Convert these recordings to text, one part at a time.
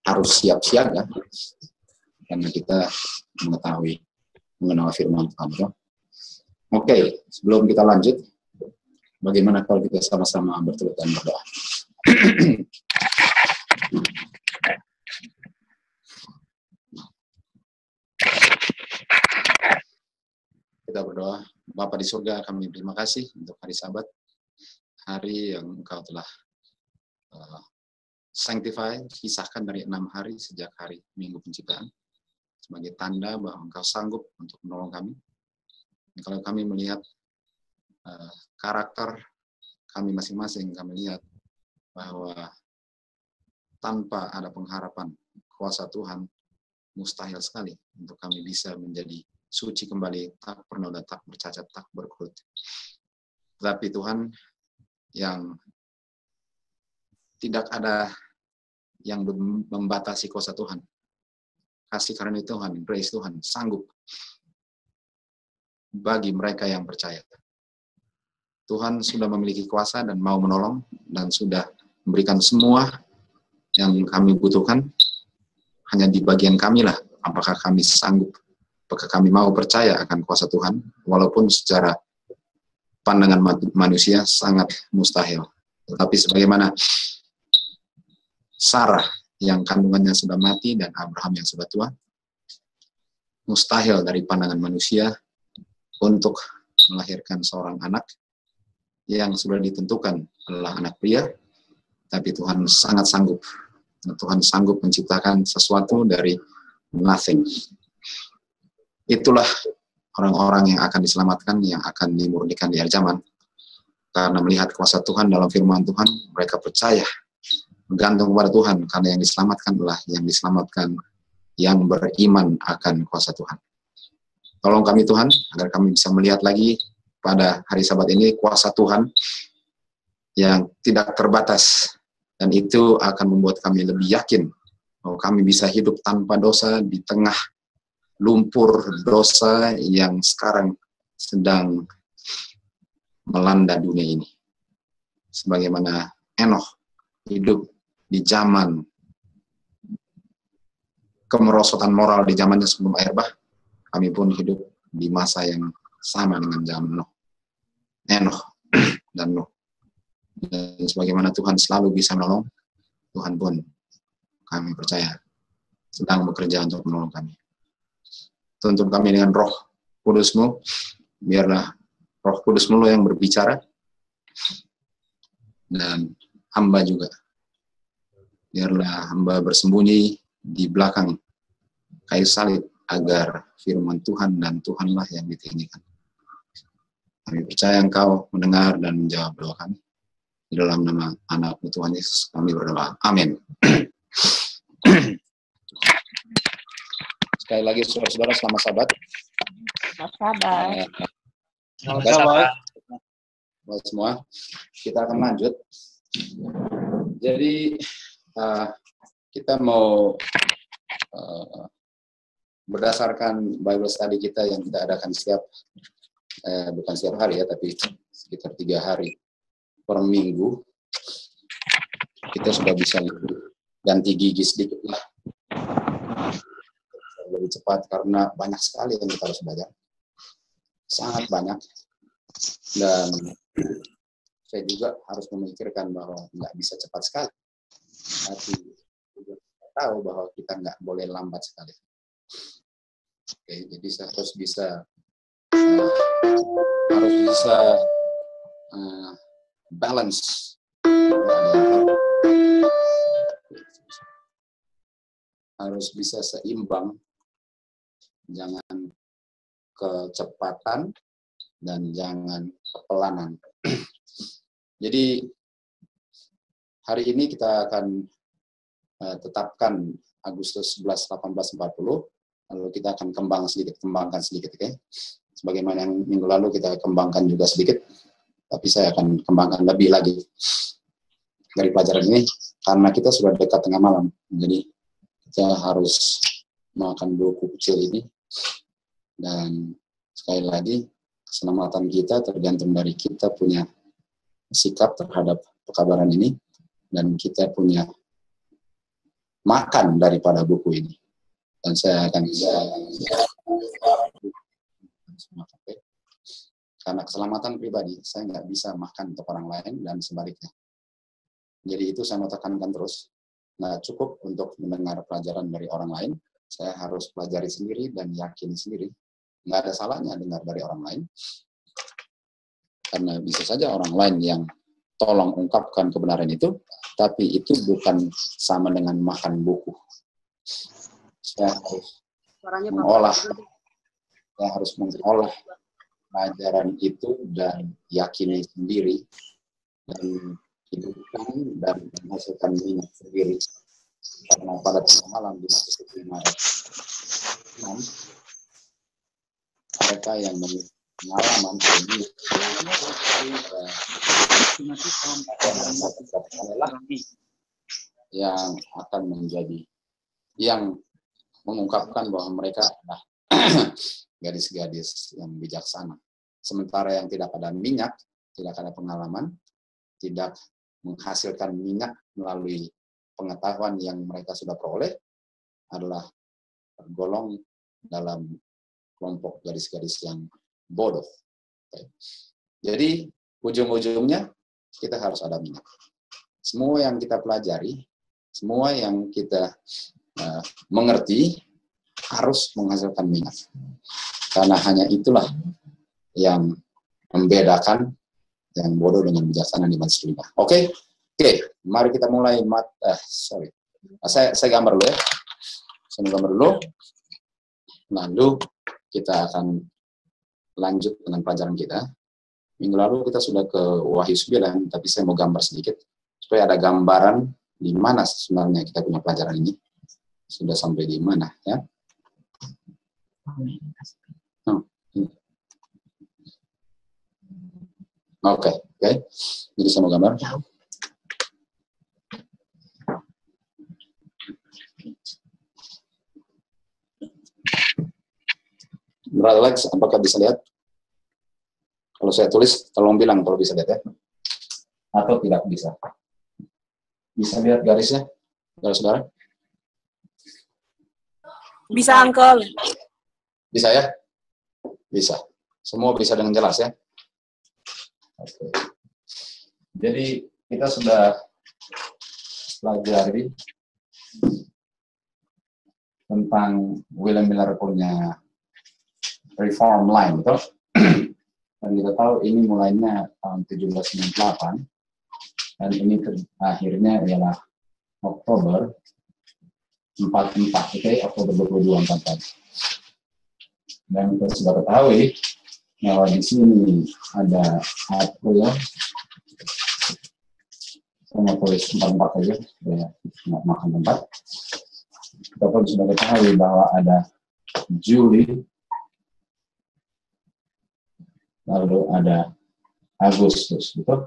harus siap siaga karena kita mengenal firman Tuhan. Oke, sebelum kita lanjut, bagaimana kalau kita sama-sama bertelut dan berdoa? Kita berdoa. Bapa di surga, kami terima kasih untuk hari Sabat, hari yang Engkau telah sanctify, kisahkan dari 6 hari sejak hari Minggu Penciptaan, sebagai tanda bahwa Engkau sanggup untuk menolong kami. Dan kalau kami melihat karakter kami masing-masing, kami lihat bahwa tanpa ada pengharapan kuasa Tuhan, mustahil sekali untuk kami bisa menjadi suci kembali, tak bernoda, tak bercacat, tak berkerut. Tetapi Tuhan, yang tidak ada yang membatasi kuasa Tuhan. Kasih karunia Tuhan, grace Tuhan, sanggup bagi mereka yang percaya. Tuhan sudah memiliki kuasa dan mau menolong, dan sudah memberikan semua yang kami butuhkan. Hanya di bagian kami lah, apakah kami sanggup, apakah kami mau percaya akan kuasa Tuhan, walaupun secara pandangan manusia sangat mustahil. Tetapi sebagaimana Sarah yang kandungannya sudah mati dan Abraham yang sudah tua, mustahil dari pandangan manusia untuk melahirkan seorang anak yang sudah ditentukan adalah anak pria, tapi Tuhan sangat sanggup. Tuhan sanggup menciptakan sesuatu dari nothing. Itulah orang-orang yang akan diselamatkan, yang akan dimurnikan di akhir zaman. Karena melihat kuasa Tuhan dalam firman Tuhan, mereka percaya, bergantung kepada Tuhan, karena yang diselamatkan adalah yang diselamatkan, yang beriman akan kuasa Tuhan. Tolong kami Tuhan, agar kami bisa melihat lagi pada hari Sabat ini kuasa Tuhan yang tidak terbatas, dan itu akan membuat kami lebih yakin bahwa kami bisa hidup tanpa dosa di tengah lumpur dosa yang sekarang sedang melanda dunia ini. Sebagaimana Enoch hidup di zaman kemerosotan moral di zamannya sebelum air bah, kami pun hidup di masa yang sama dengan zaman Enoch dan Nuh. Dan sebagaimana Tuhan selalu bisa menolong, Tuhan pun kami percaya sedang bekerja untuk menolong kami. Tuntun kami dengan Roh Kudus-Mu, biarlah Roh Kudus-Mu yang berbicara, dan hamba juga. Biarlah hamba bersembunyi di belakang kayu salib, agar firman Tuhan dan Tuhanlah yang ditinggikan. Kami percaya Engkau mendengar dan menjawab doa kami. Di dalam nama anak Tuhan Yesus kami berdoa. Amin. Sekali lagi saudara-saudara, selamat Sabat. Selamat Sabat. Buat semua, kita akan lanjut. Jadi kita mau berdasarkan Bible study kita yang kita adakan bukan setiap hari ya, tapi sekitar 3 hari per minggu. Kita sudah bisa ganti gigi sedikit lah, lebih cepat, karena banyak sekali yang kita harus belajar, sangat banyak. Dan saya juga harus memikirkan bahwa nggak bisa cepat sekali, tapi juga tahu bahwa kita nggak boleh lambat sekali. Oke, jadi saya harus bisa balance, harus bisa seimbang, jangan kecepatan dan jangan kepelanan. Jadi hari ini kita akan tetapkan Agustus 11, 1840, lalu kita akan kembangkan sedikit, oke? Sebagaimana yang minggu lalu kita kembangkan juga sedikit, tapi saya akan kembangkan lebih lagi dari pelajaran ini, karena kita sudah dekat tengah malam, jadi kita harus makan buku kecil ini. Dan sekali lagi, keselamatan kita tergantung dari kita punya sikap terhadap pekabaran ini, dan kita punya makan daripada buku ini. Dan saya akan karena keselamatan pribadi, saya nggak bisa makan untuk orang lain dan sebaliknya. Jadi itu saya mau tekankan terus. Nah, cukup untuk mendengar pelajaran dari orang lain, saya harus pelajari sendiri dan yakini sendiri. Nggak ada salahnya dengar dari orang lain. Karena bisa saja orang lain yang tolong ungkapkan kebenaran itu, tapi itu bukan sama dengan makan buku. Saya harus mengolah pelajaran itu dan yakini sendiri dan hidupkan dan menghasilkan minyak sendiri. Karena pada tengah malam di Matius 5 ayat 6, mereka yang pengalaman ini yang akan menjadi yang mengungkapkan bahwa mereka adalah gadis-gadis yang bijaksana. Sementara yang tidak ada minyak, tidak ada pengalaman, tidak menghasilkan minyak melalui pengetahuan yang mereka sudah peroleh, adalah tergolong dalam kelompok gadis-gadis yang bodoh. Jadi, ujung-ujungnya kita harus ada minyak. Semua yang kita pelajari, semua yang kita mengerti, harus menghasilkan minyak. Karena hanya itulah yang membedakan yang bodoh dengan bijaksana di Matius 5. Oke, mari kita mulai. Saya gambar dulu ya. Saya gambar dulu. Lalu kita akan lanjut dengan pelajaran kita. Minggu lalu kita sudah ke Wahyu 9, tapi saya mau gambar sedikit supaya ada gambaran di mana sebenarnya kita punya pelajaran ini. Sudah sampai di mana ya? Oke. Jadi saya mau gambar. Brother Alex, apakah bisa lihat? Kalau saya tulis, tolong bilang kalau bisa lihat ya. Atau tidak bisa. Bisa lihat garisnya, saudara-saudara? Bisa, Uncle. Bisa ya? Bisa. Semua bisa dengan jelas ya? Oke. Jadi kita sudah pelajari tentang William Miller punya reform line, betul? Dan kita tahu ini mulainya tahun 1798 dan ini akhirnya ialah Oktober 44, Oktober 22, 44. Dan kita sudah ketahui bahwa di sini ada April, saya mau tulis 44 saja, supaya nggak makan tempat. Kita pun sudah ketahui bahwa ada Juli, lalu ada Agustus, betul?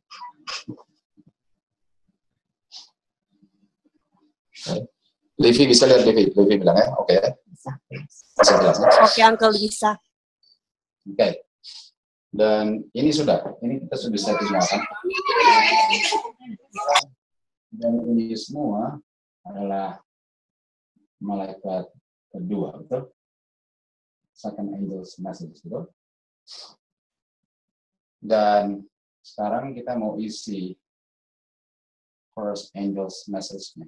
Livi bisa lihat, Livi bilang ya, oke ya? Bisa jelas ya? Oke, Uncle, bisa. Oke. Dan ini kita sudah bisa tinggalkan. Dan ini semua adalah malaikat kedua, betul? Second angel's message, betul? Dan sekarang kita mau isi first angel's message-nya.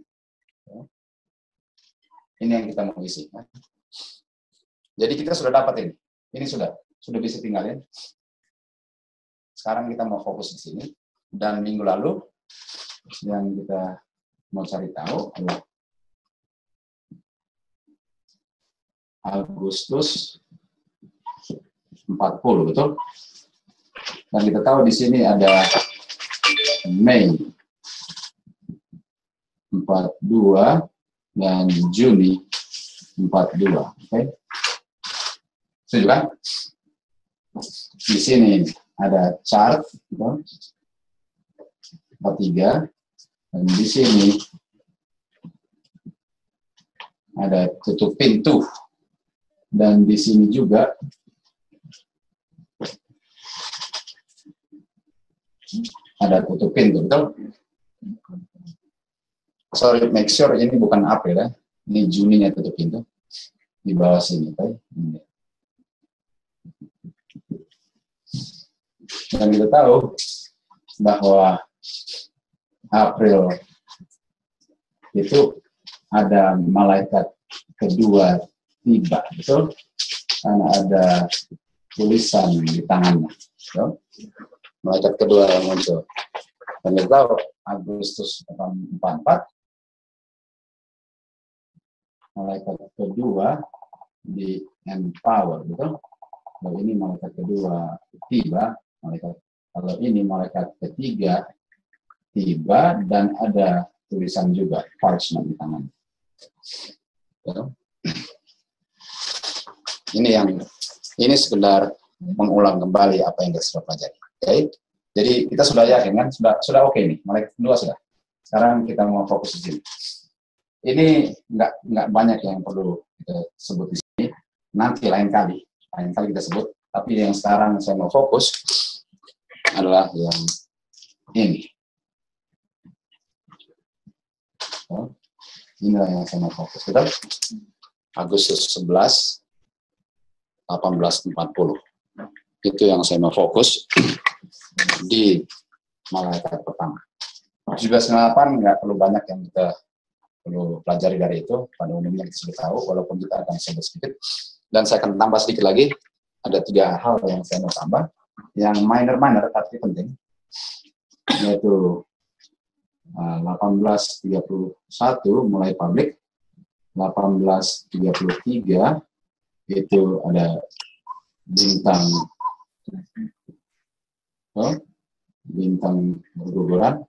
Ini yang kita mau isi. Jadi kita sudah dapat ini. Ini sudah bisa tinggalin. Sekarang kita mau fokus di sini. Dan minggu lalu yang kita mau cari tahu adalah Agustus 40, betul? Dan kita tahu di sini ada Mei 42 dan Juni 42. Oke. Setuju kan? Di sini ada chart, betul? 43, dan di sini ada tutup pintu, dan di sini juga ada tutup pintu, betul? sorry, make sure ini bukan April ya. Ini Juninya tutup pintu. Di bawah sini, okay? Dan kita tahu bahwa April itu ada malaikat kedua tiba, betul? Karena ada tulisan di tangannya. Betul? Malaikat kedua yang muncul. Dan kita tahu Agustus 44 malaikat kedua di empower, betul? Kalau ini malaikat kedua tiba, kalau ini malaikat ketiga tiba dan ada tulisan juga parchment di tangan. Betul? Ini sekedar mengulang kembali apa yang kita sudah pelajari. Okay? Jadi kita sudah yakin kan, sudah oke nih, malaikat kedua sudah. Sekarang kita mau fokus di sini. Ini nggak banyak yang perlu kita sebut di sini. Nanti lain kali kita sebut. Tapi yang sekarang saya mau fokus adalah yang ini. Oh, inilah yang saya mau fokus. Kita Agustus 11, 1840. Itu yang saya mau fokus di malaikat pertama. 1798 nggak perlu banyak yang kita perlu pelajari dari itu, pada umumnya kita sudah tahu, walaupun kita akan sebut sedikit. Dan saya akan tambah sedikit lagi, ada 3 hal yang saya mau tambah, yang minor tapi penting, yaitu 1831 mulai publik, 1833 itu ada bintang berguguran,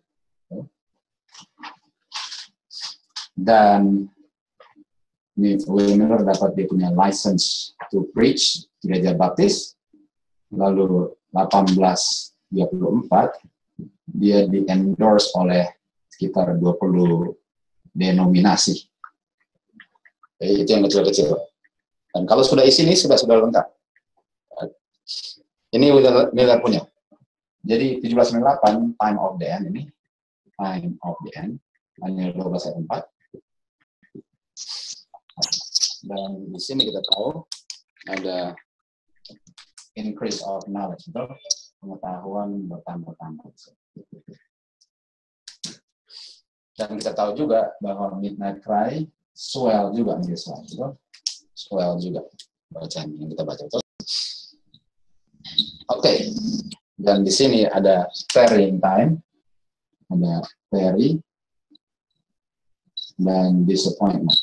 dan William Miller dapat dia punya license to preach gereja baptis. Lalu 1834 dia di endorse oleh sekitar 20 denominasi. Itu yang kecil-kecil. Dan kalau sudah isi ini sudah lengkap. Ini Miller punya. Jadi 1798 time of the end ini, time of the end, hanya 12 ayat 4. Dan di sini kita tahu ada increase of knowledge, betul? Pengetahuan bertambah-tambah. Dan kita tahu juga bahwa Midnight Cry swell juga menjadi swell, betul? Swell juga bacaan yang kita baca, betul? Oke. Dan di sini ada varying time, ada vary dan disappointment.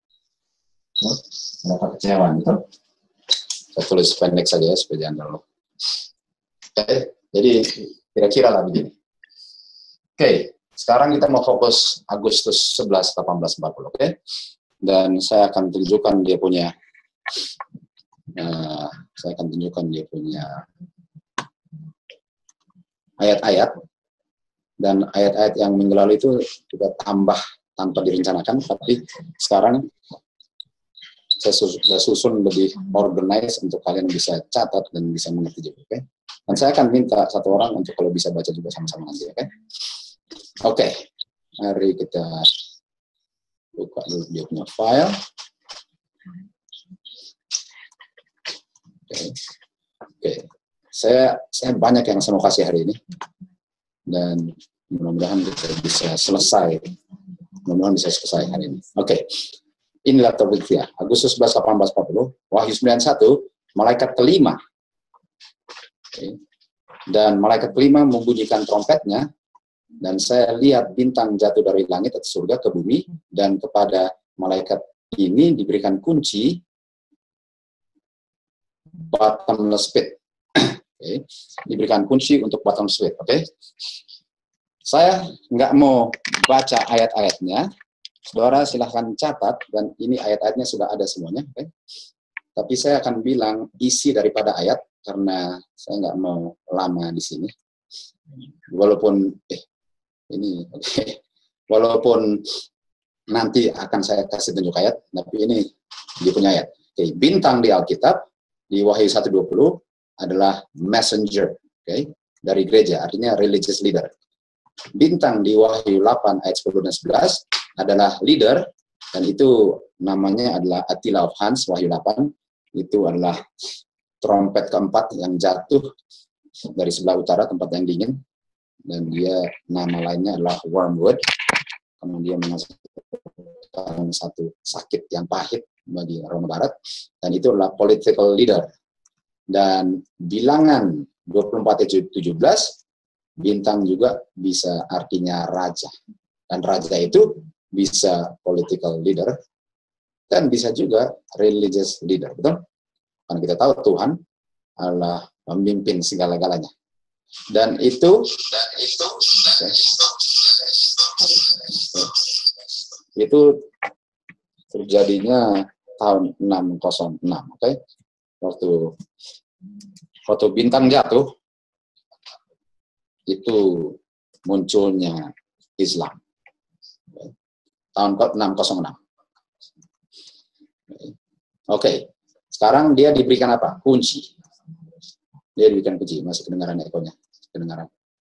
Ada kekecewaan, betul? Saya tulis pendek saja ya, supaya jangan terlalu. Oke, jadi kira-kira lah begini. Oke, sekarang kita mau fokus Agustus 11, 1840, oke? Dan saya akan tunjukkan dia punya, ayat-ayat, dan ayat-ayat yang minggu lalu itu kita tambah tanpa direncanakan, tapi sekarang saya susun lebih organize untuk kalian bisa catat dan bisa mengerti juga, oke? Dan saya akan minta satu orang untuk kalau bisa baca juga sama-sama nanti, oke? Oke, mari kita buka dulu dia punya file. Oke. Saya banyak yang saya mau kasih hari ini, dan mudah-mudahan kita bisa selesai. Hari ini. Oke. Inilah topik dia. Agustus 11, 1840, Wahyu 91, malaikat kelima. Okay. Dan malaikat kelima membunyikan trompetnya, dan saya lihat bintang jatuh dari langit atau surga ke bumi, dan kepada malaikat ini diberikan kunci bottomless pit. Okay. Diberikan kunci untuk bottomless pit. Okay. Saya nggak mau baca ayat-ayatnya. Saudara silahkan catat, dan ini ayat-ayatnya sudah ada semuanya. Okay? Tapi saya akan bilang isi daripada ayat, karena saya nggak mau lama di sini. Walaupun, walaupun nanti akan saya kasih tunjuk ayat, tapi ini dia punya ayat. Okay. Bintang di Alkitab, di Wahyu 1:20, adalah messenger, okay? Dari gereja, artinya religious leader. bintang di Wahyu 8 ayat 10 dan 11 adalah leader, dan itu namanya adalah Attila of Hans. Wahyu 8 itu adalah trompet keempat yang jatuh dari sebelah utara, tempat yang dingin, dan dia nama lainnya adalah Wormwood, karena dia menghasilkan satu sakit yang pahit bagi Roma Barat, dan itu adalah political leader. Dan bilangan 24 17, bintang juga bisa artinya raja, dan raja itu bisa political leader dan bisa juga religious leader, betul? Karena kita tahu Tuhan adalah pemimpin segala-galanya. Dan itu terjadinya tahun 606, oke? Waktu bintang jatuh, itu munculnya Islam. Tahun 606. Oke. Sekarang dia diberikan apa? Kunci. Dia diberikan kunci. Masih kedengaran ekonya? Kedengaran.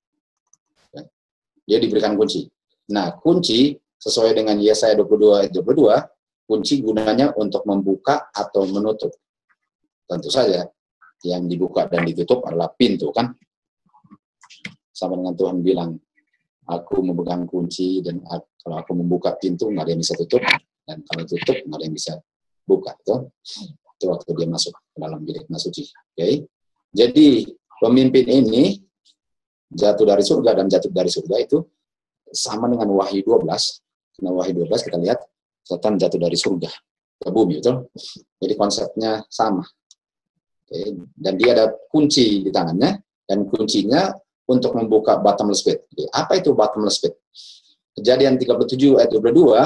Dia diberikan kunci. Nah, kunci sesuai dengan Yesaya 22 ayat 22, kunci gunanya untuk membuka atau menutup. Tentu saja yang dibuka dan ditutup adalah pintu, kan? Sama dengan Tuhan bilang, aku memegang kunci, dan kalau aku membuka pintu, nggak ada yang bisa tutup, dan kalau tutup, nggak ada yang bisa buka. Itu waktu dia masuk ke dalam bilik suci. Okay? Jadi, pemimpin ini jatuh dari surga, dan jatuh dari surga itu sama dengan Wahyu 12. Karena Wahyu 12 kita lihat, setan jatuh dari surga ke bumi, betul? Jadi konsepnya sama. Okay? Dan dia ada kunci di tangannya, dan kuncinya untuk membuka bottomless pit. Jadi, apa itu bottomless pit? Kejadian 37 ayat 22,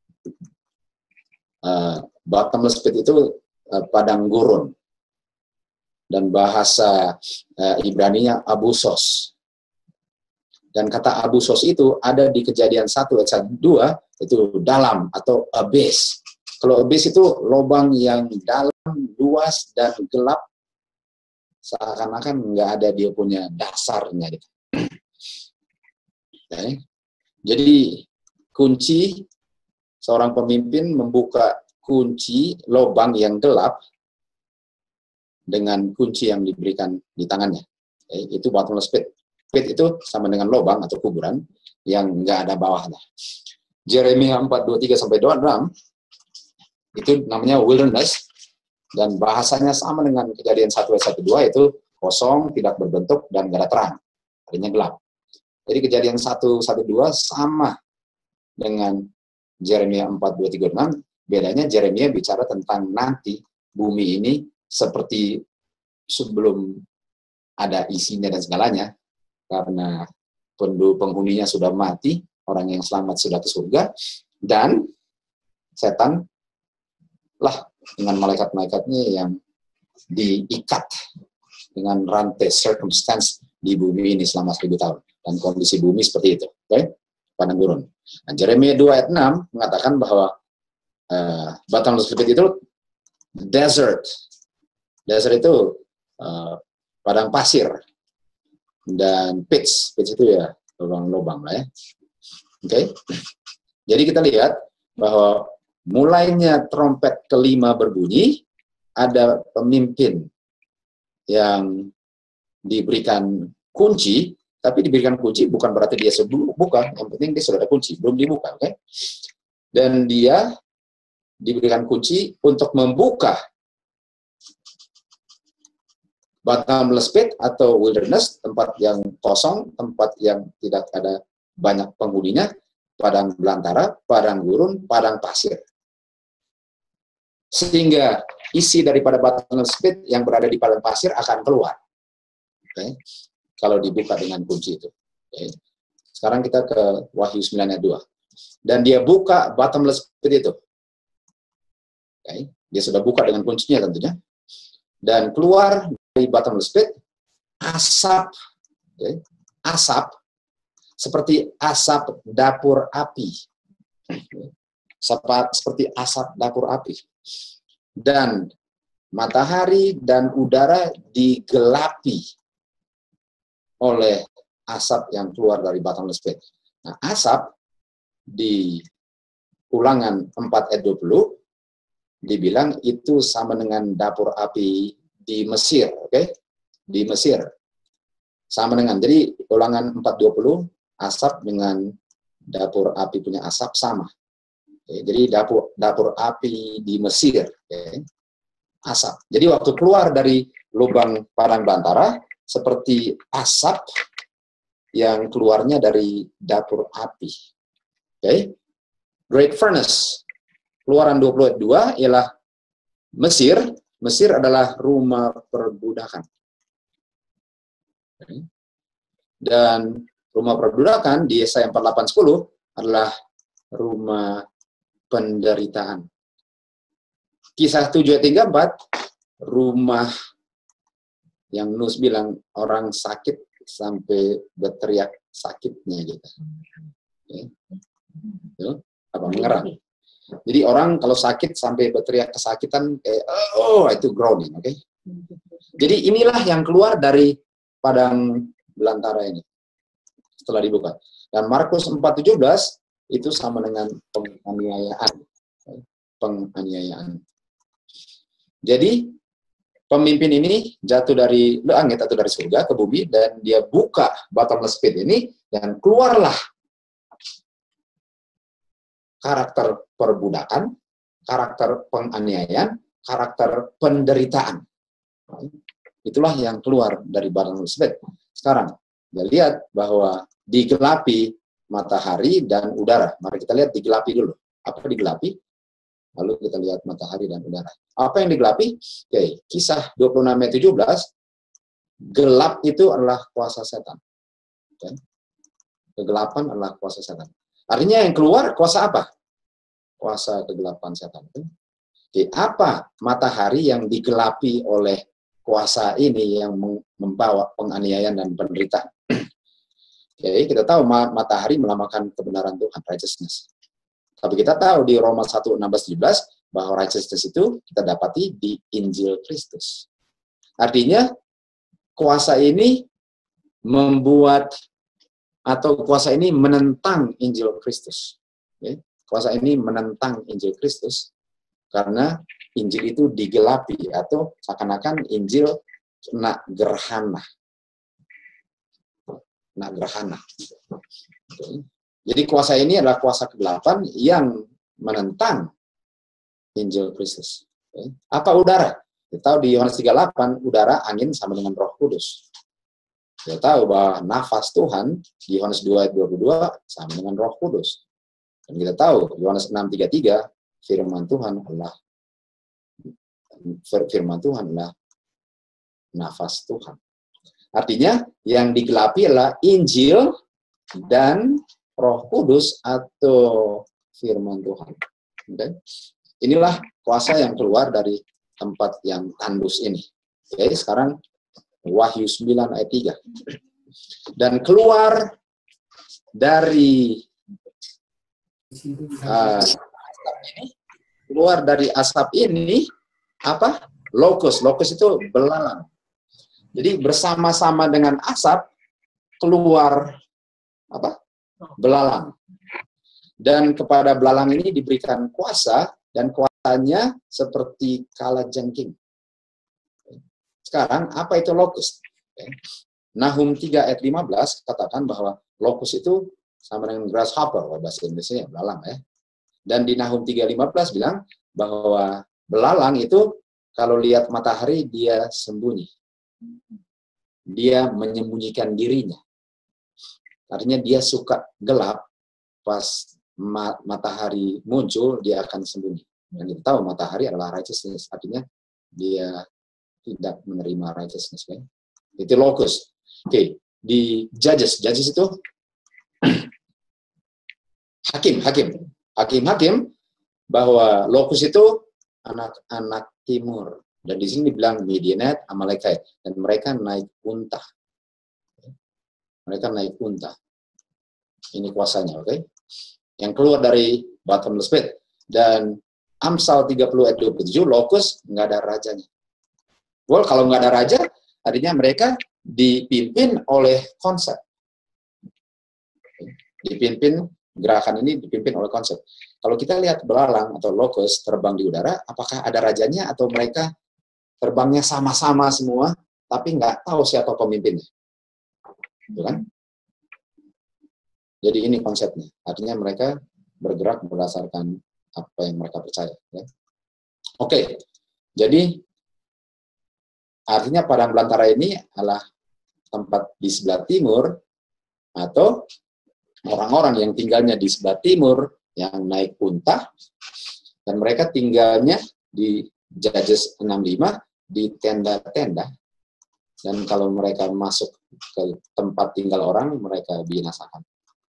bottomless pit itu padang gurun. Dan bahasa Ibraninya abusos. Dan kata abusos itu ada di Kejadian 1 ayat 2, itu dalam atau abyss. Kalau abyss itu lubang yang dalam, luas, dan gelap, seakan-akan nggak ada dia punya dasarnya. Gitu. Okay. Jadi kunci, seorang pemimpin membuka kunci lubang yang gelap dengan kunci yang diberikan di tangannya. Okay. Itu bottomless pit. Pit itu sama dengan lubang atau kuburan yang nggak ada bawahnya. Yeremia 4:23-26 itu namanya wilderness. Dan bahasanya sama dengan Kejadian 1 ayat 1-2, itu kosong, tidak berbentuk, dan nggak ada terang. Artinya gelap. Jadi Kejadian 1-1-2 sama dengan Yeremia 4:2-3-6. Bedanya Yeremia bicara tentang nanti bumi ini seperti sebelum ada isinya dan segalanya, karena penghuninya sudah mati, orang yang selamat sudah ke surga, dan setan lah dengan malaikat-malaikatnya yang diikat dengan rantai circumstance di bumi ini selama 1000 tahun. Dan kondisi bumi seperti itu. Okay? Padang gurun. Nah, Yeremia 2 ayat 6 mengatakan bahwa bottomless pit itu desert. Desert itu padang pasir. Dan pits itu ya lubang-lubang lah ya. Okay? Jadi kita lihat bahwa mulainya trompet kelima berbunyi, ada pemimpin yang diberikan kunci, tapi diberikan kunci bukan berarti dia sebelum buka, yang penting dia sudah ada kunci, belum dibuka, okay? Dan dia diberikan kunci untuk membuka bottomless pit atau wilderness, tempat yang kosong, tempat yang tidak ada banyak penghuninya, padang belantara, padang gurun, padang pasir. Sehingga isi daripada bottomless pit yang berada di padang pasir akan keluar. Okay. Kalau dibuka dengan kunci itu. Okay. Sekarang kita ke Wahyu 9 ayat 2. Dan dia buka bottomless pit itu. Okay. Dia sudah buka dengan kuncinya tentunya. Dan keluar dari bottomless pit asap. Okay. Asap seperti asap dapur api. Seperti asap dapur api. Dan matahari dan udara digelapi oleh asap yang keluar dari bottomless pit. Nah, asap di Ulangan 4 ayat 20 dibilang itu sama dengan dapur api di Mesir, oke? Di Mesir. Sama dengan, jadi Ulangan 4:20 asap dengan dapur api punya asap sama. Oke, jadi dapur api di Mesir, oke? Asap. Jadi waktu keluar dari lubang padang belantara seperti asap yang keluarnya dari dapur api. Oke? Great Furnace. Keluaran 20 ayat 2 ialah Mesir. Mesir adalah rumah perbudakan. Oke. Dan rumah perbudakan di Yesaya 48:10 adalah rumah penderitaan. Kisah 7 ayat 34, rumah yang Nus bilang orang sakit sampai berteriak sakitnya gitu. Okay. Apa mengerang. Jadi orang kalau sakit sampai berteriak kesakitan kayak oh itu groaning, oke? Jadi inilah yang keluar dari padang belantara ini setelah dibuka. Dan Markus 4:17 itu sama dengan penganiayaan. Penganiayaan. Jadi pemimpin ini jatuh dari langit atau dari surga ke bumi dan dia buka bottomless pit ini dan keluarlah karakter perbudakan, karakter penganiayaan, karakter penderitaan. Itulah yang keluar dari bottomless pit. Sekarang, kita lihat bahwa digelapi matahari dan udara. Mari kita lihat digelapi dulu. Apa digelapi? Lalu kita lihat matahari dan udara. Apa yang digelapi? Oke, Kisah 26 ayat 17, gelap itu adalah kuasa setan. Oke. Kegelapan adalah kuasa setan. Artinya yang keluar kuasa apa? Kuasa kegelapan setan. Oke, apa matahari yang digelapi oleh kuasa ini yang membawa penganiayaan dan penderitaan? Oke, kita tahu matahari melambangkan kebenaran Tuhan, righteousness. Tapi kita tahu di Roma 1:16-17 bahwa righteousness itu kita dapati di Injil Kristus. Artinya kuasa ini membuat atau kuasa ini menentang Injil Kristus. Okay? Kuasa ini menentang Injil Kristus karena Injil itu digelapi atau seakan-akan Injil kena gerhana. Kena gerhana. Okay. Jadi kuasa ini adalah kuasa kegelapan yang menentang Injil Kristus. Okay. Apa udara? Kita tahu di Yohanes 3:8 udara angin sama dengan Roh Kudus. Kita tahu bahwa nafas Tuhan di Yohanes 2:22 sama dengan Roh Kudus. Dan kita tahu Yohanes 6:33 firman Tuhan adalah nafas Tuhan. Artinya yang digelapi adalah Injil dan Roh Kudus atau firman Tuhan. Okay? Inilah kuasa yang keluar dari tempat yang tandus ini. Oke, sekarang Wahyu 9 ayat 3. Dan keluar dari asap ini apa? Lokus. Lokus itu belalang. Jadi bersama-sama dengan asap keluar apa? Belalang. Dan kepada belalang ini diberikan kuasa dan kuasanya seperti kalajengking. Sekarang apa itu lokus? Nahum 3 ayat 15 katakan bahwa lokus itu sama dengan grasshopper, bahasa Indonesia belalang ya. Dan di Nahum 3:15 bilang bahwa belalang itu kalau lihat matahari dia sembunyi. Dia menyembunyikan dirinya. Artinya dia suka gelap, pas matahari muncul dia akan sembunyi. Dan kita tahu matahari adalah righteousness, artinya dia tidak menerima righteousness. Okay? Itu lokus. Oke, di Judges itu hakim bahwa lokus itu anak-anak timur. Dan di sini dibilang Midianite, Amalekite, dan mereka naik unta. Mereka naik unta. Ini kuasanya, oke? Yang keluar dari bottomless pit. Dan Amsal 30 ayat 27, lokus nggak ada rajanya. Well, kalau nggak ada raja, artinya mereka dipimpin oleh konsep. Dipimpin, gerakan ini dipimpin oleh konsep. Kalau kita lihat belalang atau locust terbang di udara, apakah ada rajanya atau mereka terbangnya sama-sama semua, tapi nggak tahu siapa pemimpinnya? Gitu kan? Jadi ini konsepnya. Artinya mereka bergerak berdasarkan apa yang mereka percaya. Ya. Oke, jadi artinya padang belantara ini adalah tempat di sebelah timur atau orang-orang yang tinggalnya di sebelah timur yang naik unta, dan mereka tinggalnya di Judges 65 di tenda-tenda, dan kalau mereka masuk ke tempat tinggal orang, mereka binasakan.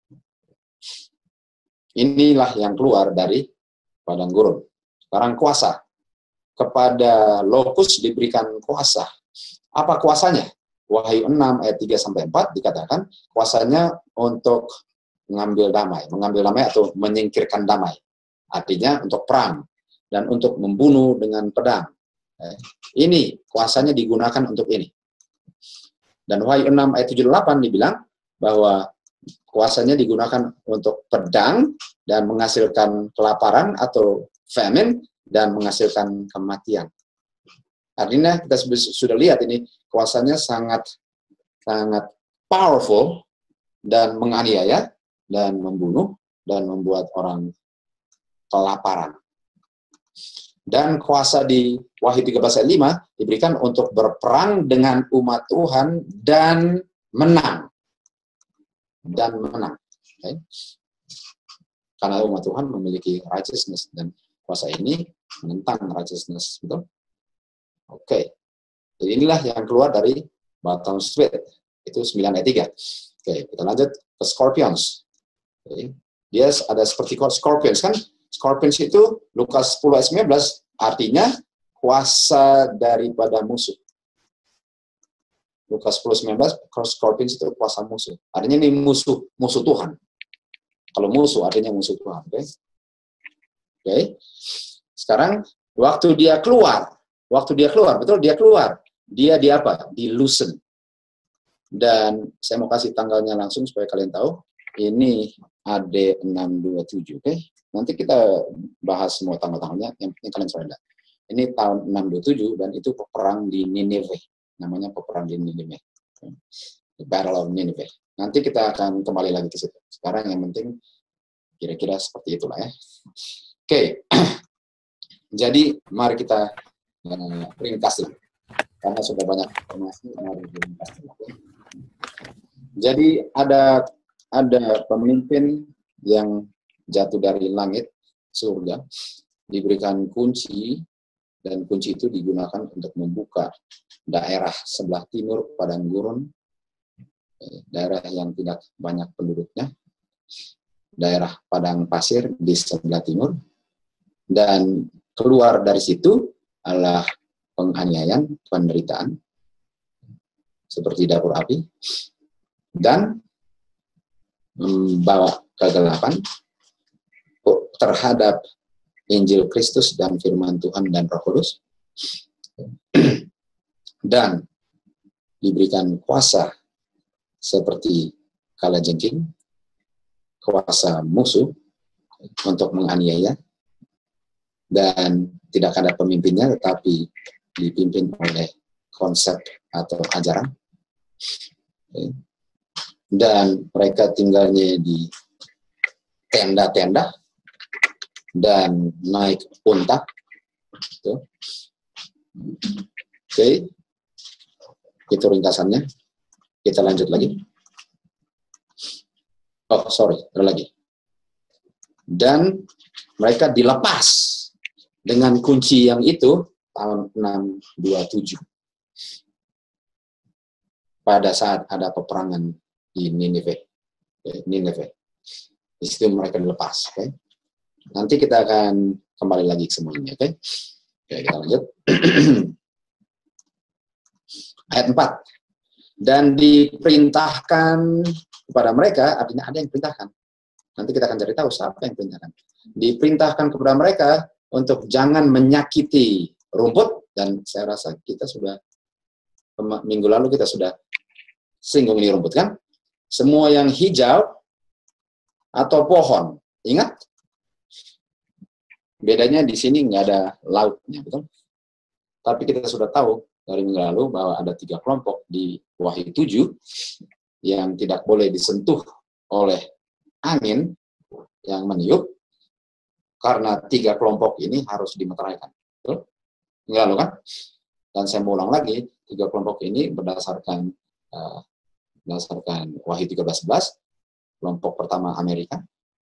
Inilah yang keluar dari padang gurun. Sekarang kuasa. Kepada lokus diberikan kuasa. Apa kuasanya? Wahyu 6 ayat 3-4 dikatakan kuasanya untuk mengambil damai atau menyingkirkan damai. Artinya untuk perang dan untuk membunuh dengan pedang. Ini kuasanya digunakan untuk ini. Dan Wahyu 6 ayat 7-8 dibilang bahwa kuasanya digunakan untuk pedang dan menghasilkan kelaparan atau famine dan menghasilkan kematian. Artinya kita sudah lihat ini kuasanya sangat powerful dan menganiaya dan membunuh dan membuat orang kelaparan. Dan kuasa di Wahyu 13 ayat 5 diberikan untuk berperang dengan umat Tuhan dan menang. Okay? Karena umat Tuhan memiliki righteousness dan kuasa ini menentang righteousness, betul? Oke. Jadi inilah yang keluar dari bottom split. Itu 9 ayat 3. Oke, kita lanjut ke scorpions. Oke. Dia ada seperti scorpions kan? Scorpions itu Lukas 10 ayat 19 artinya kuasa daripada musuh. Lukas 10:19, scorpions itu kuasa musuh. Artinya ini musuh Tuhan. Kalau musuh artinya musuh Tuhan. Oke. Sekarang waktu dia keluar, betul dia keluar. Dia di apa? Di loosen. Dan saya mau kasih tanggalnya langsung supaya kalian tahu. Ini AD 627, oke? Nanti kita bahas semua tanggal-tanggalnya, yang penting kalian sudah lihat. Ini tahun 627 dan itu peperang di Nineveh. Namanya peperang di Nineveh. The Battle of Nineveh. Nanti kita akan kembali lagi ke situ. Sekarang yang penting kira-kira seperti itulah ya. Oke. Jadi mari kita ringkas dulu. Karena sudah banyak informasi, mari ringkas dulu. Jadi ada pemimpin yang jatuh dari langit surga, diberikan kunci, dan kunci itu digunakan untuk membuka daerah sebelah timur padang gurun, daerah yang tidak banyak penduduknya, daerah padang pasir di sebelah timur, dan keluar dari situ adalah penganiayaan, penderitaan, seperti dapur api, dan membawa kegelapan terhadap Injil Kristus dan firman Tuhan dan Roh Kudus, dan diberikan kuasa seperti kalajengking, kuasa musuh untuk menganiaya, dan tidak ada pemimpinnya tetapi dipimpin oleh konsep atau ajaran, dan mereka tinggalnya di tenda-tenda dan naik unta. Oke. Itu ringkasannya. Kita lanjut lagi. Oh, sorry, ada lagi. Dan mereka dilepas dengan kunci yang itu tahun 627. Pada saat ada peperangan di Nineveh. Di situ mereka dilepas. Okay? Nanti kita akan kembali lagi ke semuanya. Okay? Oke, kita lanjut. Ayat 4. Dan diperintahkan kepada mereka, artinya ada yang perintahkan. Nanti kita akan cari tahu siapa yang perintahkan. Diperintahkan kepada mereka untuk jangan menyakiti rumput, dan saya rasa kita sudah, minggu lalu kita sudah singgung ini rumput kan. Semua yang hijau atau pohon. Ingat? Bedanya di sini nggak ada lautnya, betul? Tapi kita sudah tahu dari minggu lalu bahwa ada 3 kelompok di Wahyu 7 yang tidak boleh disentuh oleh angin yang meniup, karena 3 kelompok ini harus dimeteraikan. Betul? Minggu lalu kan? Dan saya mau ulang lagi, 3 kelompok ini berdasarkan Wahyu 13:11, kelompok pertama Amerika.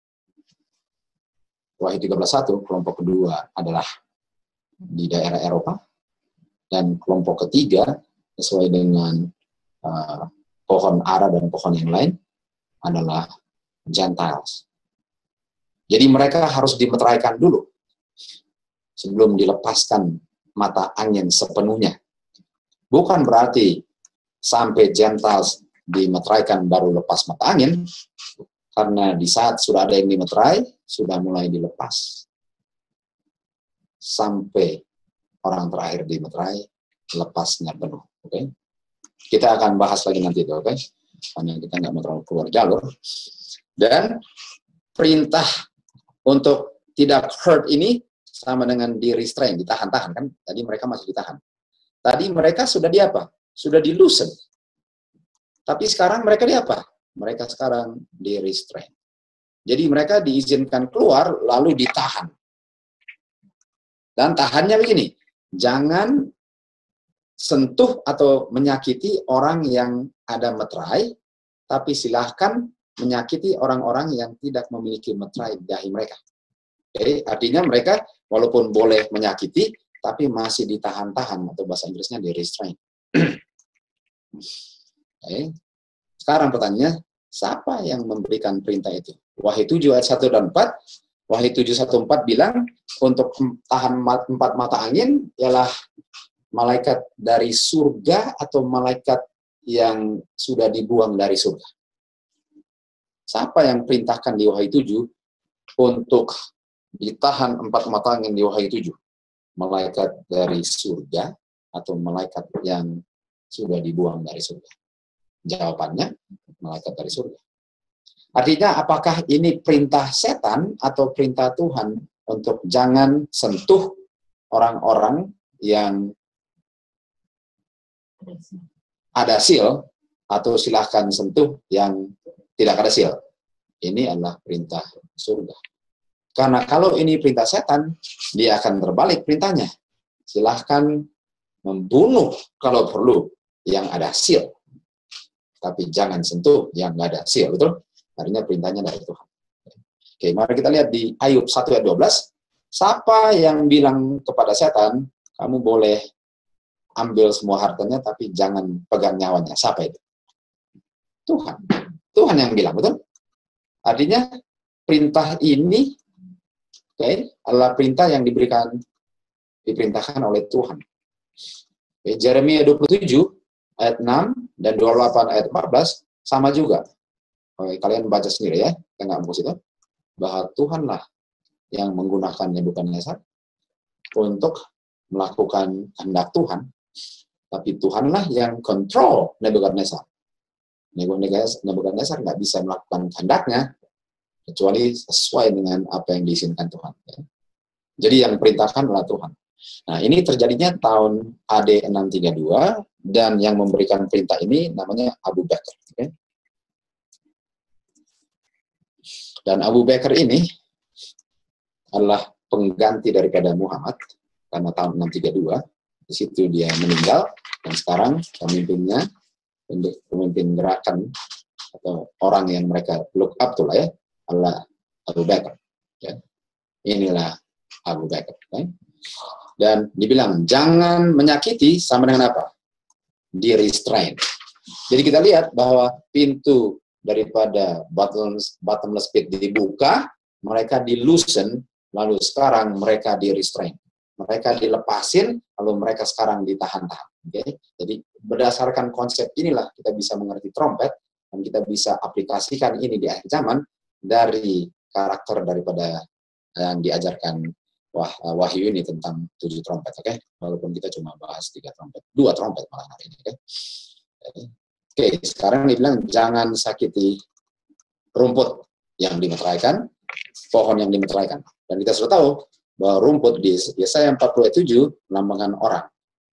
Wahyu 13:1, kelompok kedua adalah di daerah Eropa. Dan kelompok ketiga, sesuai dengan pohon ara dan pohon yang lain, adalah Gentiles. Jadi mereka harus dimeteraikan dulu sebelum dilepaskan mata angin sepenuhnya. Bukan berarti sampai Gentiles dimeteraikan baru lepas mata angin, karena di saat sudah ada yang dimeterai, sudah mulai dilepas. Sampai orang terakhir dimeterai, lepasnya penuh. Oke? Kita akan bahas lagi nanti itu, oke? Karena kita nggak mau terlalu keluar jalur. Dan perintah untuk tidak hurt ini sama dengan di restrain, ditahan-tahan kan? Tadi mereka masih ditahan. Tadi mereka sudah di apa? Sudah di loosen. Tapi sekarang mereka di apa? Mereka sekarang di restrain. Jadi mereka diizinkan keluar lalu ditahan. Dan tahannya begini, jangan sentuh atau menyakiti orang yang ada meterai, tapi silahkan menyakiti orang-orang yang tidak memiliki meterai di dahi mereka. Oke, artinya mereka walaupun boleh menyakiti, tapi masih ditahan-tahan, atau bahasa Inggrisnya di restrain. Oke. Sekarang pertanyaannya, siapa yang memberikan perintah itu? Wahyu 7 ayat 1 dan 4. Wahyu 7:1-4 bilang, untuk tahan 4 mata angin ialah malaikat dari surga atau malaikat yang sudah dibuang dari surga. Siapa yang perintahkan di Wahyu 7 untuk ditahan 4 mata angin di Wahyu 7? Malaikat dari surga atau malaikat yang sudah dibuang dari surga? Jawabannya, malaikat dari surga. Artinya, apakah ini perintah setan atau perintah Tuhan untuk jangan sentuh orang-orang yang ada seal, atau silahkan sentuh yang tidak ada seal? Ini adalah perintah surga. Karena kalau ini perintah setan, dia akan terbalik perintahnya. Silahkan membunuh kalau perlu yang ada seal, tapi jangan sentuh yang nggak ada seal, betul? Artinya perintahnya dari Tuhan. Oke, mari kita lihat di Ayub 1 ayat 12. Siapa yang bilang kepada setan, kamu boleh ambil semua hartanya, tapi jangan pegang nyawanya? Siapa itu? Tuhan. Tuhan yang bilang, betul? Artinya, perintah ini adalah perintah yang diperintahkan oleh Tuhan. Yeremia 27 ayat 6 dan 28 ayat 14 sama juga. Kalian baca sendiri ya, kita nggak mau itu, bahwa Tuhanlah yang menggunakan Nebukadnezar untuk melakukan kehendak Tuhan, tapi Tuhanlah yang kontrol Nebukadnezar. Nebukadnezar nggak bisa melakukan kehendaknya kecuali sesuai dengan apa yang diizinkan Tuhan. Jadi yang perintahkan adalah Tuhan. Nah, ini terjadinya tahun AD 632, dan yang memberikan perintah ini namanya Abu Bakar. Okay? Dan Abu Bakar ini adalah pengganti daripada Muhammad, karena tahun 632, di situ dia meninggal, dan sekarang pemimpin gerakan atau orang yang mereka look up to lah ya, adalah Abu Bakar. Ya. Inilah Abu Bakar. Okay? Dan dibilang, jangan menyakiti sama dengan apa? Di restrain. Jadi kita lihat bahwa pintu daripada bottomless pit dibuka, mereka di loosen, lalu sekarang mereka di restrain. Mereka dilepasin, lalu mereka sekarang ditahan-tahan. Okay? Jadi berdasarkan konsep inilah kita bisa mengerti trompet, dan kita bisa aplikasikan ini di akhir zaman dari karakter daripada yang diajarkan Wahyu ini tentang 7 trompet. Okay? Walaupun kita cuma bahas 3 trompet, 2 trompet malah hari ini. Okay? Oke, sekarang dibilang jangan sakiti rumput. yang dimeteraikan, pohon yang dimeteraikan. Dan kita sudah tahu bahwa rumput di Yesaya 40 ayat 7 melambangkan orang.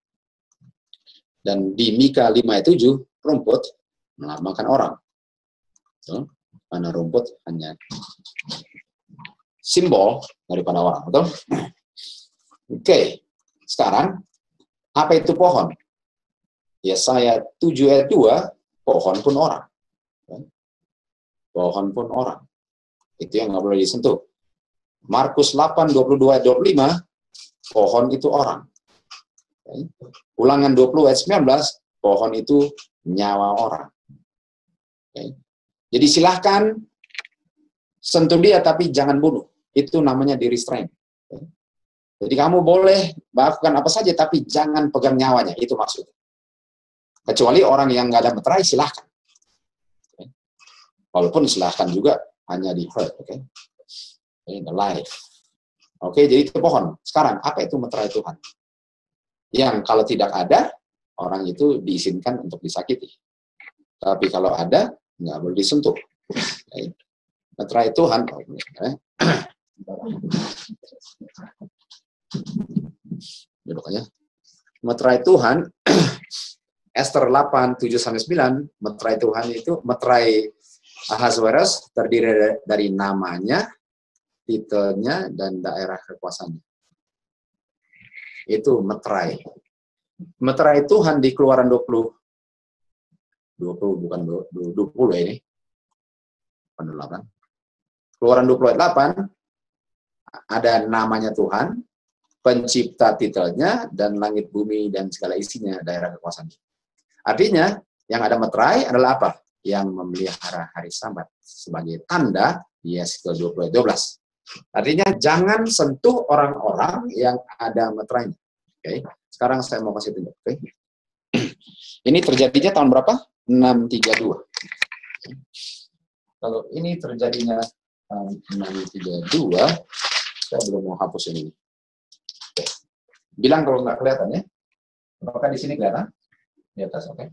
Dan di Mika 5 ayat 7, rumput melambangkan orang. So, karena rumput hanya simbol daripada orang. Betul? Oke, sekarang apa itu pohon? Yesaya 7 ayat 2, pohon pun orang. Pohon pun orang. Itu yang nggak boleh disentuh. Markus 8, 22 ayat 25, pohon itu orang. Ulangan 20 ayat 19, pohon itu nyawa orang. Jadi silahkan sentuh dia, tapi jangan bunuh. Itu namanya di restrain. Jadi kamu boleh melakukan apa saja, tapi jangan pegang nyawanya. Itu maksudnya. Kecuali orang yang nggak ada meterai, silahkan. Walaupun silahkan juga hanya di hurt, in the life. Jadi itu pohon. Sekarang, apa itu meterai Tuhan? Yang kalau tidak ada, orang itu diizinkan untuk disakiti. Tapi kalau ada, nggak boleh disentuh. Meterai Tuhan, duduk aja. Meterai Tuhan, Esther 8, 7-9, meterai Tuhan itu, meterai Ahasuerus terdiri dari namanya, titelnya, dan daerah kekuasaannya. Itu meterai. Meterai Tuhan di Keluaran 20 bukan 20 ini. 8. Keluaran 20 ayat 8 ada namanya Tuhan, pencipta titelnya, dan langit bumi dan segala isinya, daerah kekuasaannya. Artinya, yang ada meterai adalah apa? Yang memelihara hari Sabat sebagai tanda Yeskiel 20 ayat 12. Artinya, jangan sentuh orang-orang yang ada meterainya. Sekarang saya mau kasih tunjuk. Ini terjadinya tahun berapa? 632. Kalau ini terjadinya tahun 632, saya belum mau hapus ini. Bilang kalau nggak kelihatan ya. Apakah di sini kelihatan? Di atas, oke.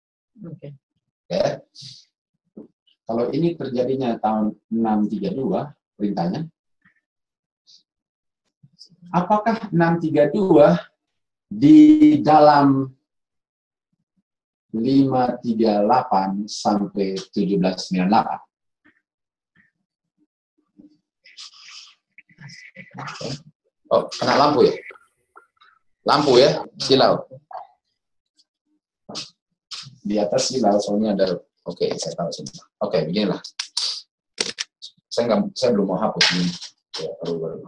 Kalau ini terjadinya tahun 632, perintahnya. Apakah 632 di dalam 538 sampai 1798? Oh, kena lampu ya? Lampu ya, silau. Di atas silau, soalnya ada. Oke, saya tahu sini. Oke, beginilah. Saya belum mau hapus ini. Ya, baru.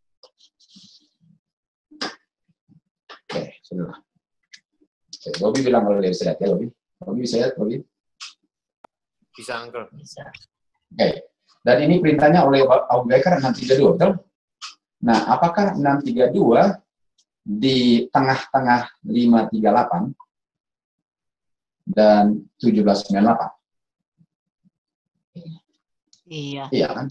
Oke, sinilah. Oke, Bobby bilang kalau dia bisa lihat ya, Bobby. Bobby bisa lihat, Bobby? Bisa, Uncle. Bisa. Oke. Dan ini perintahnya oleh Abu Bakar 632, betul? Nah, apakah 632 di tengah-tengah 538 dan 1798? Iya. Iya kan?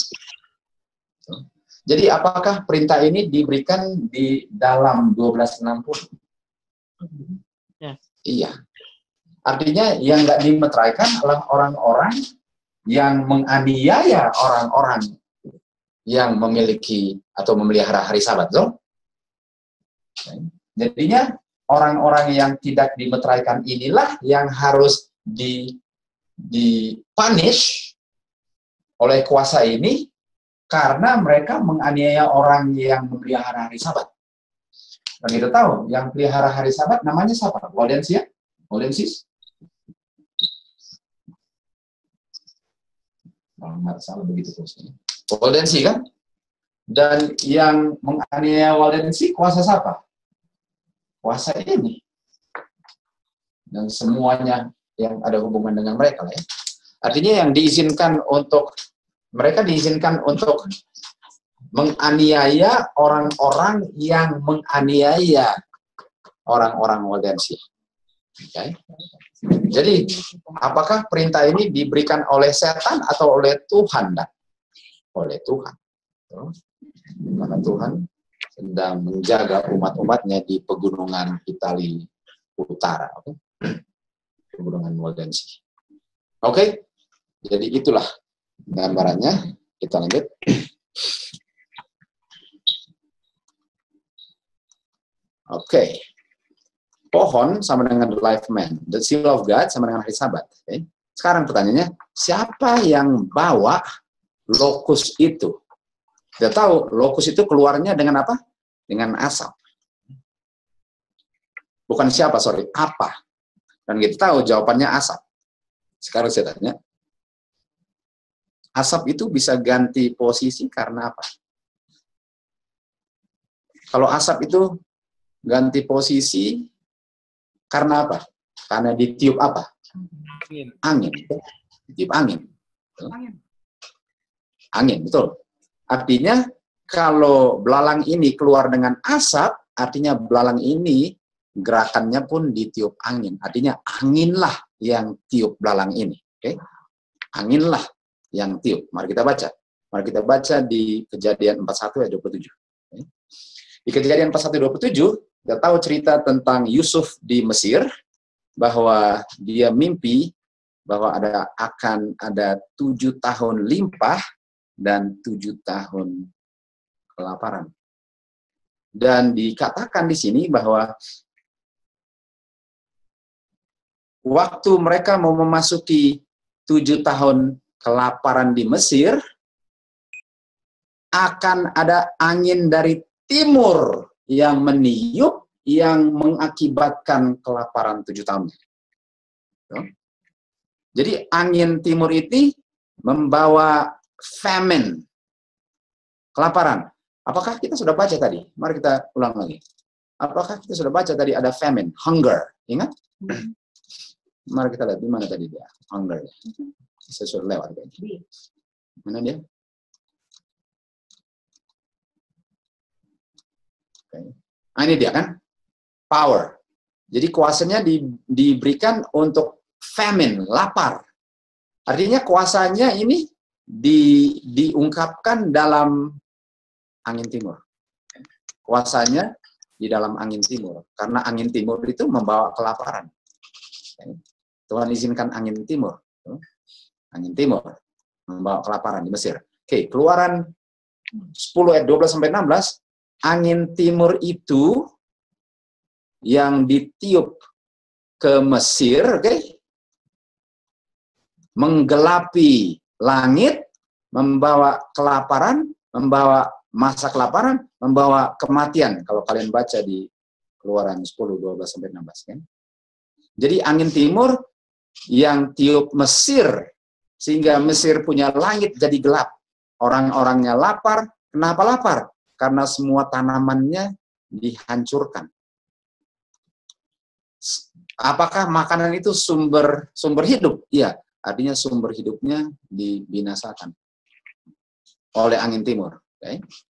Jadi apakah perintah ini diberikan di dalam 1260? Ya. Iya. Artinya yang nggak dimeteraikan adalah orang-orang yang menganiaya orang-orang yang memiliki atau memelihara hari Sabat, so? Jadinya orang-orang yang tidak dimeteraikan inilah yang harus dipunish oleh kuasa ini karena mereka menganiaya orang yang memelihara hari Sabat. Dan kita tahu yang pelihara hari Sabat namanya siapa? Waldensia? Waldensis? Kalau nggak salah begitu terusnya. Waldensi kan? Dan yang menganiaya Waldensi kuasa siapa? Kuasa ini. Dan semuanya yang ada hubungan dengan mereka. Ya. Artinya yang diizinkan untuk, mereka diizinkan untuk menganiaya orang-orang yang menganiaya orang-orang Waldensi. Okay. Jadi, apakah perintah ini diberikan oleh setan atau oleh Tuhan? Oleh Tuhan. Karena Tuhan sedang menjaga umat-umatnya di pegunungan Italia Utara. Okay? Pegunungan Waldensi. Oke, jadi itulah gambarannya. Kita lanjut. Oke. Pohon sama dengan the life man. The seal of God sama dengan hari Sabat. Okay. Sekarang pertanyaannya, siapa yang bawa lokus itu? Kita tahu lokus itu keluarnya dengan apa? Dengan asap. Bukan siapa, sorry, apa? Dan kita tahu jawabannya asap. Sekarang saya tanya, asap itu bisa ganti posisi karena apa? Kalau asap itu ganti posisi karena apa? Karena ditiup apa? Angin. Ditiup angin. Angin, betul. Artinya kalau belalang ini keluar dengan asap, artinya belalang ini gerakannya pun ditiup angin. Artinya anginlah yang tiup belalang ini. Oke? Anginlah yang tiup. Mari kita baca. Mari kita baca di Kejadian 41 ayat 27. Oke? Di Kejadian 41 ayat 27, kita tahu cerita tentang Yusuf di Mesir, bahwa dia mimpi bahwa akan ada 7 tahun limpah dan 7 tahun kelaparan. Dan dikatakan di sini bahwa waktu mereka mau memasuki 7 tahun kelaparan di Mesir, akan ada angin dari timur yang meniup yang mengakibatkan kelaparan 7 tahun. Jadi angin timur ini membawa famine, kelaparan. Apakah kita sudah baca tadi? Mari kita ulang lagi. Apakah kita sudah baca tadi ada famine, hunger? Ingat? Mari kita lihat di mana tadi dia, hunger. Saya sudah lewat. Mana dia? Okay. Nah, ini dia kan? Power. Jadi kuasanya diberikan untuk famine, lapar. Artinya kuasanya ini diungkapkan dalam angin timur. Kuasanya di dalam angin timur. Karena angin timur itu membawa kelaparan. Tuhan izinkan angin timur. Angin timur membawa kelaparan di Mesir. Oke, Keluaran 10 ayat 12-16, angin timur itu yang ditiup ke Mesir, menggelapi langit, membawa kelaparan, membawa masa kelaparan, membawa kematian. Kalau kalian baca di Keluaran 10, 12-16. Kan? Jadi angin timur yang tiup Mesir, sehingga Mesir punya langit jadi gelap. Orang-orangnya lapar. Kenapa lapar? Karena semua tanamannya dihancurkan. Apakah makanan itu sumber hidup? Iya, artinya sumber hidupnya dibinasakan oleh angin timur. Okay?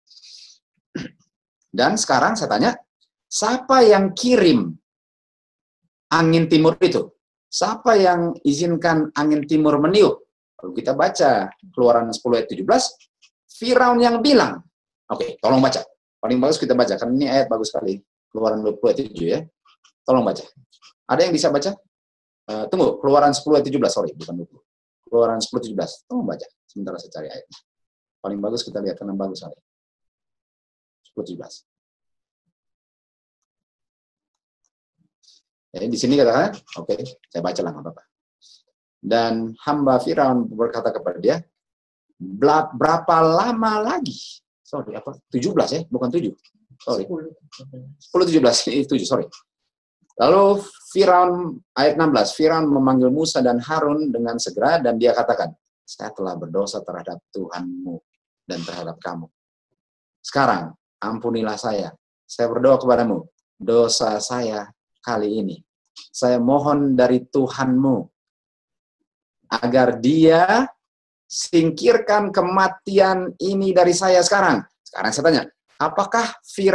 Dan sekarang saya tanya, siapa yang kirim angin timur itu? Siapa yang izinkan angin timur meniup? Kalau kita baca Keluaran 10 ayat 17, Firaun yang bilang. Oke, tolong baca. Paling bagus kita baca, karena ini ayat bagus sekali. Keluaran 20 ayat 7 ya. Tolong baca. Ada yang bisa baca? Tunggu, Keluaran 10 ayat 17, sorry, bukan 20. Keluaran 10 ayat 17. Tolong baca. Sebentar saya cari ayatnya. Paling bagus kita lihat, karena bagus sekali. 10 ayat 17. Ya, di sini katakan, oke, saya baca lah, apa-apa. Dan hamba Firaun berkata kepada dia, berapa lama lagi? Sorry, apa? 17 ya, bukan 7. Sorry. 10, 17, 7, sorry. Lalu Firaun, ayat 16, Firaun memanggil Musa dan Harun dengan segera, dan dia katakan, saya telah berdosa terhadap Tuhanmu dan terhadap kamu. Sekarang, ampunilah saya berdoa kepadamu, dosa saya kali ini. Saya mohon dari Tuhanmu, agar dia singkirkan kematian ini dari saya sekarang. Sekarang saya tanya, apakah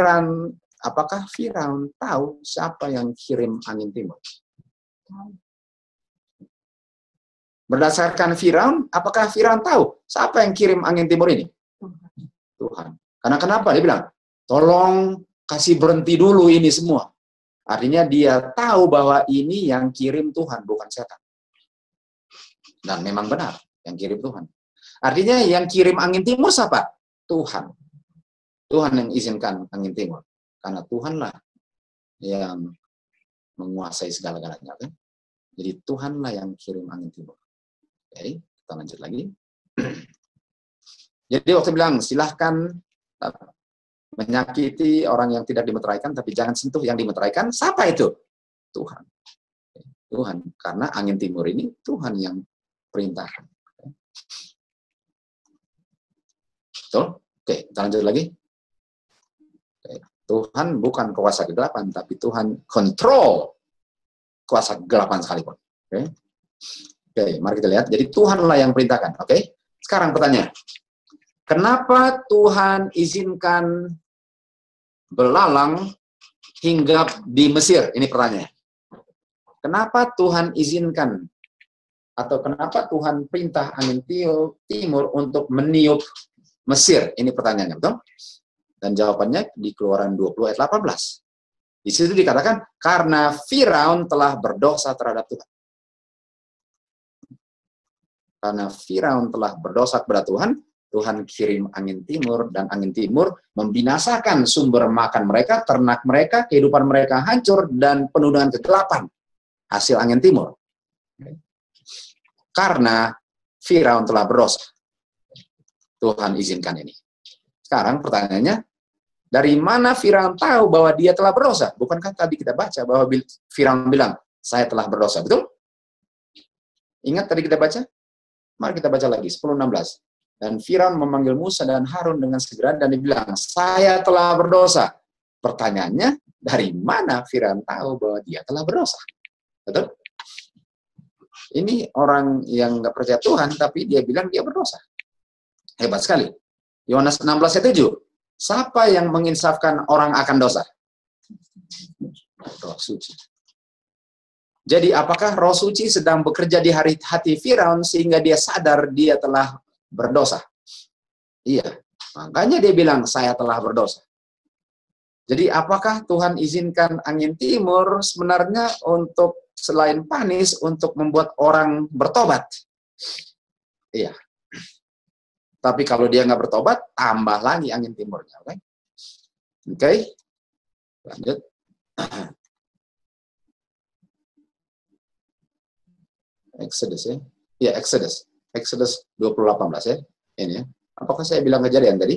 Firaun tahu siapa yang kirim angin timur? Berdasarkan Firaun, apakah Firaun tahu siapa yang kirim angin timur ini? Tuhan. Karena kenapa? Dia bilang, tolong kasih berhenti dulu ini semua. Artinya dia tahu bahwa ini yang kirim Tuhan, bukan setan. Dan memang benar, yang kirim Tuhan. Artinya yang kirim angin timur siapa? Tuhan. Tuhan yang izinkan angin timur. Karena Tuhanlah yang menguasai segala-galanya. Kan? Jadi Tuhanlah yang kirim angin timur. Oke, kita lanjut lagi. Jadi waktu bilang, silahkan menyakiti orang yang tidak dimeteraikan, tapi jangan sentuh yang dimeteraikan. Siapa itu? Tuhan. Tuhan. Karena angin timur ini Tuhan yang perintahkan. Betul? Oke, kita lanjut lagi. Oke. Tuhan bukan kuasa kegelapan, tapi Tuhan kontrol kuasa kegelapan sekalipun. Oke. Oke, mari kita lihat. Jadi Tuhanlah yang perintahkan. Oke. Sekarang pertanyaan. Kenapa Tuhan izinkan belalang hinggap di Mesir? Ini pertanyaan. Kenapa Tuhan izinkan atau kenapa Tuhan perintah angin timur untuk meniup Mesir? Ini pertanyaannya, betul? Dan jawabannya di Keluaran 20 ayat 18. Di situ dikatakan, karena Firaun telah berdosa terhadap Tuhan. Karena Firaun telah berdosa kepada Tuhan, Tuhan kirim angin timur, dan angin timur membinasakan sumber makan mereka, ternak mereka, kehidupan mereka hancur, dan penuh dengan kegelapan. Hasil angin timur. Karena Firaun telah berdosa. Tuhan izinkan ini. Sekarang pertanyaannya, dari mana Firaun tahu bahwa dia telah berdosa? Bukankah tadi kita baca bahwa Firaun bilang, saya telah berdosa, betul? Ingat tadi kita baca? Mari kita baca lagi, 10:16. Dan Firaun memanggil Musa dan Harun dengan segera dan dibilang, saya telah berdosa. Pertanyaannya, dari mana Firaun tahu bahwa dia telah berdosa? Betul? Ini orang yang nggak percaya Tuhan, tapi dia bilang dia berdosa. Hebat sekali. Yohanes 16 ayat 7. Siapa yang menginsafkan orang akan dosa? Roh Suci. Jadi apakah Roh Suci sedang bekerja di hati Firaun sehingga dia sadar dia telah berdosa? Iya. Makanya dia bilang, saya telah berdosa. Jadi apakah Tuhan izinkan angin timur sebenarnya untuk selain panis untuk membuat orang bertobat? Iya. Tapi kalau dia nggak bertobat, tambah lagi angin timurnya. Oke? Oke? Lanjut. Exodus ya. Ya, Exodus. Exodus 20:18 ya. Ini ya. Apakah saya bilang Kejadian tadi?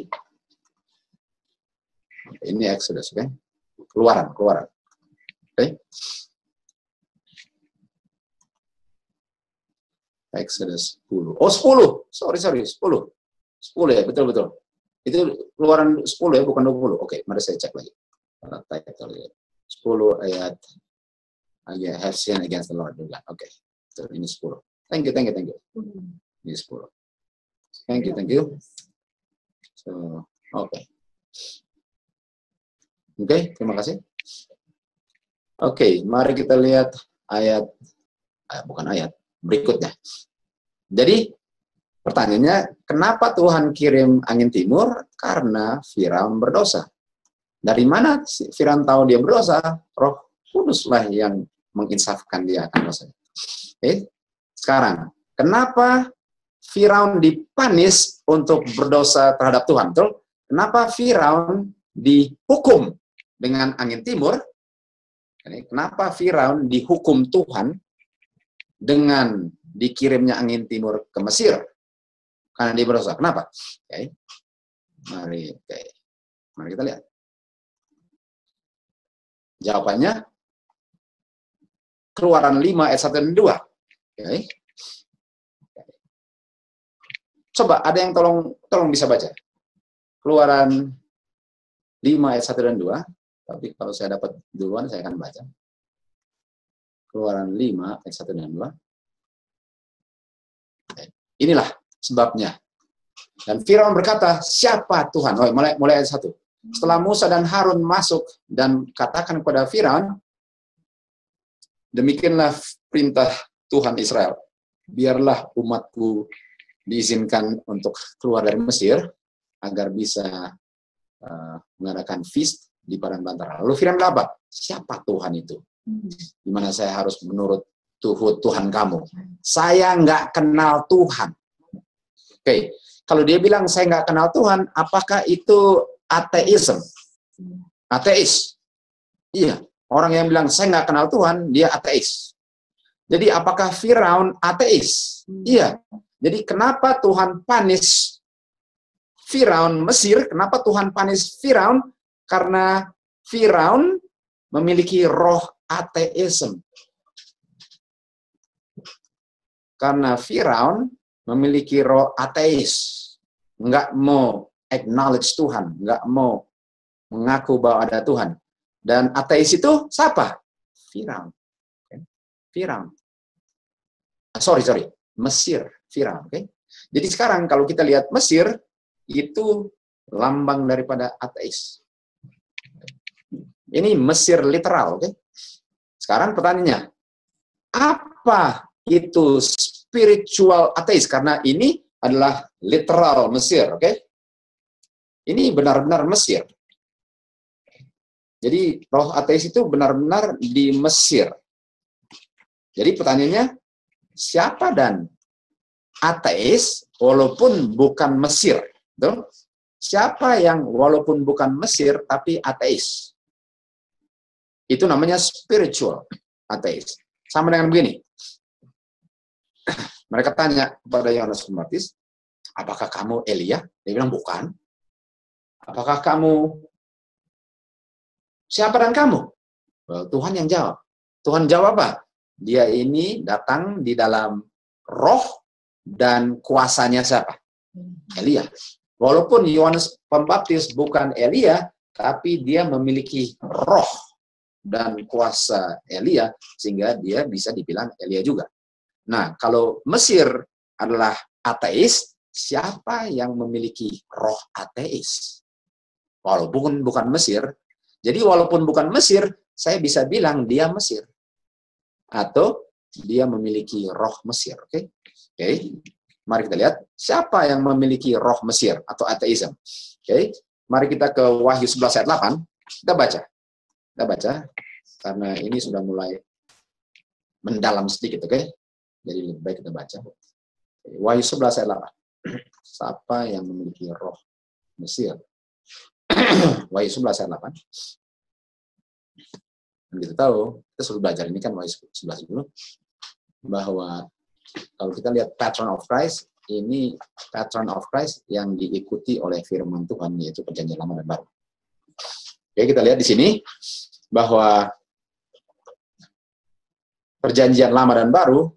Ini Exodus, oke? Keluaran. Oke? Exodus 10. Oh, 10. Sorry, 10. 10 ya, betul. Itu Keluaran 10 ya, bukan 20. Oke, mari saya cek lagi. Title ya. 10 ayat I have sinned against the Lord. Oke. Ini 10. Thank you. Ini 10. Thank you. So, oke. Oke, terima kasih. Oke, mari kita lihat bukan ayat, berikutnya. Jadi, pertanyaannya, kenapa Tuhan kirim angin timur? Karena Firaun berdosa. Dari mana Firaun tahu dia berdosa? Roh Kuduslah yang menginsafkan dia akan dosa. Oke. Sekarang, kenapa Firaun dipanis untuk berdosa terhadap Tuhan? Betul? Kenapa Firaun dihukum dengan angin timur? Kenapa Firaun dihukum Tuhan dengan dikirimnya angin timur ke Mesir? Karena dia berdosa. Kenapa? Oke. Mari kita lihat. Jawabannya Keluaran 5 ayat 1 dan 2. Oke. Coba ada yang tolong bisa baca. Keluaran 5 ayat 1 dan 2. Tapi kalau saya dapat duluan saya akan baca. Keluaran 5 ayat 1 dan 2. Oke. Inilah sebabnya. Dan Firaun berkata, siapa Tuhan? Oh, mulai ayat 1. Setelah Musa dan Harun masuk dan katakan kepada Firaun, demikianlah perintah Tuhan Israel. Biarlah umatku diizinkan untuk keluar dari Mesir agar bisa mengadakan feast di padang belantara. Lalu Firaun apa? Siapa Tuhan itu? Di mana saya harus menurut Tuhan kamu? Saya nggak kenal Tuhan. Oke, kalau dia bilang saya nggak kenal Tuhan, apakah itu ateisme? Ateis. Iya, orang yang bilang saya nggak kenal Tuhan, dia ateis. Jadi apakah Firaun ateis? Iya. Jadi kenapa Tuhan panis Firaun Mesir? Kenapa Tuhan panis Firaun? Karena Firaun memiliki roh ateisme. Karena Firaun memiliki roh ateis. Nggak mau acknowledge Tuhan. Nggak mau mengaku bahwa ada Tuhan. Dan ateis itu siapa? Firaun. Firaun. Sorry. Mesir. Firaun. Jadi sekarang kalau kita lihat Mesir, itu lambang daripada ateis. Ini Mesir literal. Sekarang pertanyaannya, apa itu spiritual ateis? Karena ini adalah literal Mesir. Ini benar-benar Mesir. Jadi roh ateis itu benar-benar di Mesir. Jadi pertanyaannya, siapa dan ateis walaupun bukan Mesir? Betul? Siapa yang walaupun bukan Mesir tapi ateis? Itu namanya spiritual ateis. Sama dengan begini. Mereka tanya kepada Yohanes Pembaptis, apakah kamu Elia? Dia bilang bukan. Apakah kamu siapa dan kamu? Tuhan yang jawab. Tuhan jawab apa? Dia ini datang di dalam roh dan kuasanya siapa? Elia. Walaupun Yohanes Pembaptis bukan Elia, tapi dia memiliki roh dan kuasa Elia, sehingga dia bisa dibilang Elia juga. Nah, kalau Mesir adalah ateis, siapa yang memiliki roh ateis? Walaupun bukan Mesir. Jadi walaupun bukan Mesir, saya bisa bilang dia Mesir. Atau dia memiliki roh Mesir. Oke? Mari kita lihat siapa yang memiliki roh Mesir atau ateisme. Mari kita ke Wahyu 11 ayat 8. Kita baca. Karena ini sudah mulai mendalam sedikit, Jadi lebih baik kita baca. Wahyu 11 ayat 8. Siapa yang memiliki roh Mesir? Wahyu 11 ayat 8. Dan kita tahu, kita sudah belajar ini kan Wahyu 11 dulu, bahwa kalau kita lihat pattern of Christ, ini pattern of Christ yang diikuti oleh firman Tuhan, yaitu Perjanjian Lama dan Baru. Oke, kita lihat di sini bahwa Perjanjian Lama dan Baru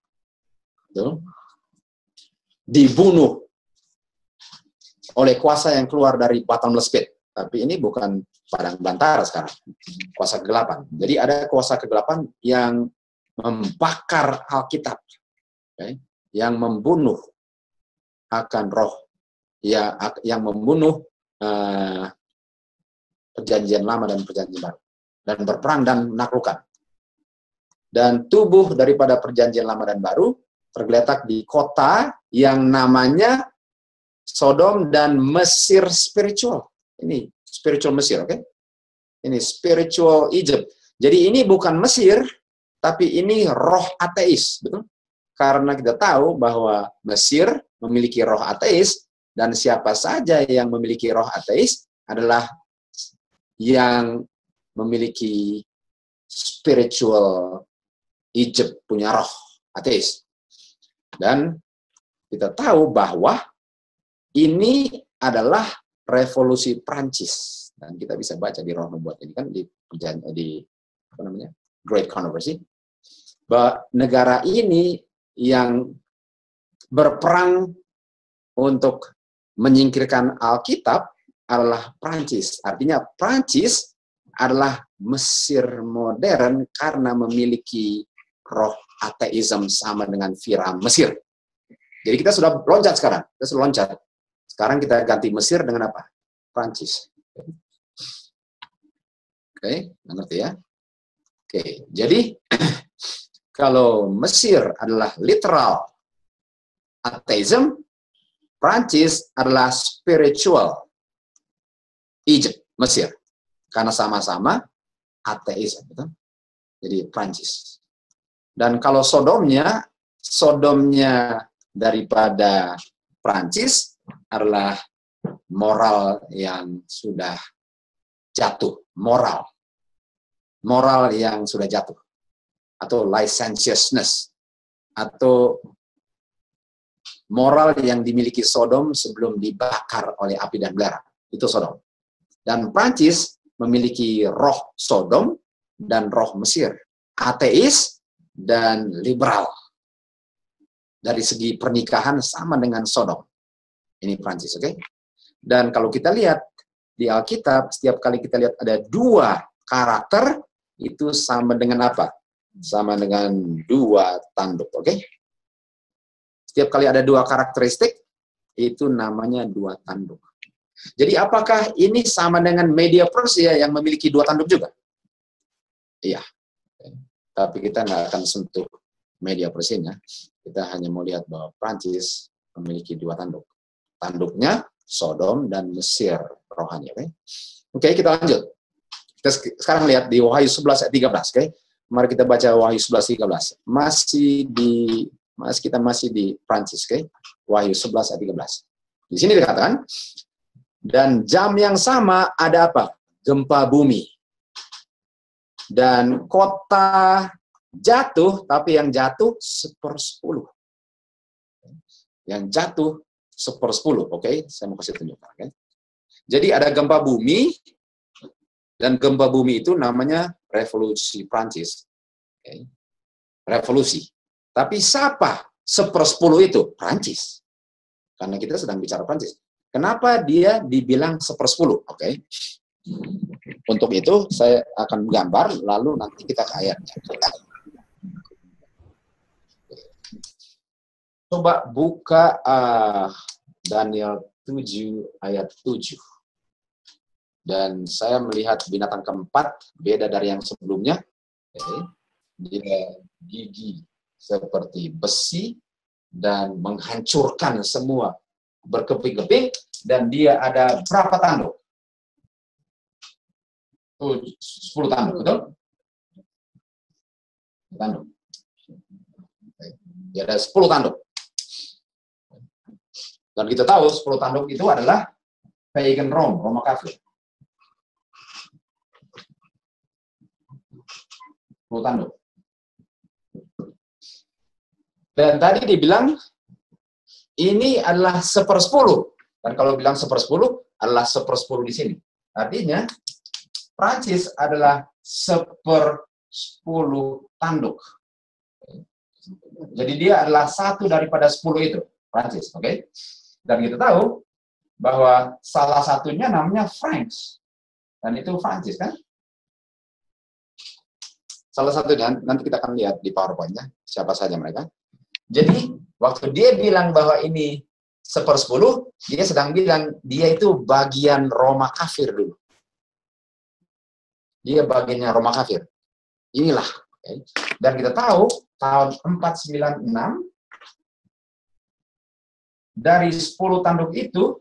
dibunuh oleh kuasa yang keluar dari bottomless pit. Tapi ini bukan padang belantara sekarang. Kuasa kegelapan. Jadi ada kuasa kegelapan yang membakar Alkitab. Yang membunuh akan roh. Yang membunuh Perjanjian Lama dan Perjanjian Baru. Dan berperang dan menaklukkan. Dan tubuh daripada Perjanjian Lama dan Baru tergeletak di kota yang namanya Sodom dan Mesir spiritual. Ini spiritual Mesir, Ini spiritual Egypt. Jadi ini bukan Mesir, tapi ini roh ateis, betul? Karena kita tahu bahwa Mesir memiliki roh ateis, dan siapa saja yang memiliki roh ateis adalah yang memiliki spiritual Egypt, punya roh ateis. Dan kita tahu bahwa ini adalah revolusi Prancis, dan kita bisa baca di Roh Nubuat ini kan di Great Controversy, bahwa negara ini yang berperang untuk menyingkirkan Alkitab adalah Prancis. Artinya Prancis adalah Mesir modern karena memiliki roh ateisme sama dengan Firaun Mesir. Jadi kita sudah loncat sekarang. Sekarang kita ganti Mesir dengan apa? Prancis. Ngerti ya? Jadi kalau Mesir adalah literal ateism, Prancis adalah spiritual Egypt, Mesir. Karena sama-sama ateisme. Jadi Prancis. Dan kalau Sodomnya daripada Prancis adalah moral yang sudah jatuh, moral yang sudah jatuh, atau licentiousness, atau moral yang dimiliki Sodom sebelum dibakar oleh api dan belerang. Itu Sodom. Dan Prancis memiliki roh Sodom dan roh Mesir. Ateis dan liberal. Dari segi pernikahan sama dengan Sodom. Ini Prancis, oke? Dan kalau kita lihat di Alkitab, setiap kali kita lihat ada dua karakter, itu sama dengan apa? Sama dengan dua tanduk, oke? Setiap kali ada dua karakteristik, itu namanya dua tanduk. Jadi apakah ini sama dengan media Persia yang memiliki dua tanduk juga? Iya. Tapi kita nggak akan sentuh media Persia. Kita hanya mau lihat bahwa Prancis memiliki dua tanduk. Tanduknya Sodom dan Mesir rohani. Oke, kita lanjut. Kita sekarang lihat di Wahyu 11 ayat 13. Oke? Mari kita baca Wahyu 11 ayat 13. Kita masih di Prancis, oke? Wahyu 11 ayat 13. Di sini dikatakan, dan jam yang sama ada apa? Gempa bumi. Dan kota jatuh, tapi yang jatuh 1/10. Yang jatuh 1/10, oke? Saya mau kasih tunjuk, oke? Jadi ada gempa bumi, dan gempa bumi itu namanya revolusi Prancis. Okay. Revolusi. Tapi siapa 1/10 itu? Prancis. Karena kita sedang bicara Prancis. Kenapa dia dibilang 1/10? Oke. Untuk itu saya akan gambar, lalu nanti kita ke ayatnya. Coba buka Daniel 7 ayat 7. Dan saya melihat binatang keempat beda dari yang sebelumnya. Dia gigi seperti besi dan menghancurkan semua, berkeping-keping, dan dia ada berapa tanduk? 10 tanduk, betul? Tanduk. Dia ada 10 tanduk. Dan kita tahu 10 tanduk itu adalah pagan Rome, Roma kafir. 10 tanduk. Dan tadi dibilang ini adalah 1/10. Dan kalau bilang 1/10 adalah 1/10 di sini. Artinya Prancis adalah 1/10 tanduk. Jadi dia adalah 1 daripada 10 itu, Prancis, oke? Dan kita tahu bahwa salah satunya namanya Franks. Dan itu Prancis, kan? Salah satunya, nanti kita akan lihat di PowerPoint-nya, siapa saja mereka. Jadi, waktu dia bilang bahwa ini 1/10, dia sedang bilang, dia itu bagian Roma kafir dulu. Dia bagiannya Roma kafir. Inilah. Okay. Dan kita tahu, tahun 496, dari 10 tanduk itu,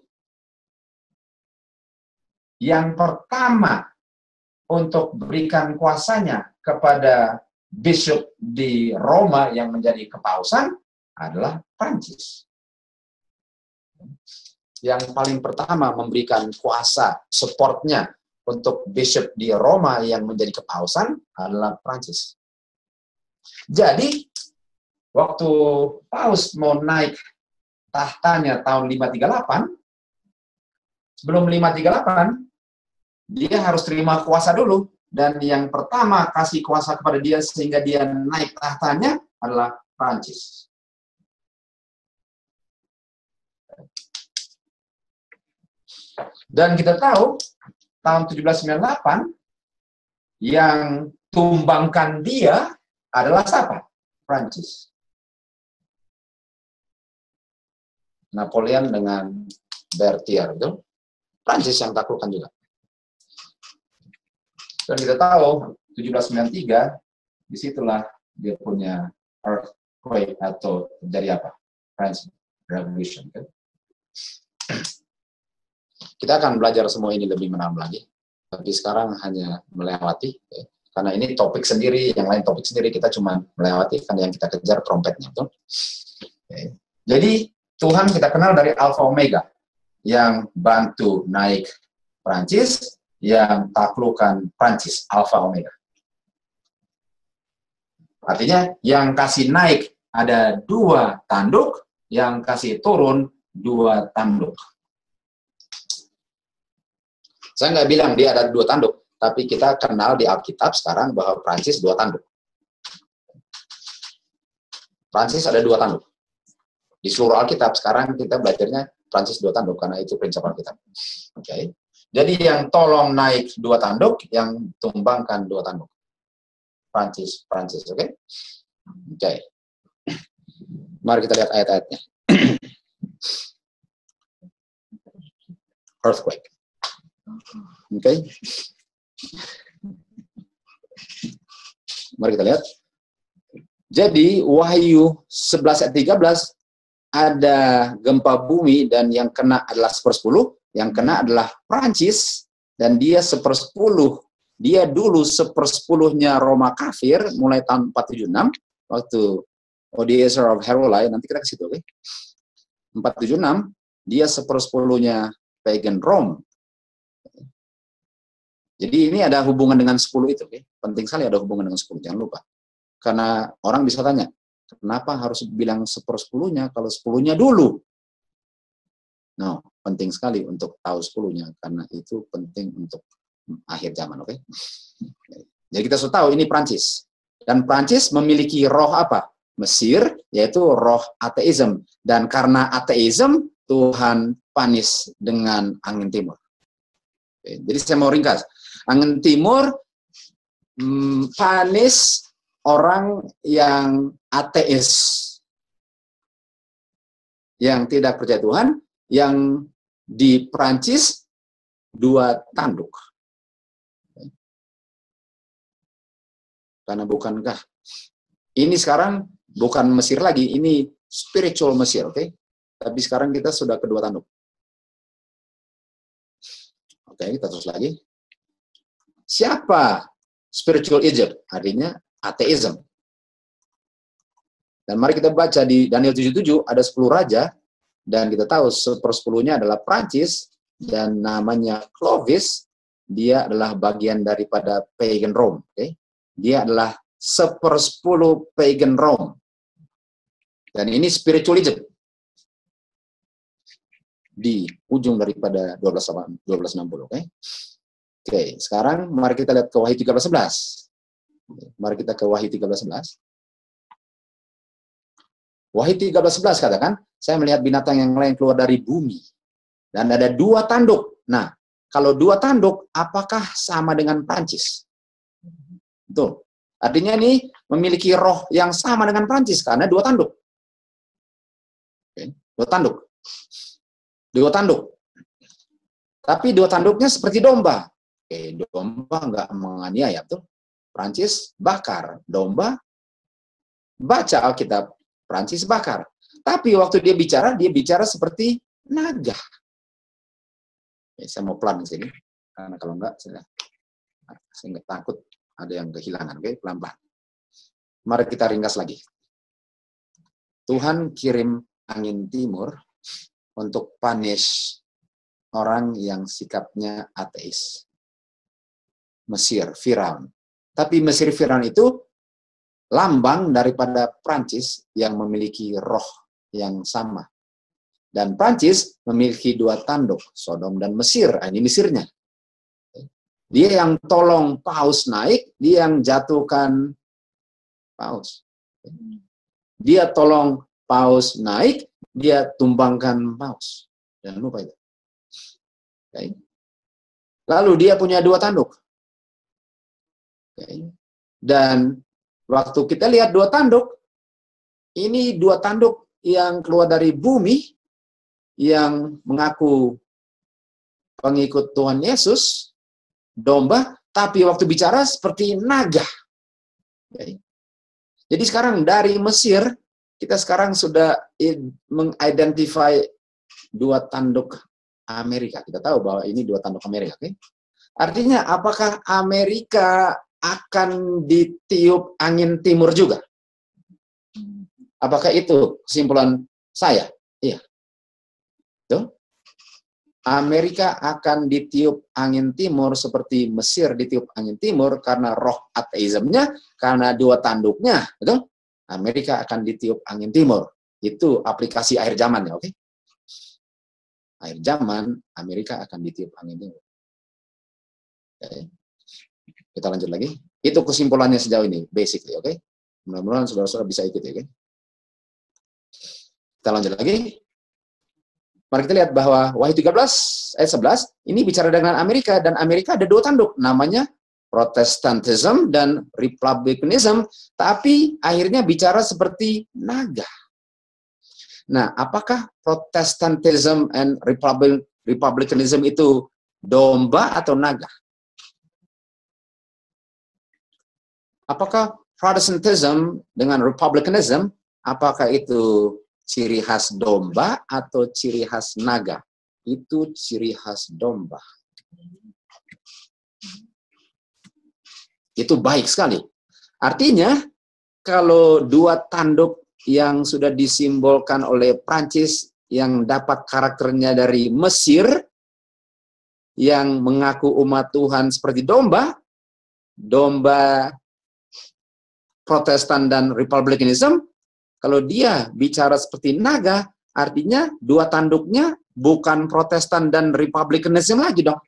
yang pertama untuk berikan kuasanya kepada bishop di Roma yang menjadi kepausan adalah Prancis. Yang paling pertama memberikan kuasa, supportnya untuk bishop di Roma yang menjadi kepausan adalah Prancis. Jadi, waktu Paus mau naik tahtanya tahun 538, sebelum 538, dia harus terima kuasa dulu. Dan yang pertama kasih kuasa kepada dia sehingga dia naik tahtanya adalah Prancis. Dan kita tahu, tahun 1798, yang tumbangkan dia adalah siapa? Prancis. Napoleon dengan Berthier, itu Prancis yang taklukkan juga. Dan kita tahu 1793 disitulah dia punya earthquake atau terjadi apa? French Revolution. Kan? Kita akan belajar semua ini lebih mendalam lagi, tapi sekarang hanya melewati, karena ini topik sendiri, yang lain topik sendiri, kita cuma melewati, karena yang kita kejar trompetnya. Jadi Tuhan kita kenal dari Alfa Omega, yang bantu naik Prancis, yang taklukkan Prancis, Alfa Omega. Artinya yang kasih naik ada 2 tanduk, yang kasih turun 2 tanduk. Saya nggak bilang dia ada 2 tanduk, tapi kita kenal di Alkitab sekarang bahwa Prancis 2 tanduk. Prancis ada 2 tanduk. Di seluruh Alkitab sekarang kita belajarnya Prancis 2 tanduk, karena itu prinsip Alkitab. Oke. Jadi yang tolong naik 2 tanduk, yang tumbangkan 2 tanduk. Prancis, oke? Oke. Mari kita lihat ayat-ayatnya. Earthquake. Oke. Mari kita lihat. Jadi Wahyu 11 ayat 13 ada gempa bumi dan yang kena adalah 1/10, yang kena adalah Prancis dan dia 1/10. Dia dulu 1/10-nya Roma kafir mulai tahun 476 waktu Odoacer of Heruli, nanti kita ke situ, oke? 476 dia 1/10-nya pagan Rome. Jadi ini ada hubungan dengan 10 itu, oke? Penting sekali ada hubungan dengan 10, jangan lupa. Karena orang bisa tanya, kenapa harus bilang 1/10-nya kalau 10-nya dulu? No, penting sekali untuk tahu 10-nya, karena itu penting untuk akhir zaman, oke? Jadi kita sudah tahu ini Prancis. Dan Prancis memiliki roh apa? Mesir, yaitu roh ateisme. Dan karena ateisme, Tuhan panis dengan angin timur. Oke, jadi saya mau ringkas. Angin timur panis orang yang ateis, yang tidak percaya Tuhan, yang di Prancis 2 tanduk. Karena bukankah ini sekarang bukan Mesir lagi, ini spiritual Mesir, oke? Tapi sekarang kita sudah ke 2 tanduk. Oke, kita terus lagi. Siapa spiritual Egypt? Artinya ateism. Dan mari kita baca di Daniel 7:7 ada 10 raja dan kita tahu 1/10-nya adalah Prancis dan namanya Clovis, dia adalah bagian daripada pagan Rome, oke? Dia adalah 1/10 pagan Rome. Dan ini spiritual Egypt. Di ujung daripada 1260, oke? Oke, sekarang mari kita lihat ke Wahyu 13:11. Mari kita ke Wahyu 13:11. Wahyu 13:11 katakan, saya melihat binatang yang lain keluar dari bumi. Dan ada 2 tanduk. Nah, kalau 2 tanduk, apakah sama dengan Prancis? Betul. Artinya ini memiliki roh yang sama dengan Prancis, karena 2 tanduk. Oke, 2 tanduk. 2 tanduk. Tapi 2 tanduknya seperti domba. Oke, domba nggak menganiaya, betul? Prancis bakar, domba baca Alkitab, Prancis bakar. Tapi waktu dia bicara seperti naga. Oke, saya mau pelan di sini, karena kalau enggak saya nggak takut ada yang kehilangan. Oke, pelan-pelan. Mari kita ringkas lagi. Tuhan kirim angin timur untuk punish orang yang sikapnya ateis. Mesir, Firaun. Tapi Mesir, Firaun itu lambang daripada Prancis yang memiliki roh yang sama. Dan Prancis memiliki 2 tanduk, Sodom dan Mesir. Ini Mesirnya. Dia yang tolong Paus naik, dia yang jatuhkan Paus. Dia tolong Paus naik, dia tumbangkan Paus. Jangan lupa itu. Okay. Lalu dia punya 2 tanduk. Okay. Dan waktu kita lihat 2 tanduk, ini 2 tanduk yang keluar dari bumi, yang mengaku pengikut Tuhan Yesus, domba, tapi waktu bicara seperti naga. Okay. Jadi sekarang dari Mesir, kita sekarang sudah mengidentify 2 tanduk Amerika. Kita tahu bahwa ini 2 tanduk Amerika. Okay? Artinya, apakah Amerika akan ditiup angin timur juga? Apakah itu kesimpulan saya? Iya. Tuh. Amerika akan ditiup angin timur seperti Mesir ditiup angin timur karena roh ateismnya, karena dua tanduknya, betul? Amerika akan ditiup angin timur. Itu aplikasi akhir zaman ya, oke? Akhir zaman, Amerika akan ditiup angin timur. Oke. Kita lanjut lagi. Itu kesimpulannya sejauh ini, basically, oke? Mudah-mudahan saudara-saudara bisa ikut, oke? Kita lanjut lagi. Mari kita lihat bahwa Wahyu 13 ayat 11 ini bicara dengan Amerika, dan Amerika ada dua tanduk, namanya Protestantism dan Republicanism, tapi akhirnya bicara seperti naga. Nah, apakah Protestantism and Republicanism itu domba atau naga? Apakah Protestantism dengan Republicanism, apakah itu ciri khas domba atau ciri khas naga? Itu ciri khas domba. Itu baik sekali. Artinya, kalau dua tanduk yang sudah disimbolkan oleh Prancis, yang dapat karakternya dari Mesir, yang mengaku umat Tuhan seperti domba, domba Protestan dan Republicanism, kalau dia bicara seperti naga, artinya dua tanduknya bukan Protestan dan Republicanism lagi dong.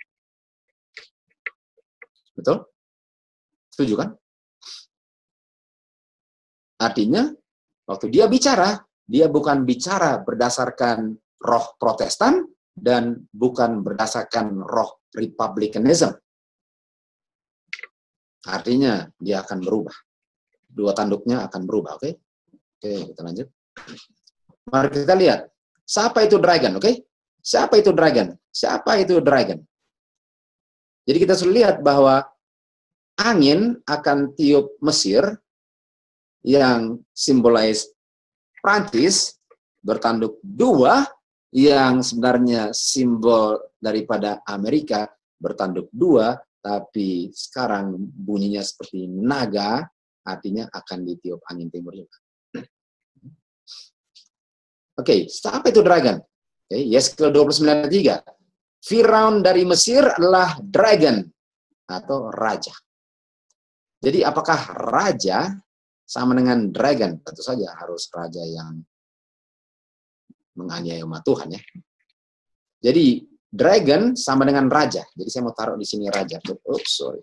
Betul? Setuju kan? Artinya, waktu dia bicara, dia bukan bicara berdasarkan roh Protestan dan bukan berdasarkan roh Republicanism. Artinya, dia akan berubah. Dua tanduknya akan berubah, oke? Oke, kita lanjut. Mari kita lihat. Siapa itu dragon, oke? Siapa itu dragon? Siapa itu dragon? Jadi kita sudah lihat bahwa angin akan tiup Mesir yang simbolis Prancis, bertanduk dua yang sebenarnya simbol daripada Amerika, bertanduk dua, tapi sekarang bunyinya seperti naga, artinya akan ditiup angin timur juga. Oke, siapa itu dragon? Oke, Yeskel 29:3. Firaun dari Mesir adalah dragon atau raja. Jadi apakah raja sama dengan dragon? Tentu saja harus raja yang menganiaya umat Tuhan ya. Jadi dragon sama dengan raja. Jadi saya mau taruh di sini raja. Oops, sorry.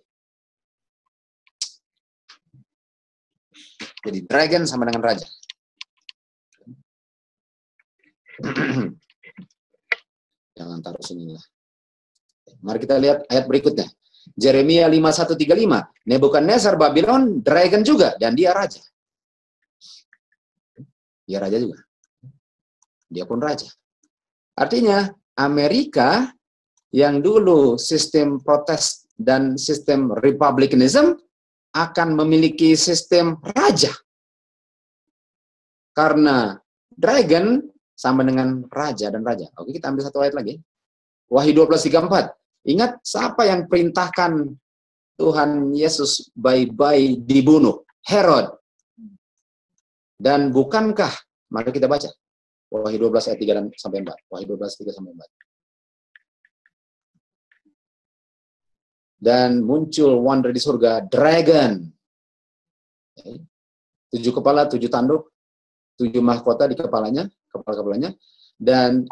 Jadi dragon sama dengan raja. Jangan taruh sini lah. Mari kita lihat ayat berikutnya. Jeremia 51:35. Nebukadnezar Babylon dragon juga dan dia raja. Dia raja juga. Dia pun raja. Artinya Amerika yang dulu sistem protes dan sistem republicanism akan memiliki sistem raja. Karena dragon sama dengan raja dan raja. Oke, kita ambil satu ayat lagi. Wahyu 12:34. Ingat siapa yang perintahkan Tuhan Yesus bayi-bayi dibunuh? Herod. Dan bukankah, mari kita baca. Wahyu 12 ayat 3 dan sampai 4. Wahyu 12 3 sampai 4. Dan muncul wonder di surga, dragon. 7 kepala, 7 tanduk, 7 mahkota di kepalanya, kepala-kepalanya, dan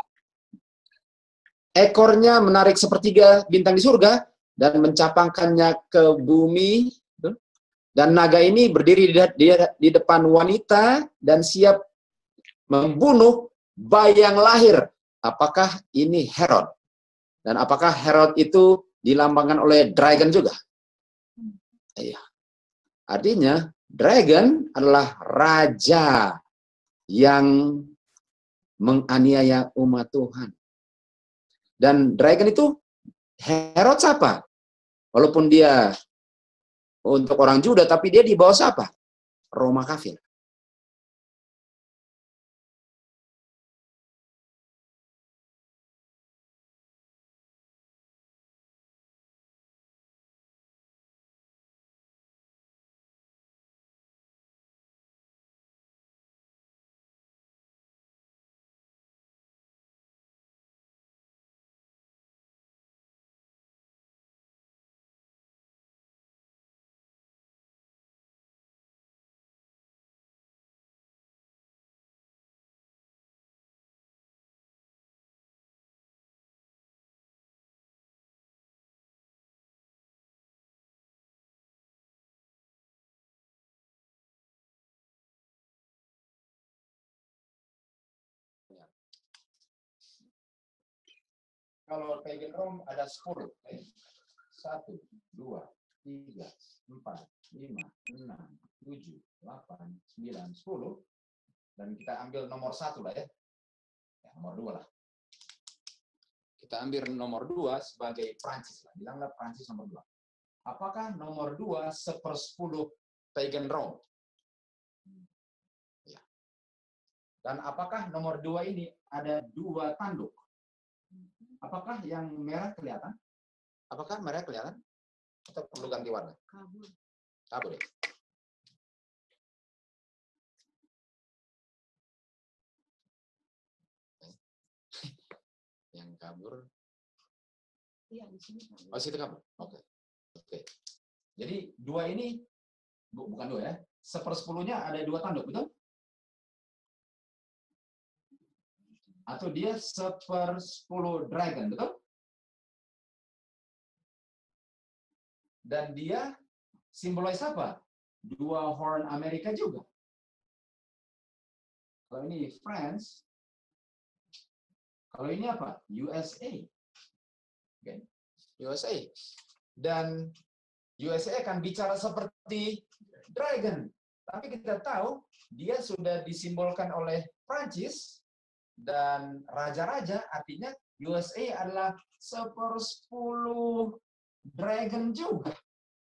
ekornya menarik sepertiga bintang di surga dan mencapangkannya ke bumi. Dan naga ini berdiri di depan wanita dan siap membunuh bayi yang lahir. Apakah ini Herod? Dan apakah Herod itu dilambangkan oleh dragon juga? Iya. Artinya, dragon adalah raja yang menganiaya umat Tuhan. Dan dragon itu, Herod siapa? Walaupun dia untuk orang Juda, tapi dia di bawah siapa? Roma kafir. Kalau pagan Rome ada 10. 1, 2, 3, 4, 5, 6, 7, 8, 9, 10. Dan kita ambil nomor 1 lah ya. Nomor 2 lah. Kita ambil nomor 2 sebagai Prancis lah. Bilanglah Prancis nomor 2. Apakah nomor 2 1/10 pagan Rome? Ya. Dan apakah nomor 2 ini ada 2 tanduk? Apakah yang merah kelihatan? Apakah merah kelihatan? Atau perlu ganti warna? Kabur. Kabur ya? Yang kabur. Iya, di sini kabur. Oh, situ kabur. Oke. Oke. Jadi 2 ini bukan 2 ya. 1/10-nya ada 2 tanduk, betul? Atau dia 1/10 dragon, betul? Dan dia simbolis apa? 2 horn Amerika juga. Kalau ini France, kalau ini apa? USA. Okay. USA. Dan USA akan bicara seperti dragon. Tapi kita tahu dia sudah disimbolkan oleh Prancis dan raja-raja, artinya USA adalah 1/10 dragon juga.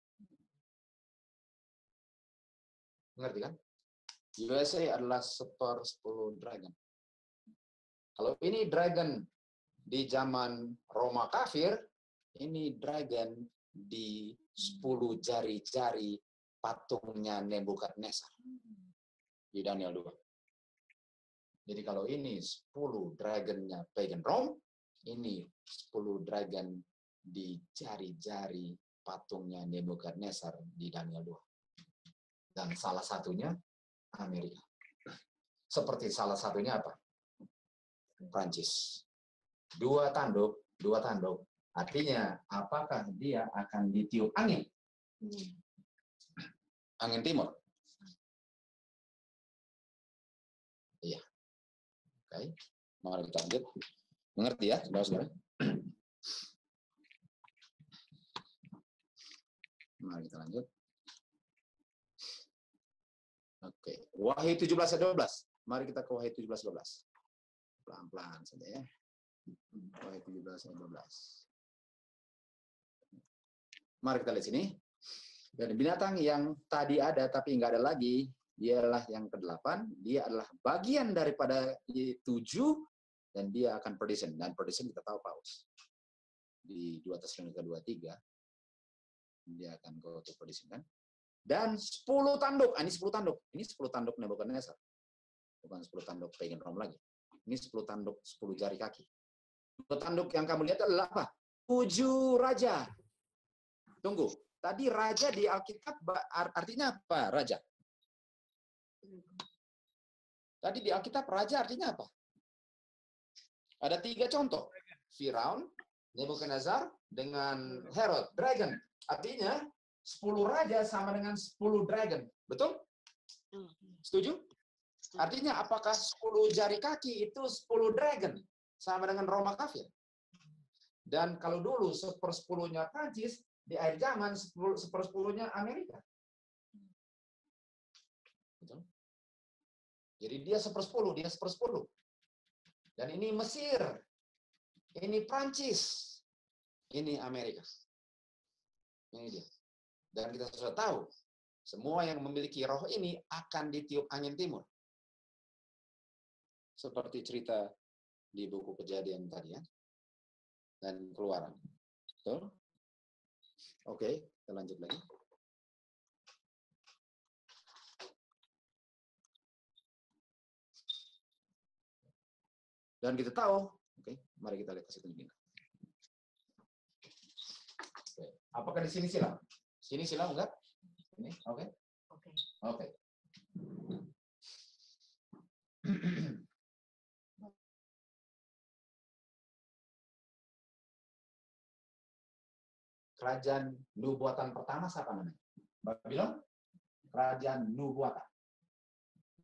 Mengerti kan? USA adalah 1/10 dragon. Kalau ini dragon di zaman Roma kafir, ini dragon di 10 jari-jari patungnya Nebukadnezar di Daniel 2. Jadi kalau ini 10 dragonnya pagan Rome, ini 10 dragon di jari-jari patungnya Nebukadnezar di Daniel 2. Dan salah satunya Amerika. Seperti salah satunya apa? Prancis. 2 tanduk. Artinya, apakah dia akan ditiup angin? Angin timur. Iya. Oke. Mari kita lanjut. Mengerti ya, saudara-saudara? Mari kita lanjut. Oke. Wahyu 17 ayat 12. Mari kita ke Wahyu 17 ayat 12. Pelan-pelan saja ya. Wahyu 17 ayat 12. Mari kita lihat sini. Dan binatang yang tadi ada tapi nggak ada lagi, dialah yang ke-8. Dia adalah bagian daripada 7 dan dia akan perdition. Dan perdition kita tahu paus. Di 2 Tesalonika 2:3 dia akan go to perdition kan. Dan 10 tanduk. Ini 10 tanduk. Ini 10 tanduk Nebukadnezar. Bukan 10 tanduk pagan Rome lagi. Ini 10 tanduk, 10 jari kaki. 10 tanduk yang kamu lihat adalah apa? 7 raja. Tunggu. Tadi raja di Alkitab artinya apa? Raja. Tadi di Alkitab raja artinya apa? Ada 3 contoh. Firaun, Nebukadnezar, dengan Herod. Dragon. Artinya 10 raja sama dengan 10 dragon. Betul? Setuju? Artinya apakah 10 jari kaki itu 10 dragon? Sama dengan Roma kafir. Dan kalau dulu 1/10-nya Prancis, di akhir zaman 1/10-nya Amerika. Betul? Jadi dia 1/10, dia 1/10. Dan ini Mesir. Ini Prancis. Ini Amerika. Ini dia. Dan kita sudah tahu, semua yang memiliki roh ini akan ditiup angin timur. Seperti cerita di buku Kejadian tadi ya. Dan Keluaran. Betul? Oke, kita lanjut lagi. Dan kita tahu, oke, mari kita lihat kasih tunjukin. Oke. Apakah di sini silam? Sini silam enggak? Ini, oke? Oke. Oke. Kerajaan nubuatan pertama siapa namanya? Babylon? Kerajaan nubuatan.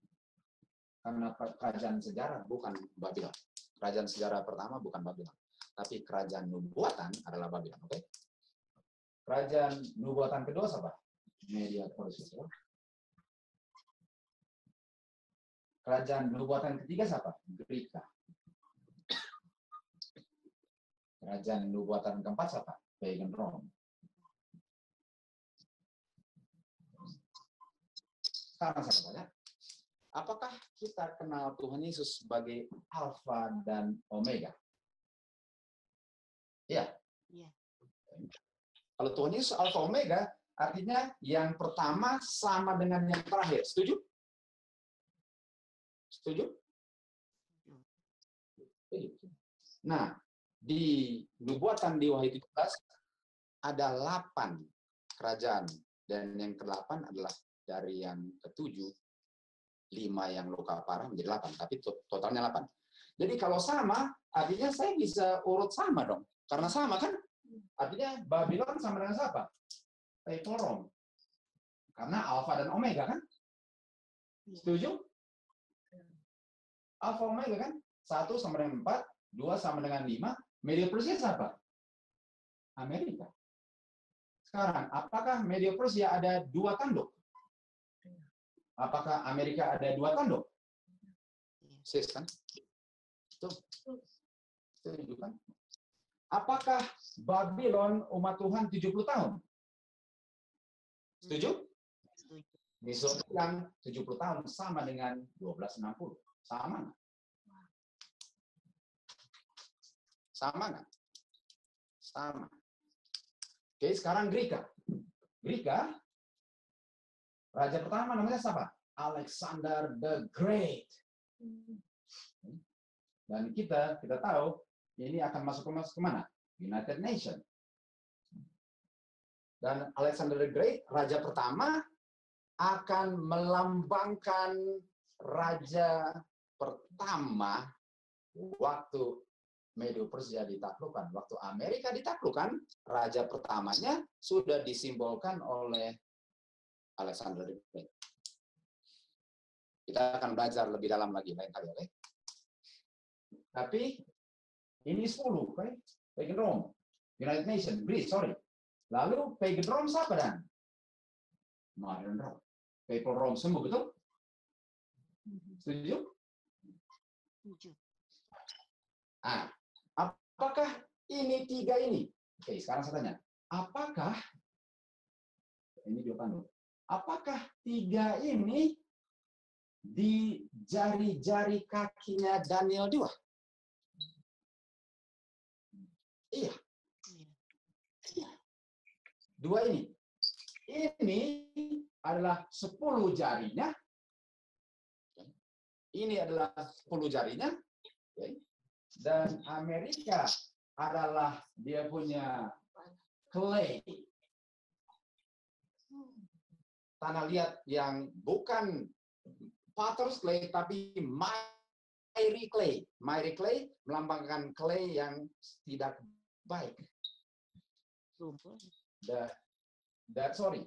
Karena kerajaan sejarah bukan Babylon. Kerajaan sejarah pertama bukan Babylon. Tapi kerajaan nubuatan adalah Babylon. Oke? Kerajaan nubuatan kedua siapa? Media Persia. Kerajaan nubuatan ketiga siapa? Greka. Kerajaan nubuatan keempat siapa? Pagan Rome. Sekarang saya tanya, apakah kita kenal Tuhan Yesus sebagai Alfa dan Omega? Iya. Iya. Kalau Tuhan Yesus Alfa Omega, artinya yang pertama sama dengan yang terakhir. Setuju? Setuju? Setuju. Nah, di nubuatan di Wahyu 17 ada 8 kerajaan, dan yang ke-8 adalah dari yang ke-7, 5 yang luka parah menjadi 8, tapi totalnya 8. Jadi kalau sama, artinya saya bisa urut sama dong. Karena sama kan? Artinya Babylon sama dengan siapa? Pagan Rome. Karena Alfa dan Omega kan? Setuju? Alfa Omega kan? 1 sama dengan 4, 2 sama dengan 5, Media Persia siapa? Amerika. Sekarang, apakah Media Persia ada 2 tanduk? Apakah Amerika ada 2 tanduk? Sis kan? Tuh. Setuju kan? Apakah Babylon umat Tuhan 70 tahun? Setuju? Setuju. Misal yang 70 tahun sama dengan 1260. Sama nggak? Sama nggak? Sama. Oke, sekarang Greka. Greka, raja pertama namanya siapa? Alexander the Great. Dan kita tahu ini akan masuk ke mana? United Nations. Dan Alexander the Great, raja pertama, akan melambangkan raja pertama waktu Media Persia ditaklukkan. Waktu Amerika ditaklukkan, raja pertamanya sudah disimbolkan oleh Alexander the Great. Kita akan belajar lebih dalam lagi lain kali, oke? Tapi ini 10, oke? Pagan Rome, United Nations, Greece, sorry. Lalu Pagan Rome siapa dan? Modern Rome. Pagan Rome sembuh, betul? Setuju? Setuju. Ah, apakah ini 3 ini? Oke, sekarang saya tanya. Apakah ini dia pandu? Apakah 3 ini di jari-jari kakinya Daniel 2? Iya. 2 ini. Ini adalah 10 jarinya. Ini adalah 10 jarinya. Dan Amerika adalah dia punya clay. Tanah liat yang bukan potter's clay, tapi miry clay. Miry clay melambangkan clay yang tidak baik. Sorry.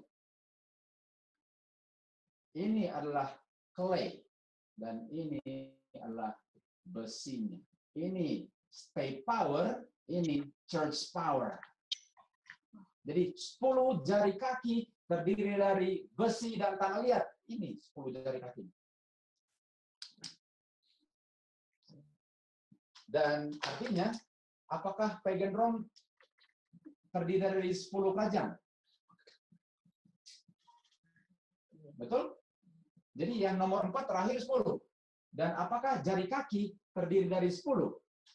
Ini adalah clay. Dan ini adalah besinya. Ini state power, ini church power. Jadi 10 jari kaki terdiri dari besi dan tanah liat. Ini 10 jari kaki. Dan artinya, apakah Pagan Rome terdiri dari 10 kerajaan? Betul? Jadi yang nomor 4 terakhir 10. Dan apakah jari kaki terdiri dari 10?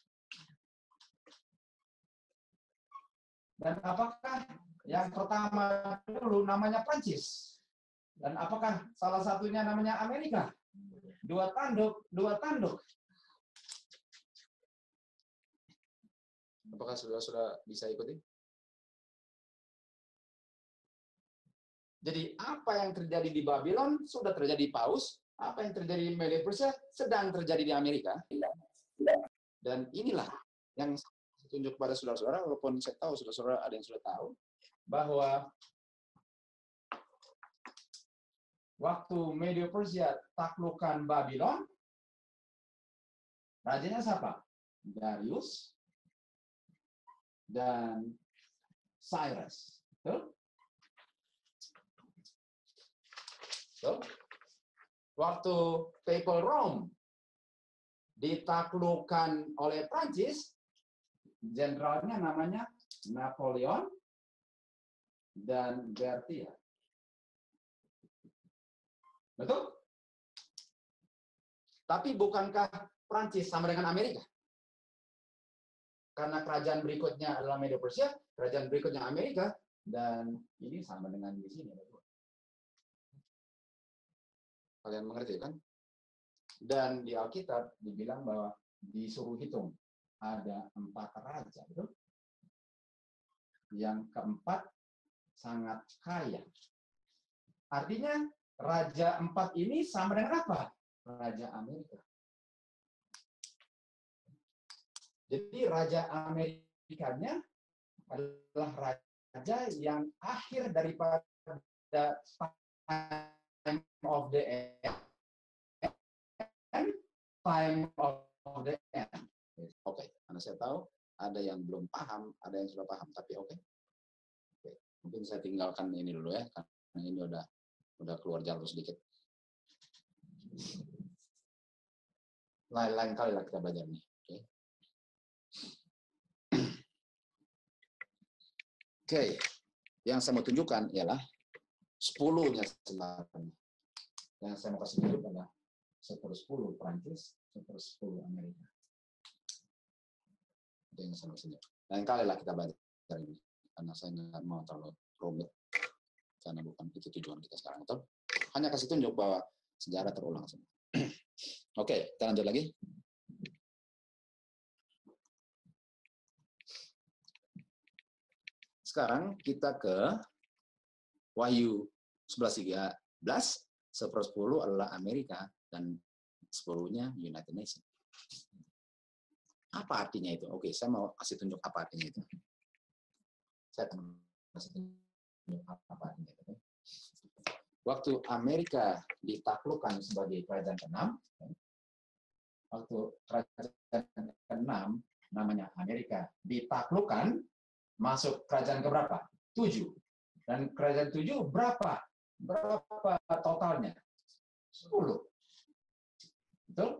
Dan apakah yang pertama dulu namanya Prancis? Dan apakah salah satunya namanya Amerika? 2 tanduk, 2 tanduk. Apakah sudah bisa ikuti? Jadi apa yang terjadi di Babylon sudah terjadi di Paus, apa yang terjadi di Media Persia sedang terjadi di Amerika. Dan inilah yang saya tunjuk pada saudara-saudara, walaupun saya tahu saudara-saudara ada yang sudah tahu, bahwa waktu Media Persia taklukkan Babylon, rajanya siapa? Darius. dan Cyrus. Betul? Betul? Waktu Papal Rome ditaklukkan oleh Prancis, jenderalnya namanya Napoleon dan Berthier. Betul? Tapi bukankah Prancis sama dengan Amerika? Karena kerajaan berikutnya adalah Medo Persia, kerajaan berikutnya Amerika, dan ini sama dengan di sini. Kalian mengerti kan? Dan di Alkitab dibilang bahwa disuruh hitung ada 4 raja, betul? Yang keempat sangat kaya. Artinya raja 4 ini sama dengan apa? Raja Amerika. Jadi raja Amerikanya adalah raja yang akhir daripada time of the end. Time of the end. Oke, karena saya tahu ada yang belum paham, ada yang sudah paham, tapi oke. Mungkin saya tinggalkan ini dulu ya, karena ini udah keluar jalur sedikit. Lain-lain kali lah kita belajar nih. Oke, yang saya mau tunjukkan ialah 10-nya sebenarnya. Yang saya mau kasih tunjuk adalah 1/10 Prancis, 1/10 Amerika. Itu yang saya mau tunjuk. Lain kali lah kita belajar ini, karena saya nggak mau terlalu rumit, karena bukan itu tujuan kita sekarang. Atau hanya kasih tunjuk bahwa sejarah terulang semua. Oke, kita lanjut lagi. Sekarang kita ke Wahyu 11:13, 1/10 adalah Amerika dan 10-nya United Nations. Apa artinya itu? Oke, saya mau kasih tunjuk apa artinya itu. Saya akan kasih tunjuk apa artinya itu. Waktu Amerika ditaklukkan sebagai kerajaan ke-6, waktu kerajaan ke-6 namanya Amerika ditaklukkan, masuk kerajaan keberapa? 7. Dan kerajaan 7 berapa? Berapa totalnya? 10. Betul?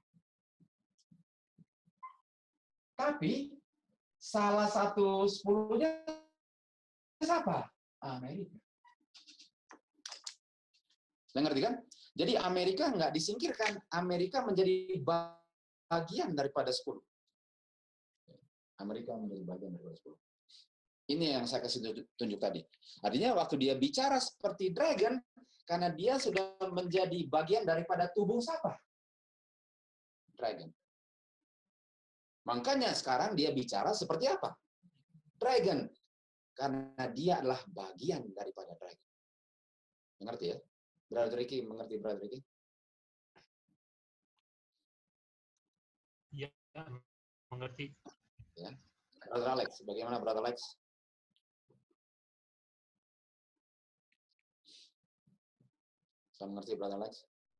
Tapi salah satu 10-nya siapa? Amerika. Anda ngerti kan? Jadi Amerika nggak disingkirkan. Amerika menjadi bagian daripada 10. Amerika menjadi bagian daripada 10. Ini yang saya kasih tunjuk tadi. Artinya waktu dia bicara seperti dragon, karena dia sudah menjadi bagian daripada tubuh siapa? Dragon. Makanya sekarang dia bicara seperti apa? Dragon. Karena dia adalah bagian daripada dragon. Mengerti ya? Brother Ricky, mengerti Brother Ricky? Ya, mengerti. Ya. Brother Alex, bagaimana Brother Alex? Saya mengerti, Brother Alex?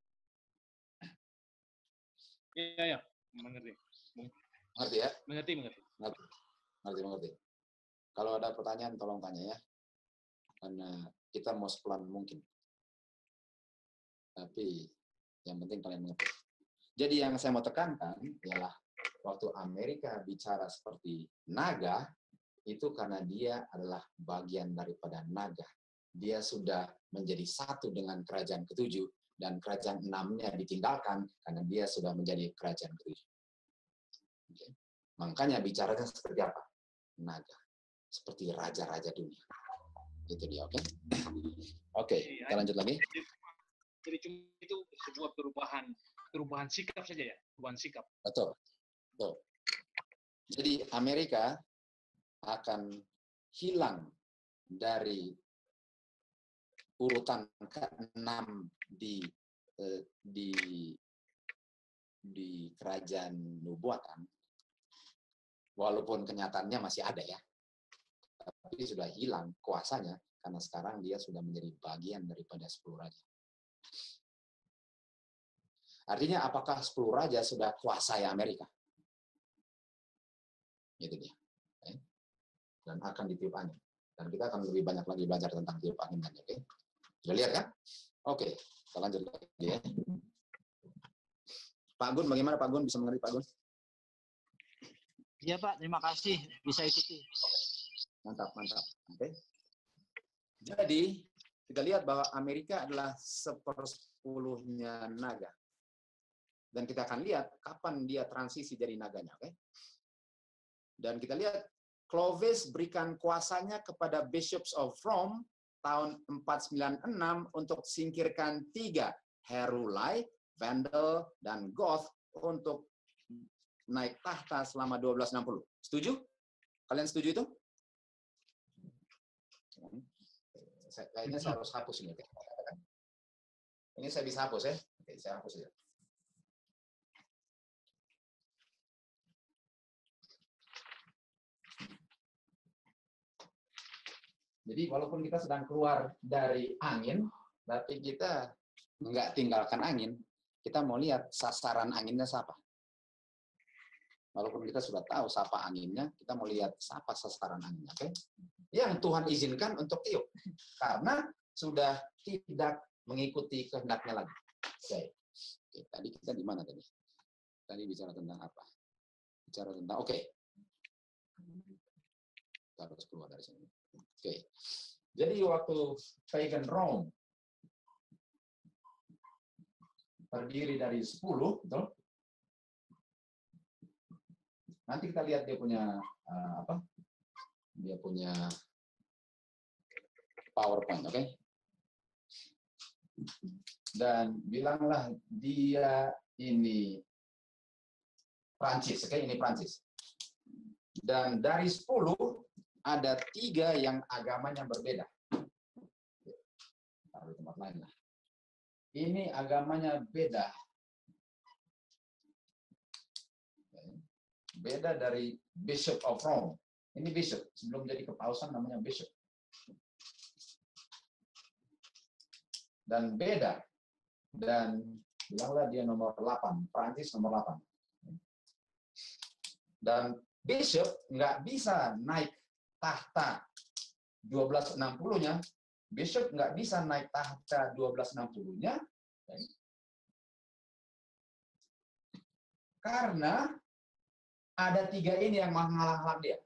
Ya, mengerti. Mengerti ya? Mengerti. Mengerti. Kalau ada pertanyaan, tolong tanya ya. Karena kita mau sepelan mungkin. Tapi yang penting kalian mengerti. Jadi yang saya mau tekankan ialah waktu Amerika bicara seperti naga, itu karena dia adalah bagian daripada naga. Dia sudah menjadi satu dengan kerajaan ke-7 dan kerajaan 6-nya ditinggalkan karena dia sudah menjadi kerajaan ke-7. Okay. Makanya bicaranya seperti apa? Naga. Seperti raja-raja dunia. Itu dia, oke? Oke, kita lanjut lagi. Jadi cuma itu sebuah perubahan sikap saja ya, perubahan sikap. Betul. Jadi Amerika akan hilang dari urutan ke-6 di kerajaan nubuatan, walaupun kenyataannya masih ada ya, tapi sudah hilang kuasanya karena sekarang dia sudah menjadi bagian daripada 10 raja. Artinya apakah 10 raja sudah kuasai Amerika? Itu dia. dan akan ditiup angin. Dan kita akan lebih banyak lagi belajar tentang tiup angin. Oke? Sudah lihat kan? Oke, kita lanjut lagi ya. Pak Gun, bagaimana Pak Gun? Bisa mengerti Pak Gun? Iya Pak, terima kasih bisa ikuti. Mantap, mantap. Oke. Jadi, kita lihat bahwa Amerika adalah 1/10-nya naga. Dan kita akan lihat kapan dia transisi jadi naganya. Oke? Dan kita lihat, Clovis berikan kuasanya kepada Bishops of Rome tahun 496 untuk singkirkan 3, Heruli, Vandal, dan Goth untuk naik tahta selama 1260. Setuju? Kalian setuju itu? Kayaknya saya harus hapus ini. Ini saya bisa hapus ya. Oke, saya hapus ya. Jadi walaupun kita sedang keluar dari angin, tapi kita nggak tinggalkan angin. Kita mau lihat sasaran anginnya siapa. Walaupun kita sudah tahu siapa anginnya, kita mau lihat siapa sasaran anginnya. Oke? Yang Tuhan izinkan untuk tiup. Karena sudah tidak mengikuti kehendaknya lagi. Oke. Tadi kita di mana tadi? Tadi bicara tentang apa? Bicara tentang, oke. Kita harus keluar dari sini. Oke. Jadi waktu pagan Rome terdiri dari 10, betul? Nanti kita lihat dia punya apa? Dia punya PowerPoint, oke? Dan bilanglah dia ini Prancis, oke? Ini Prancis. Dan dari 10 ada 3 yang agamanya berbeda. Taruh di tempat lain lah. Ini agamanya beda. Beda dari Bishop of Rome. Ini bishop, sebelum jadi kepausan namanya bishop. Dan beda. Dan bilanglah dia nomor 8, Prancis nomor 8. Dan bishop nggak bisa naik tahta 1260-nya. Bishop nggak bisa naik tahta 1260-nya. Karena ada 3 ini yang menghalang-halang dia.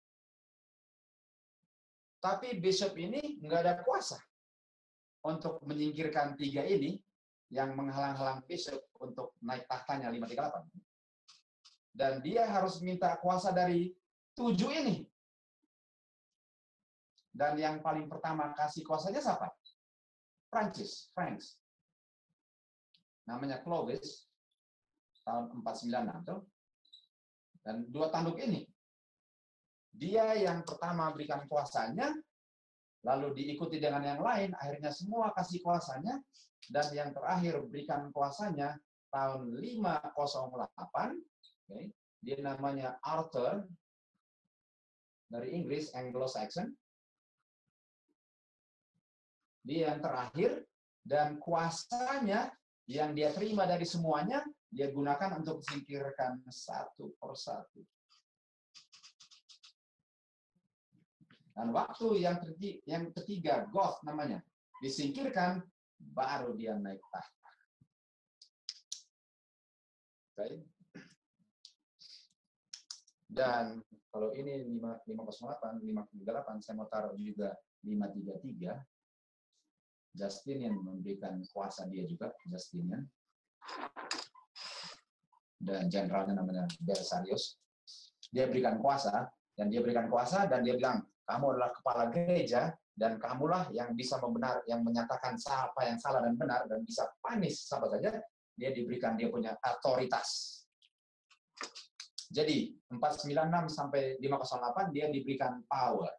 Tapi bishop ini nggak ada kuasa untuk menyingkirkan 3 ini yang menghalang-halang bishop untuk naik tahtanya 538. Dan dia harus minta kuasa dari 7 ini. Dan yang paling pertama kasih kuasanya siapa? Prancis, France. Namanya Clovis, tahun 496. Dan 2 tanduk ini. Dia yang pertama berikan kuasanya, lalu diikuti dengan yang lain, akhirnya semua kasih kuasanya, dan yang terakhir berikan kuasanya tahun 508, okay. Dia namanya Arthur, dari Inggris, Anglo-Saxon. Dia yang terakhir, dan kuasanya yang dia terima dari semuanya, dia gunakan untuk singkirkan satu persatu. Dan waktu yang ketiga, Goth namanya, disingkirkan, baru dia naik tahta. Okay. Dan kalau ini 508, 538, saya mau taruh juga 533. Justinian memberikan kuasa dia juga, Justinian. Dan jenderalnya namanya Belisarius. Dia berikan kuasa, dan dia bilang, kamu adalah kepala gereja, dan kamulah yang bisa yang menyatakan apa yang salah dan benar, dan bisa panis siapa saja. Dia diberikan, dia punya otoritas. Jadi 496 sampai 508 dia diberikan power.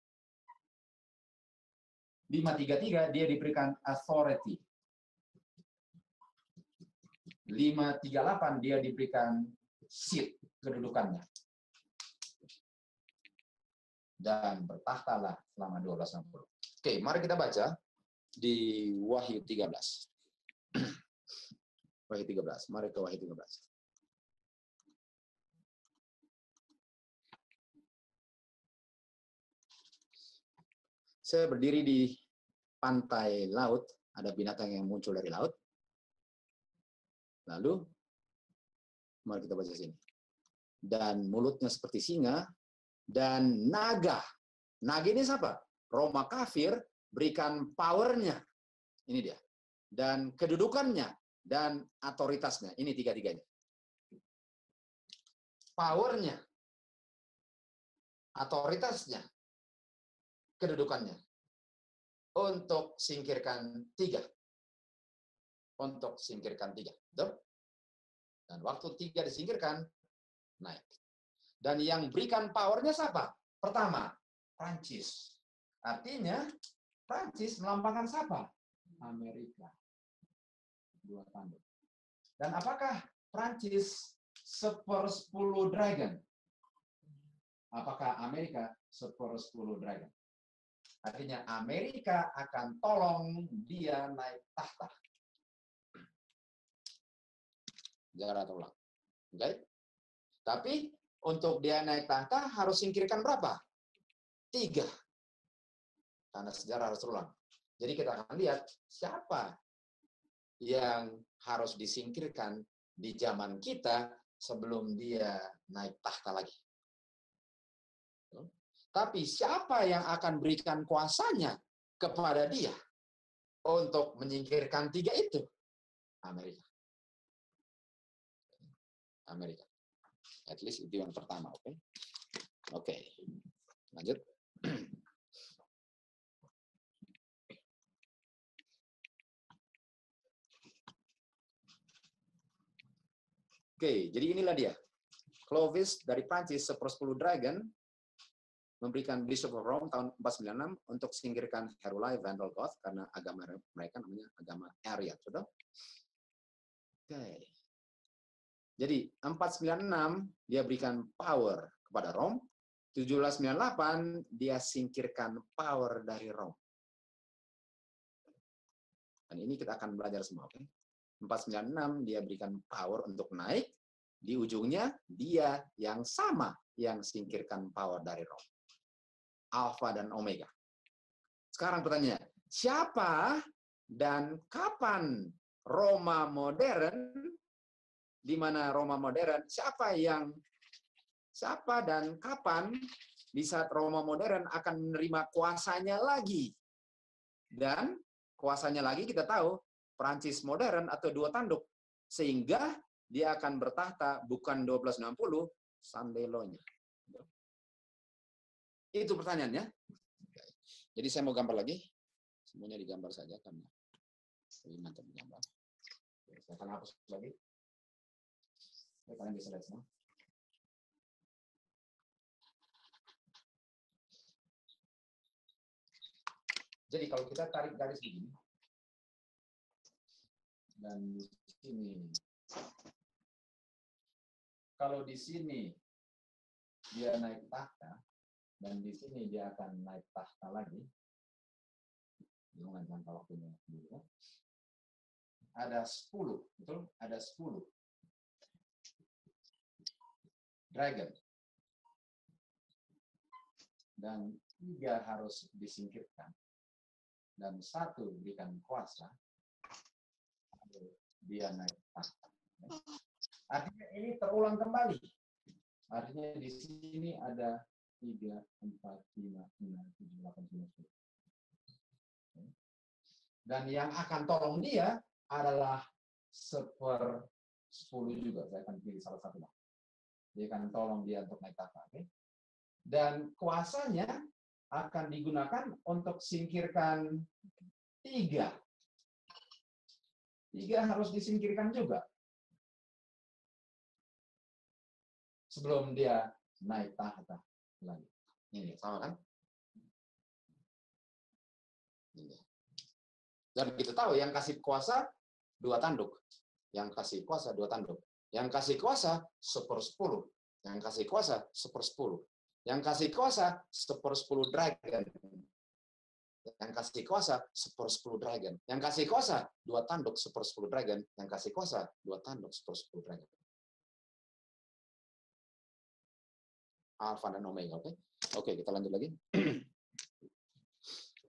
533 dia diberikan authority. 538 dia diberikan seat, kedudukannya. Dan bertahtalah selama 1260. Oke, mari kita baca di Wahyu 13. Wahyu 13, mari ke Wahyu 13. Saya berdiri di pantai laut, ada binatang yang muncul dari laut. Lalu, mari kita baca sini. Dan mulutnya seperti singa, dan naga. Naga ini siapa? Roma kafir, berikan powernya. Ini dia. Dan kedudukannya, dan otoritasnya. Ini tiga-tiganya. Powernya, otoritasnya, kedudukannya. Untuk singkirkan tiga. Untuk singkirkan tiga. Betul? Dan waktu tiga disingkirkan, naik. Dan yang berikan powernya siapa? Pertama, Prancis. Artinya, Prancis melampangkan siapa? Amerika. Dua tanduk. Dan apakah Prancis 1/10 dragon? Apakah Amerika 1/10 dragon? Artinya Amerika akan tolong dia naik tahta. Jangan terulang. Oke? Tapi untuk dia naik tahta harus singkirkan berapa? 3. Karena sejarah harus terulang. Jadi kita akan lihat siapa yang harus disingkirkan di zaman kita sebelum dia naik tahta lagi. Tapi siapa yang akan berikan kuasanya kepada dia untuk menyingkirkan 3 itu? Amerika. Amerika. At least itu yang pertama, oke? Oke. Lanjut. Oke, jadi inilah dia. Clovis dari Prancis 1/10 dragon memberikan Bishop of Rome tahun 496 untuk singkirkan Heruli Vandal Goth karena agama mereka namanya agama Arian, betul? Oke. Jadi 496 dia berikan power kepada Rome, 1798 dia singkirkan power dari Rome. Dan ini kita akan belajar semua, oke? 496 dia berikan power untuk naik, di ujungnya dia yang sama yang singkirkan power dari Rome. Alpha dan Omega. Sekarang pertanyaannya, siapa dan kapan Roma modern, di mana Roma modern, siapa dan kapan di saat Roma modern akan menerima kuasanya lagi? Dan kuasanya lagi kita tahu, Prancis modern atau dua tanduk, sehingga dia akan bertahta bukan 1260, Sandelonya. Itu pertanyaannya. Jadi saya mau gambar lagi. Semuanya digambar saja karena lebih mantap digambar. Saya akan hapus lagi. Kalian bisa lihat semua. Jadi kalau kita tarik garis begini, dan di sini, kalau di sini dia naik tahta, dan di sini dia akan naik tahta lagi. Jangan jangka waktunya dulu. Ada 10, betul? Ada 10 dragon. Dan 3 harus disingkirkan. Dan 1 berikan kuasa. Dia naik tahta. Artinya ini terulang kembali. Artinya di sini ada 3, 4, 5, 6, 7, 8, 9, 10. Dan yang akan tolong dia adalah 1/10 juga. Saya akan pilih salah satu. Dia akan tolong dia untuk naik tahta. Okay? Dan kuasanya akan digunakan untuk singkirkan 3. 3 harus disingkirkan juga. Sebelum dia naik tahta lagi. Ini sama kan? Ini. Dan kita tahu yang kasih kuasa 2 tanduk. Yang kasih kuasa 2 tanduk. Yang kasih kuasa 1/10. Yang kasih kuasa 1/10. Yang kasih kuasa 1/10 dragon. Yang kasih kuasa 1/10 dragon. Yang kasih kuasa 2 tanduk 1/10 dragon. Yang kasih kuasa 2 tanduk 1/10 dragon. Alpha dan Omega, oke? Oke, kita lanjut lagi.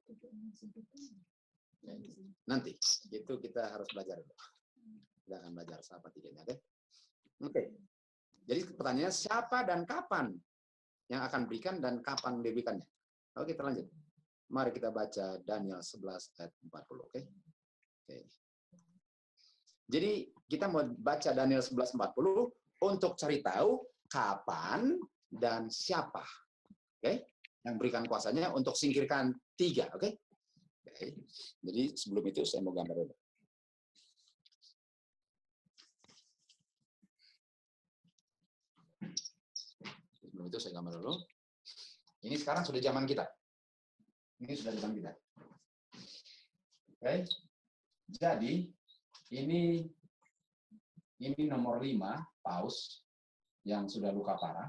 Nanti itu kita harus belajar dulu. Kita akan belajar siapa tiganya, oke? Oke. Jadi pertanyaannya siapa dan kapan yang akan berikan dan kapan diberikannya? Oke, kita lanjut. Mari kita baca Daniel 11 ayat 40, oke? Oke. Jadi kita mau baca Daniel 11:40 untuk cari tahu kapan dan siapa, oke? Yang berikan kuasanya untuk singkirkan 3, oke? Oke. Jadi sebelum itu saya mau gambar dulu. Sebelum itu saya gambar dulu. Ini sekarang sudah zaman kita. Ini sudah zaman kita. Oke. Jadi ini nomor 5 paus yang sudah luka parah.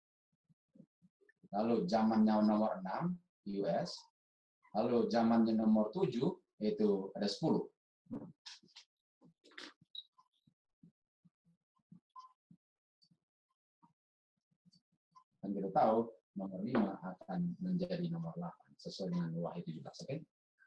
Lalu zamannya nomor 6 US. Lalu zamannya nomor 7 itu ada 10. Dan kita tahu nomor 5 akan menjadi nomor 8 sesuai dengan Wahyu 17, oke?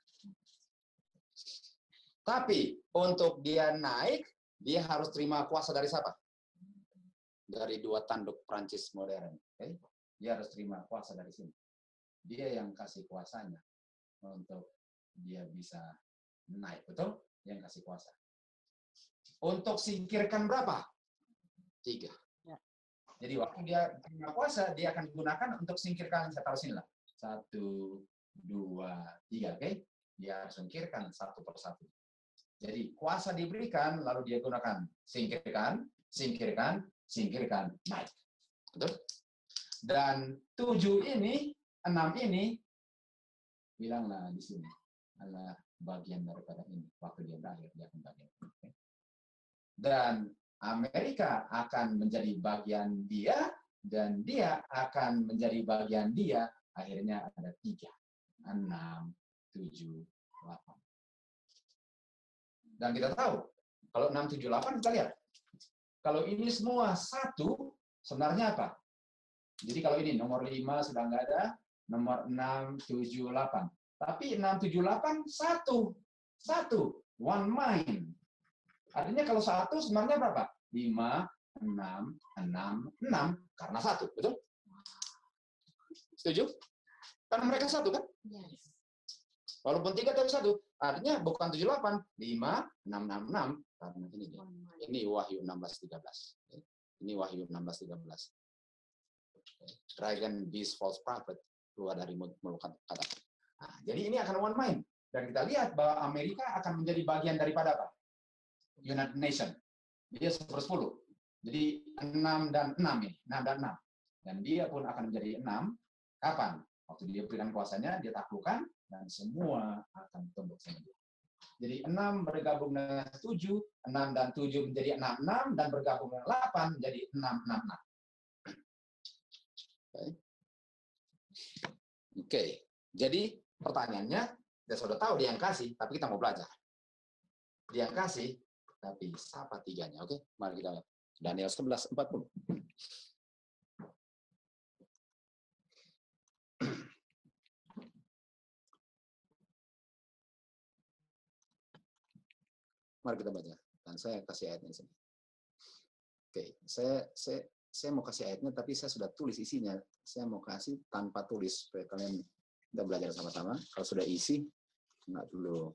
Tapi untuk dia naik, dia harus terima kuasa dari siapa? Dari 2 tanduk Prancis modern, oke? Dia harus terima kuasa dari sini. Dia yang kasih kuasanya untuk dia bisa naik, betul? Yang kasih kuasa. Untuk singkirkan berapa? 3. Jadi waktu dia terima kuasa, dia akan gunakan untuk singkirkan, saya taruh sini lah. 1, 2, 3, oke? Dia harus singkirkan satu persatu. Jadi kuasa diberikan, lalu dia gunakan singkirkan, singkirkan, singkirkan, naik. Betul? Dan 7 ini, 6 ini, bilanglah di sini adalah bagian daripada ini. Waktu dia berakhir, dia akan bagian. Okay? Dan Amerika akan menjadi bagian dia, dan dia akan menjadi bagian dia. Akhirnya ada 3, 6, 7, 8. Dan kita tahu, kalau 6, 7, 8, kita lihat. Kalau ini semua 1, sebenarnya apa? Jadi kalau ini nomor 5 sudah nggak ada, nomor 6, 7, 8. Tapi 6, 7, 8, 1. One mind. Artinya kalau 1 sebenarnya berapa? 5, 6, 6, 6. Karena 1, betul? Setuju? Karena mereka 1, kan? Yes. Walaupun 3 tapi 1. Artinya bukan 7, 8. 5, 6, 6, 6. Karena ini dia. Ini Wahyu 16:13. Ini Wahyu 16:13. Dragon, beast, false prophet keluar dari mulut kata. Nah, jadi ini akan one mind. Dan kita lihat bahwa Amerika akan menjadi bagian daripada apa? United Nation. Dia 1/10. Jadi 6 dan 6 ini. 6 dan 6. Dan dia pun akan menjadi 6. Kapan? Waktu dia berikan kuasanya, dia taklukkan, dan semua akan tunduk sama dia. Jadi 6 bergabung dengan 7, 6 dan 7 menjadi 6, dan bergabung dengan 8 menjadi 6. Oke. Jadi pertanyaannya, kita sudah tahu dia yang kasih, tapi kita mau belajar. Dia yang kasih, tapi siapa 3-nya? Oke, mari kita lihat. Daniel 11:40. Mari kita baca. Dan saya kasih ayatnya di sini. Oke, saya mau kasih ayatnya, tapi saya sudah tulis isinya. Saya mau kasih tanpa tulis supaya kalian kita belajar sama-sama. Kalau sudah isi, nggak perlu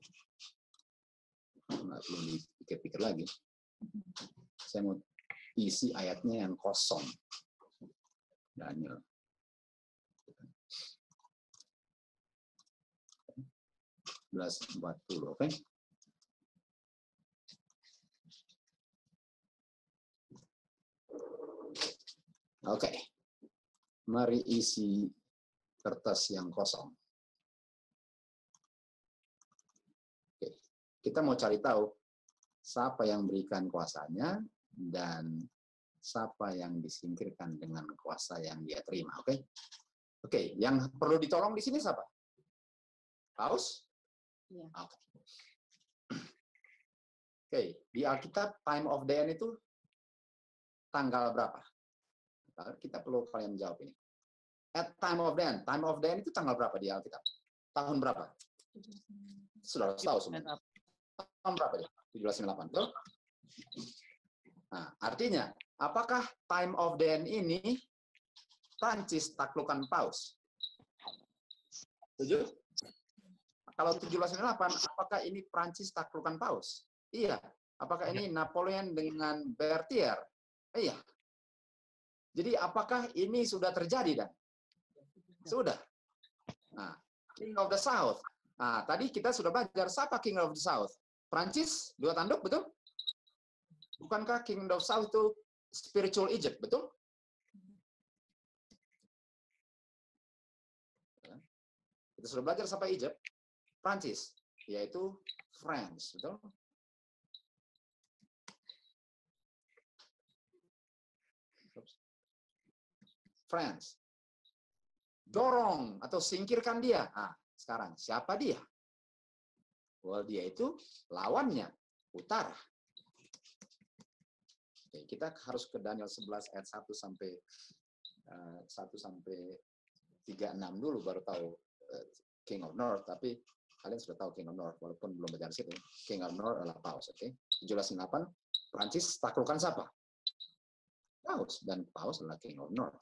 dipikir-pikir lagi. Saya mau isi ayatnya yang kosong. Daniel. Belas 40, oke? Oke. Mari isi kertas yang kosong. Oke. Kita mau cari tahu siapa yang berikan kuasanya dan siapa yang disingkirkan dengan kuasa yang dia terima, oke? Oke, yang perlu ditolong di sini siapa? Paus? Iya. Oke. Oke, di Alkitab time of the end itu tanggal berapa? Kita perlu kalian jawab ini. At time of the end itu tanggal berapa di Alkitab? Tahun berapa? Sudah tahu semua. Tahun berapa ya? 1798, betul? Nah, artinya, apakah time of then ini Prancis taklukan Paus? Setuju? Kalau 1798, apakah ini Prancis taklukan Paus? Iya. Apakah ini Napoleon dengan Berthier? Iya. Jadi apakah ini sudah terjadi, Dan? Sudah. Nah, King of the South. Nah, tadi kita sudah belajar siapa King of the South? Prancis, 2 tanduk, betul? Bukankah King of the South itu spiritual Egypt, betul? Kita sudah belajar siapa Egypt? Prancis, yaitu France, betul? France. Dorong atau singkirkan dia. Nah, sekarang siapa dia? Well, dia itu lawannya, utara. Oke, kita harus ke Daniel 11 ayat 1 sampai 36 dulu baru tahu King of North, tapi kalian sudah tahu King of North walaupun belum belajar situ. King of North adalah Paus, oke. 1798 Prancis taklukkan siapa? Paus, dan Paus adalah King of North.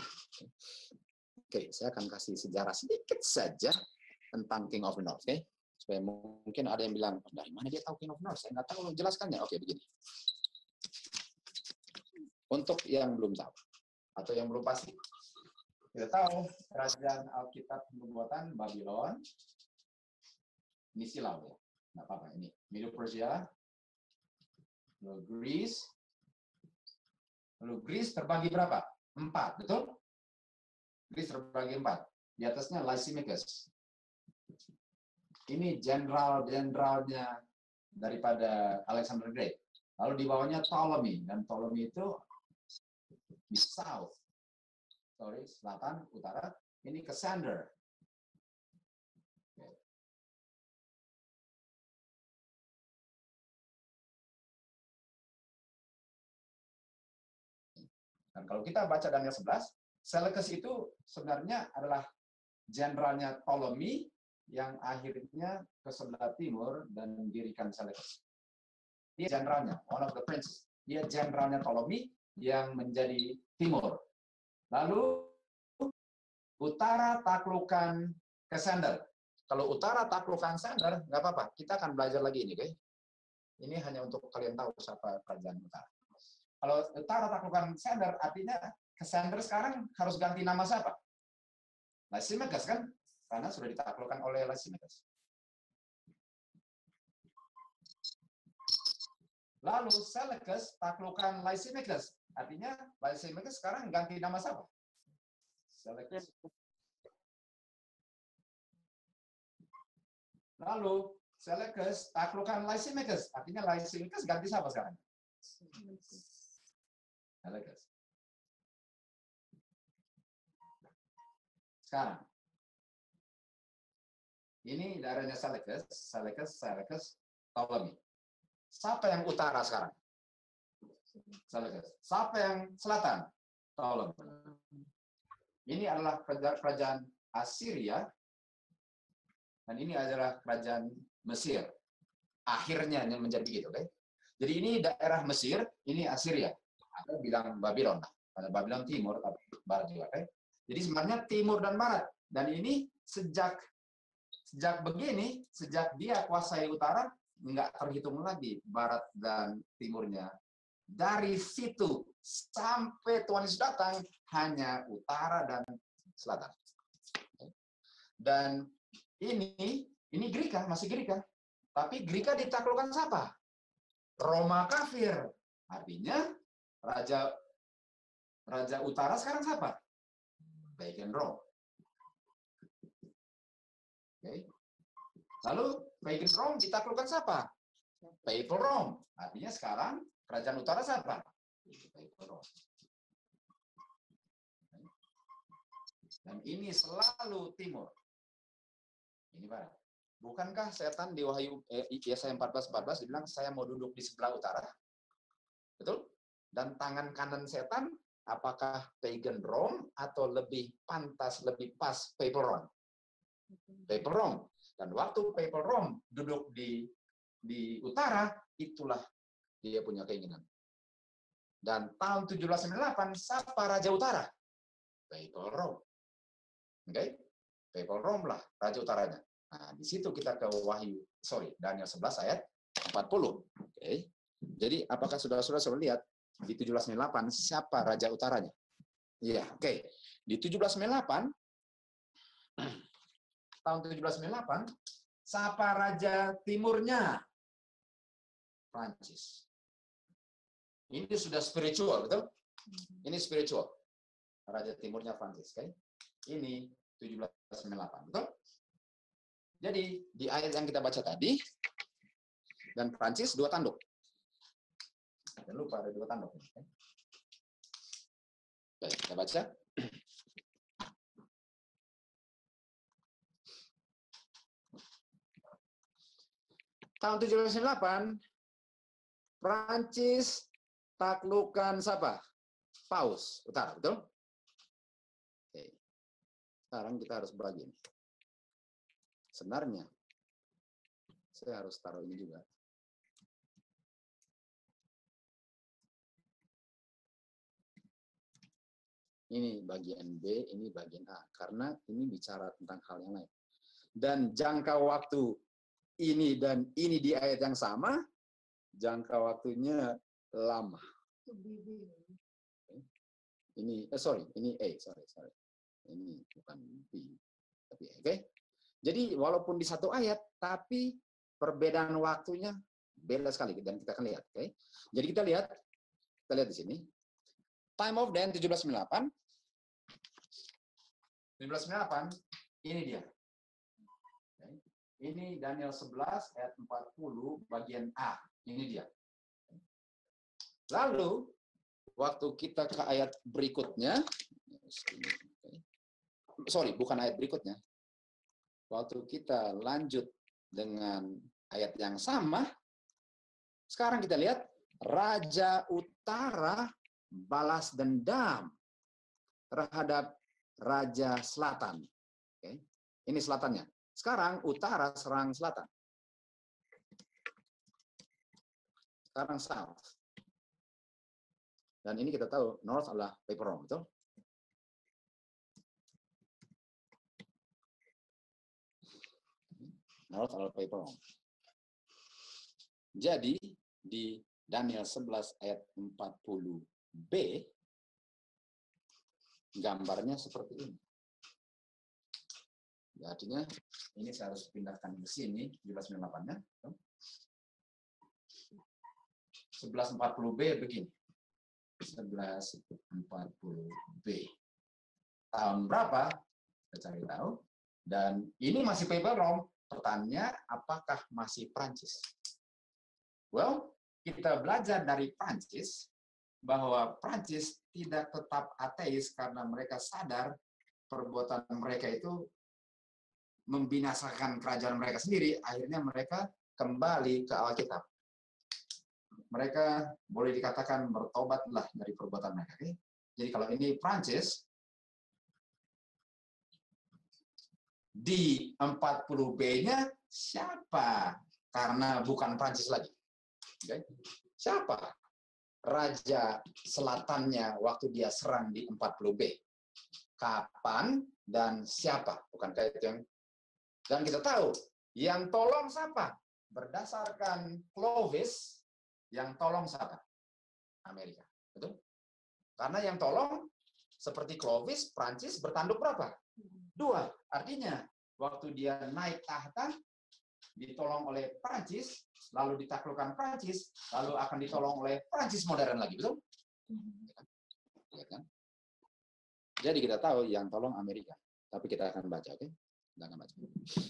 Oke, saya akan kasih sejarah sedikit saja tentang King of the North, oke? Supaya mungkin ada yang bilang, dari mana dia tahu King of the North? Saya nggak tahu jelaskannya. Oke, begini. Untuk yang belum tahu, atau yang belum pasti, kita tahu kerajaan Alkitab Nubuatan Babylon, ini silau ya, nggak apa-apa, ini Medo Persia, lalu Greece terbagi berapa? 4, betul? Greece terbagi 4. Di atasnya Lysimachus. Ini jenderalnya daripada Alexander Great. Lalu di bawahnya Ptolemy, dan Ptolemy itu di selatan, utara. Ini Cassander. Dan kalau kita baca Daniel 11, Seleucus itu sebenarnya adalah jenderalnya Ptolemy yang akhirnya ke sebelah timur dan mendirikan Seleucus. Dia jenderalnya, one of the princes. Dia jenderalnya Ptolemy yang menjadi timur. Lalu utara taklukan Cassander. Kalau utara taklukan Cassander, nggak apa-apa. Kita akan belajar lagi ini, oke? Ini hanya untuk kalian tahu siapa kerajaan utara. Kalau utara taklukan Cassander, artinya Cassander sekarang harus ganti nama siapa? Lysimachus kan? Karena sudah ditaklukkan oleh Lysimachus. Lalu Seleucus taklukan Lysimachus. Artinya Lysimachus sekarang ganti nama siapa? Seleucus. Lalu Seleucus taklukan Lysimachus. Artinya Lysimachus ganti siapa sekarang? Seleucus. Sekarang. Ini daerahnya Seleucus, Ptolemy. Siapa yang utara sekarang? Seleucus. Siapa yang selatan? Ptolemy. Ini adalah kerajaan Assyria, dan ini adalah kerajaan Mesir. Akhirnya yang menjadi begitu, oke? Jadi ini daerah Mesir, ini Assyria. Atau bilang Babylon. Karena Babylon timur, tapi barat juga, oke? Jadi sebenarnya timur dan barat. Dan ini sejak begini, sejak dia kuasai utara, nggak terhitung lagi barat dan timurnya. Dari situ sampai Tuhan Yesus datang, hanya utara dan selatan. Dan ini Greka, masih Greka. Tapi Greka ditaklukkan siapa? Roma kafir. Artinya raja utara sekarang siapa? Pagan Rome. Okay. Lalu Pagan Rome ditaklukkan siapa? Papal Rome. Artinya sekarang kerajaan utara siapa? Papal Rome. Dan ini selalu timur. Ini barat. Bukankah setan di Wahyu Yesaya 14:14 dibilang saya mau duduk di sebelah utara? Betul? Dan tangan kanan setan apakah Pagan Rome atau lebih pantas, lebih pas Papal Rome? Papal Rome. Dan waktu Papal Rome duduk di utara, itulah dia punya keinginan. Dan tahun 1798, siapa Raja Utara? Papal Rome. Oke? Papal Rome lah Raja Utaranya. Nah, di situ kita ke Daniel 11 ayat 40. Oke. Jadi, apakah saudara-saudara sudah lihat di 1798 siapa Raja Utaranya? Iya, oke. Di 1798, tahun 1798, siapa Raja Timurnya? Prancis. Ini sudah spiritual, betul? Ini spiritual. Raja Timurnya Prancis, oke? Ini 1798, betul? Jadi, di ayat yang kita baca tadi, dan Prancis 2 tanduk. Jangan lupa ada 2 tanduk. Oke, kita baca. Tahun 1798, Prancis taklukkan siapa? Paus Utara, betul? Oke. Sekarang kita harus bagi. Sebenarnya, saya harus taruh ini juga. Ini bagian B, ini bagian A. Karena ini bicara tentang hal yang lain. Dan jangka waktu ini dan ini di ayat yang sama, jangka waktunya lama. Ini, ini A, sorry. Ini bukan B, tapi A, oke? Jadi walaupun di satu ayat, tapi perbedaan waktunya beda sekali dan kita akan lihat, oke? Jadi kita lihat di sini. Time of Dan 1798. 1798, ini dia. Okay. Ini Daniel 11 ayat 40 bagian A. Ini dia. Lalu waktu kita ke ayat berikutnya, bukan ayat berikutnya. Waktu kita lanjut dengan ayat yang sama, sekarang kita lihat Raja Utara balas dendam terhadap Raja Selatan. Oke. Ini selatannya. Sekarang Utara serang Selatan. Sekarang South. Dan ini kita tahu North adalah Papal Rome, betul? North adalah Papal Rome. Jadi di Daniel 11 ayat 40b, gambarnya seperti ini. Artinya, ini saya harus pindahkan ke sini, 1798-nya. 1140b begini. 1140b. Tahun berapa? Kita cari tahu. Dan ini masih Papal Rome. Pertanyaannya, apakah masih Prancis? Well, kita belajar dari Prancis bahwa Prancis tidak tetap ateis karena mereka sadar perbuatan mereka itu membinasakan kerajaan mereka sendiri. Akhirnya mereka kembali ke Alkitab. Mereka boleh dikatakan bertobatlah dari perbuatan mereka. Okay? Jadi kalau ini Prancis, di 40b-nya siapa? Karena bukan Prancis lagi. Okay? Siapa Raja Selatannya waktu dia serang di 40b? Kapan dan siapa? Bukankah itu yang... Dan kita tahu, yang tolong siapa? Berdasarkan Clovis, yang tolong siapa? Amerika. Betul? Karena yang tolong, seperti Clovis, Prancis bertanduk berapa? 2. Artinya, waktu dia naik tahta, ditolong oleh Prancis, lalu ditaklukkan Prancis, lalu akan ditolong oleh Prancis modern lagi, betul? Ya kan? Jadi kita tahu yang tolong Amerika, tapi kita akan baca, oke? Kita akan baca.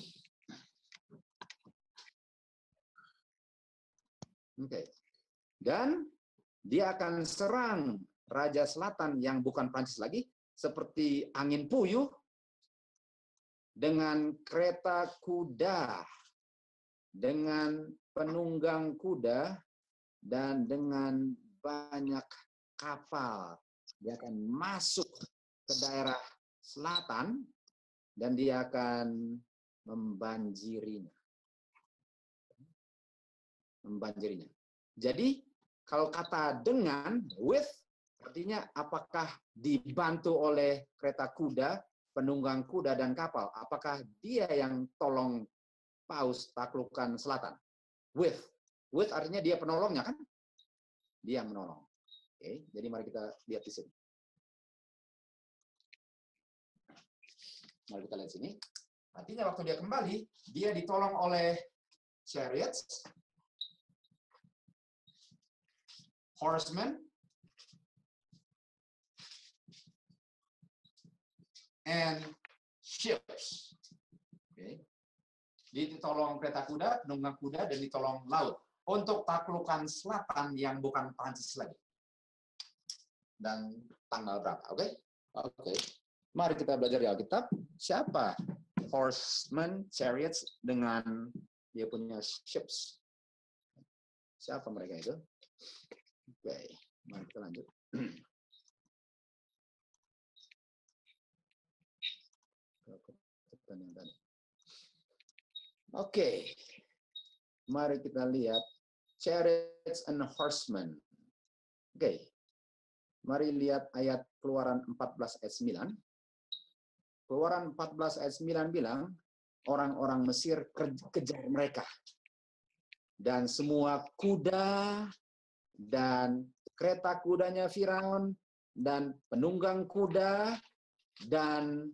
Oke. Dan dia akan serang Raja Selatan yang bukan Prancis lagi, seperti angin puyuh dengan kereta kuda, dengan penunggang kuda, dan dengan banyak kapal. Dia akan masuk ke daerah selatan, dan dia akan membanjirinya. Membanjirinya. Jadi kalau kata dengan, with, artinya apakah dibantu oleh kereta kuda, penunggang kuda, dan kapal? Apakah dia yang tolong Paus taklukkan selatan? With. With artinya dia penolongnya, kan? Dia yang menolong. Oke, jadi mari kita lihat di sini. Mari kita lihat sini. Artinya waktu dia kembali, dia ditolong oleh chariots, horsemen, and ships. Okay. Ditolong kereta kuda, penunggang kuda, dan ditolong laut. Untuk taklukan selatan yang bukan Prancis lagi. Dan tanggal berapa? Oke? Oke. Mari kita belajar di Alkitab. Siapa horsemen, chariots, dengan dia punya ships? Siapa mereka itu? Oke. Mari kita lanjut. Oke. Mari kita lihat chariots and horsemen. Oke. Mari lihat ayat Keluaran 14 ayat 9. Keluaran 14 ayat 9 bilang, orang-orang Mesir kejar mereka. Dan semua kuda dan kereta kudanya Firaun dan penunggang kuda dan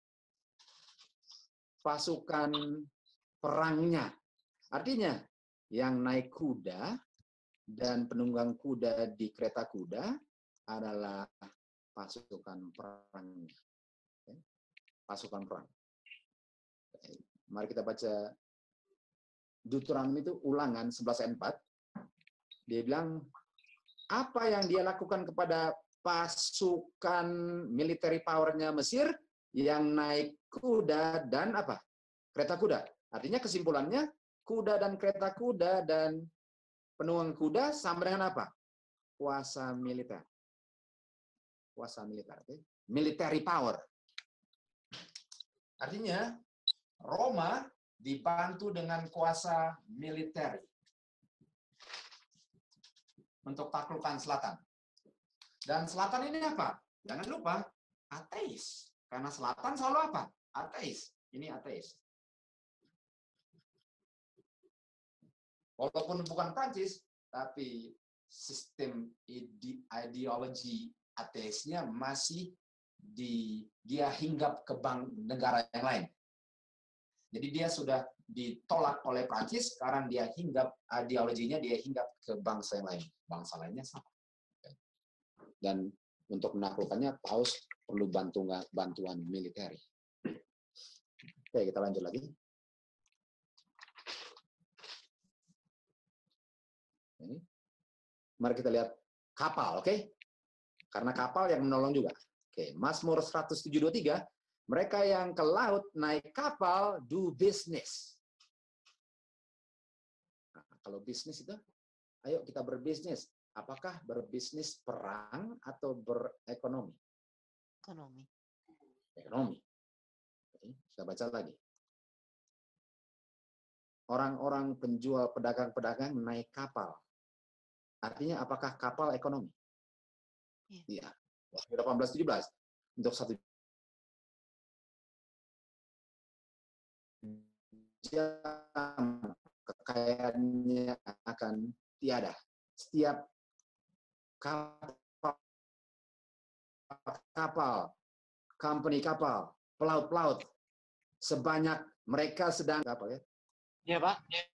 pasukan perangnya. Artinya, yang naik kuda dan penunggang kuda di kereta kuda adalah pasukan perangnya. Pasukan perang. Mari kita baca Deuteronomi itu Ulangan 11 ayat 4. Dia bilang, apa yang dia lakukan kepada pasukan military powernya Mesir yang naik kuda dan apa? Kereta kuda. Artinya kesimpulannya, kuda dan kereta kuda dan penunggang kuda sama dengan apa? Kuasa militer. Kuasa militer. Okay? Military power. Artinya, Roma dibantu dengan kuasa militer untuk taklukan selatan. Dan selatan ini apa? Jangan lupa, ateis. Karena selatan selalu apa? Ateis. Ini ateis. Walaupun bukan Prancis, tapi sistem ideologi ateisnya masih dia hinggap ke negara yang lain. Jadi dia sudah ditolak oleh Prancis, sekarang dia hinggap ideologinya, dia hinggap ke bangsa yang lain. Bangsa lainnya sama. Dan untuk menaklukkannya, Paus perlu bantuan militer. Oke, kita lanjut lagi. Ini. Mari kita lihat kapal, oke? Karena kapal yang menolong juga. Oke, Mazmur 107:23, mereka yang ke laut naik kapal do business. Nah, kalau bisnis itu, ayo kita berbisnis. Apakah berbisnis perang atau berekonomi? Ekonomi. Ekonomi. Oke, kita baca lagi. Orang-orang penjual pedagang-pedagang naik kapal. Artinya apakah kapal ekonomi? Iya. 18-17. Untuk satu jam kekayaannya akan tiada. Setiap kapal, company kapal, pelaut-pelaut, sebanyak mereka sedang apa ya? Iya, Pak.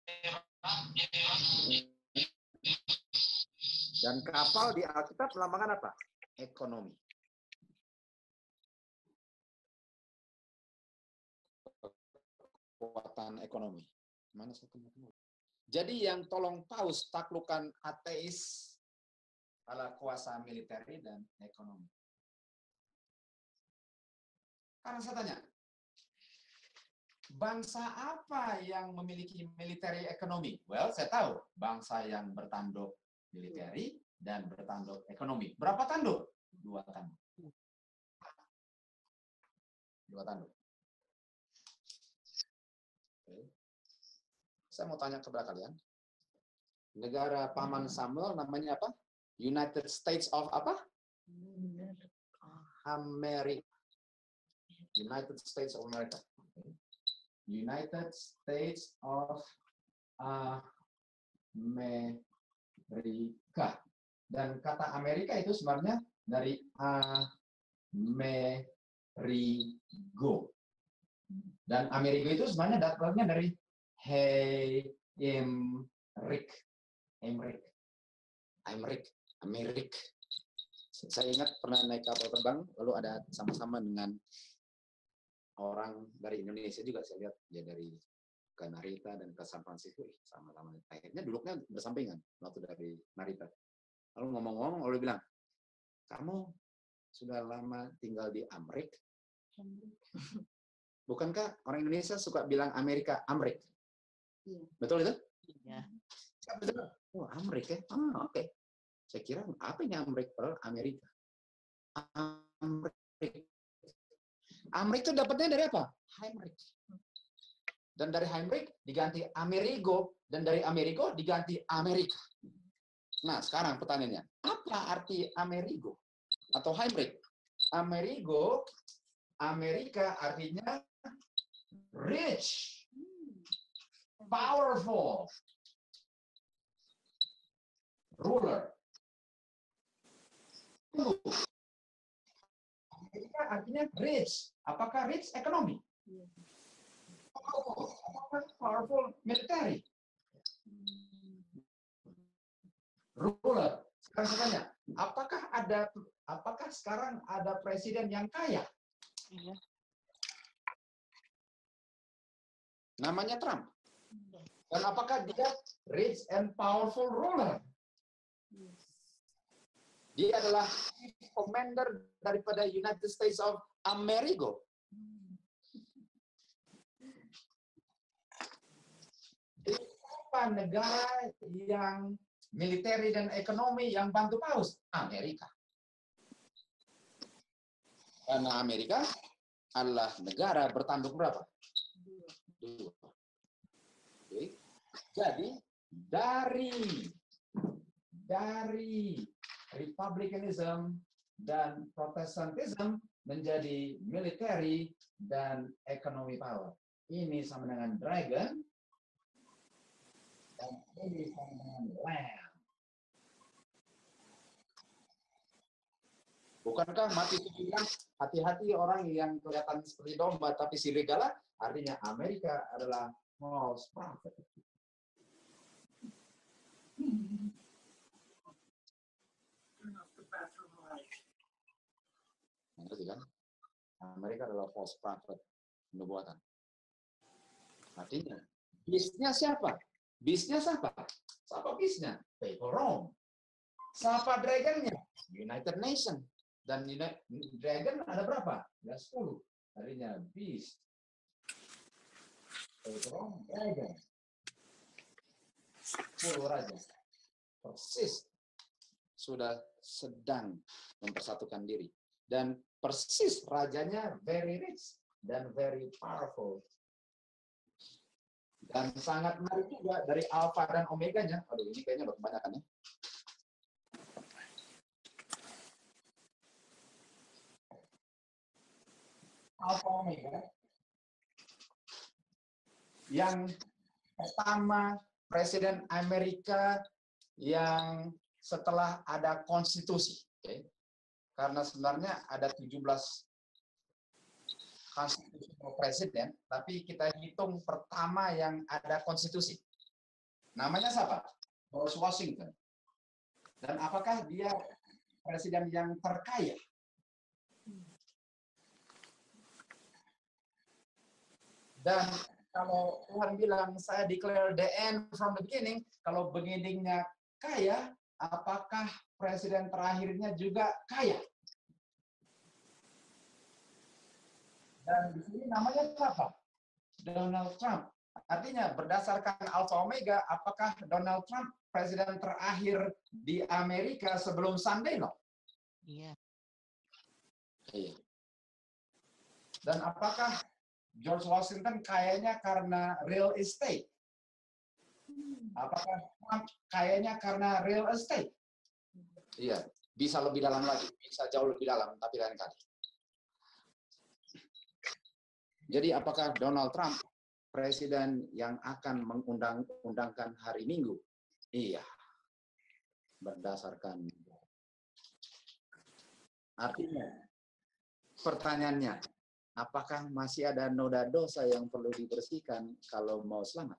Dan kapal di Alkitab melambangkan apa? Ekonomi. Kekuatan ekonomi. Mana satu? Jadi yang tolong Paus taklukan ateis adalah kuasa militer dan ekonomi. Karena saya tanya, bangsa apa yang memiliki military ekonomi? Well, saya tahu bangsa yang bertanduk militeri dan bertanduk ekonomi. Berapa tanduk? 2 tanduk. 2 tanduk. Saya mau tanya kepada kalian. Negara paman Samuel namanya apa? United States of apa? Amerika. United States of America. United States of Amerika. Dan kata Amerika itu sebenarnya dari Amerigo. Dan Amerigo itu sebenarnya datangnya dari Amerik. Saya ingat pernah naik kapal terbang, lalu ada sama-sama dengan orang dari Indonesia juga. Saya lihat dia dari ke Narita dan ke San Francisco, sama-sama. Akhirnya duduknya bersampingan waktu dari Narita. Lalu ngomong-ngomong, lalu bilang, kamu sudah lama tinggal di Amerik? Bukankah orang Indonesia suka bilang Amerika, Amrik? Iya. Betul itu? Iya. Betul. Oh, Amrik ya? Oh, oke. Saya kira, apa ini Amrik? Amerika. Amrik itu dapatnya dari apa? Heimrich. Dan dari Heimrich diganti Amerigo, dan dari Amerigo diganti Amerika. Nah, sekarang pertanyaannya, apa arti Amerigo atau Heimrich? Amerigo, Amerika artinya rich, powerful, ruler. Amerika artinya rich. Apakah rich ekonomi? Apakah powerful military? Ruler. Sekarang saya tanya, apakah sekarang ada presiden yang kaya? Iya. Namanya Trump. Dan apakah dia rich and powerful ruler? Dia adalah chief commander daripada United States of America. Jadi apa negara yang militer dan ekonomi yang bantu Paus? Amerika. Karena Amerika adalah negara bertanduk berapa? 2. Oke. Jadi dari Republicanism dan Protestantism menjadi military dan economy power. Ini sama dengan dragon, dan ini sama dengan lamb. Bukankah Matius itu bilang, hati-hati orang yang kelihatan seperti domba tapi serigala, artinya Amerika adalah false prophet. Ngerti kan? Amerika adalah false prophet, nubuatan. Artinya, bisnya siapa? Bisnya siapa? Siapa bisnya? Papal Rome. Siapa dragonnya? United Nation. Dan dragon ada berapa? Ada 10. Artinya beast. Papal Rome, dragon. 10 raja. Persis sudah sedang mempersatukan diri. Dan persis rajanya very rich dan very powerful. Dan sangat menarik juga dari alpha dan omega-nya. Aduh, ini kayaknya udah kebanyakan ya. Alpha omega. Yang pertama, Presiden Amerika yang setelah ada konstitusi. Okay? Karena sebenarnya ada 17 konstitusi presiden, tapi kita hitung pertama yang ada konstitusi. Namanya siapa? George Washington. Dan apakah dia presiden yang terkaya? Dan kalau Tuhan bilang, saya declare the end from the beginning, kalau beginningnya kaya, apakah presiden terakhirnya juga kaya? Dan di sini namanya siapa? Donald Trump. Artinya berdasarkan Alpha Omega, apakah Donald Trump presiden terakhir di Amerika sebelum Sandino? Iya. Iya. Dan apakah George Washington kayaknya karena real estate? Apakah Trump kayaknya karena real estate? Iya, bisa lebih dalam lagi, bisa jauh lebih dalam, tapi lain kali. Jadi apakah Donald Trump presiden yang akan mengundang-undangkan hari Minggu? Iya, berdasarkan. Artinya, pertanyaannya, apakah masih ada noda dosa yang perlu dibersihkan kalau mau selamat?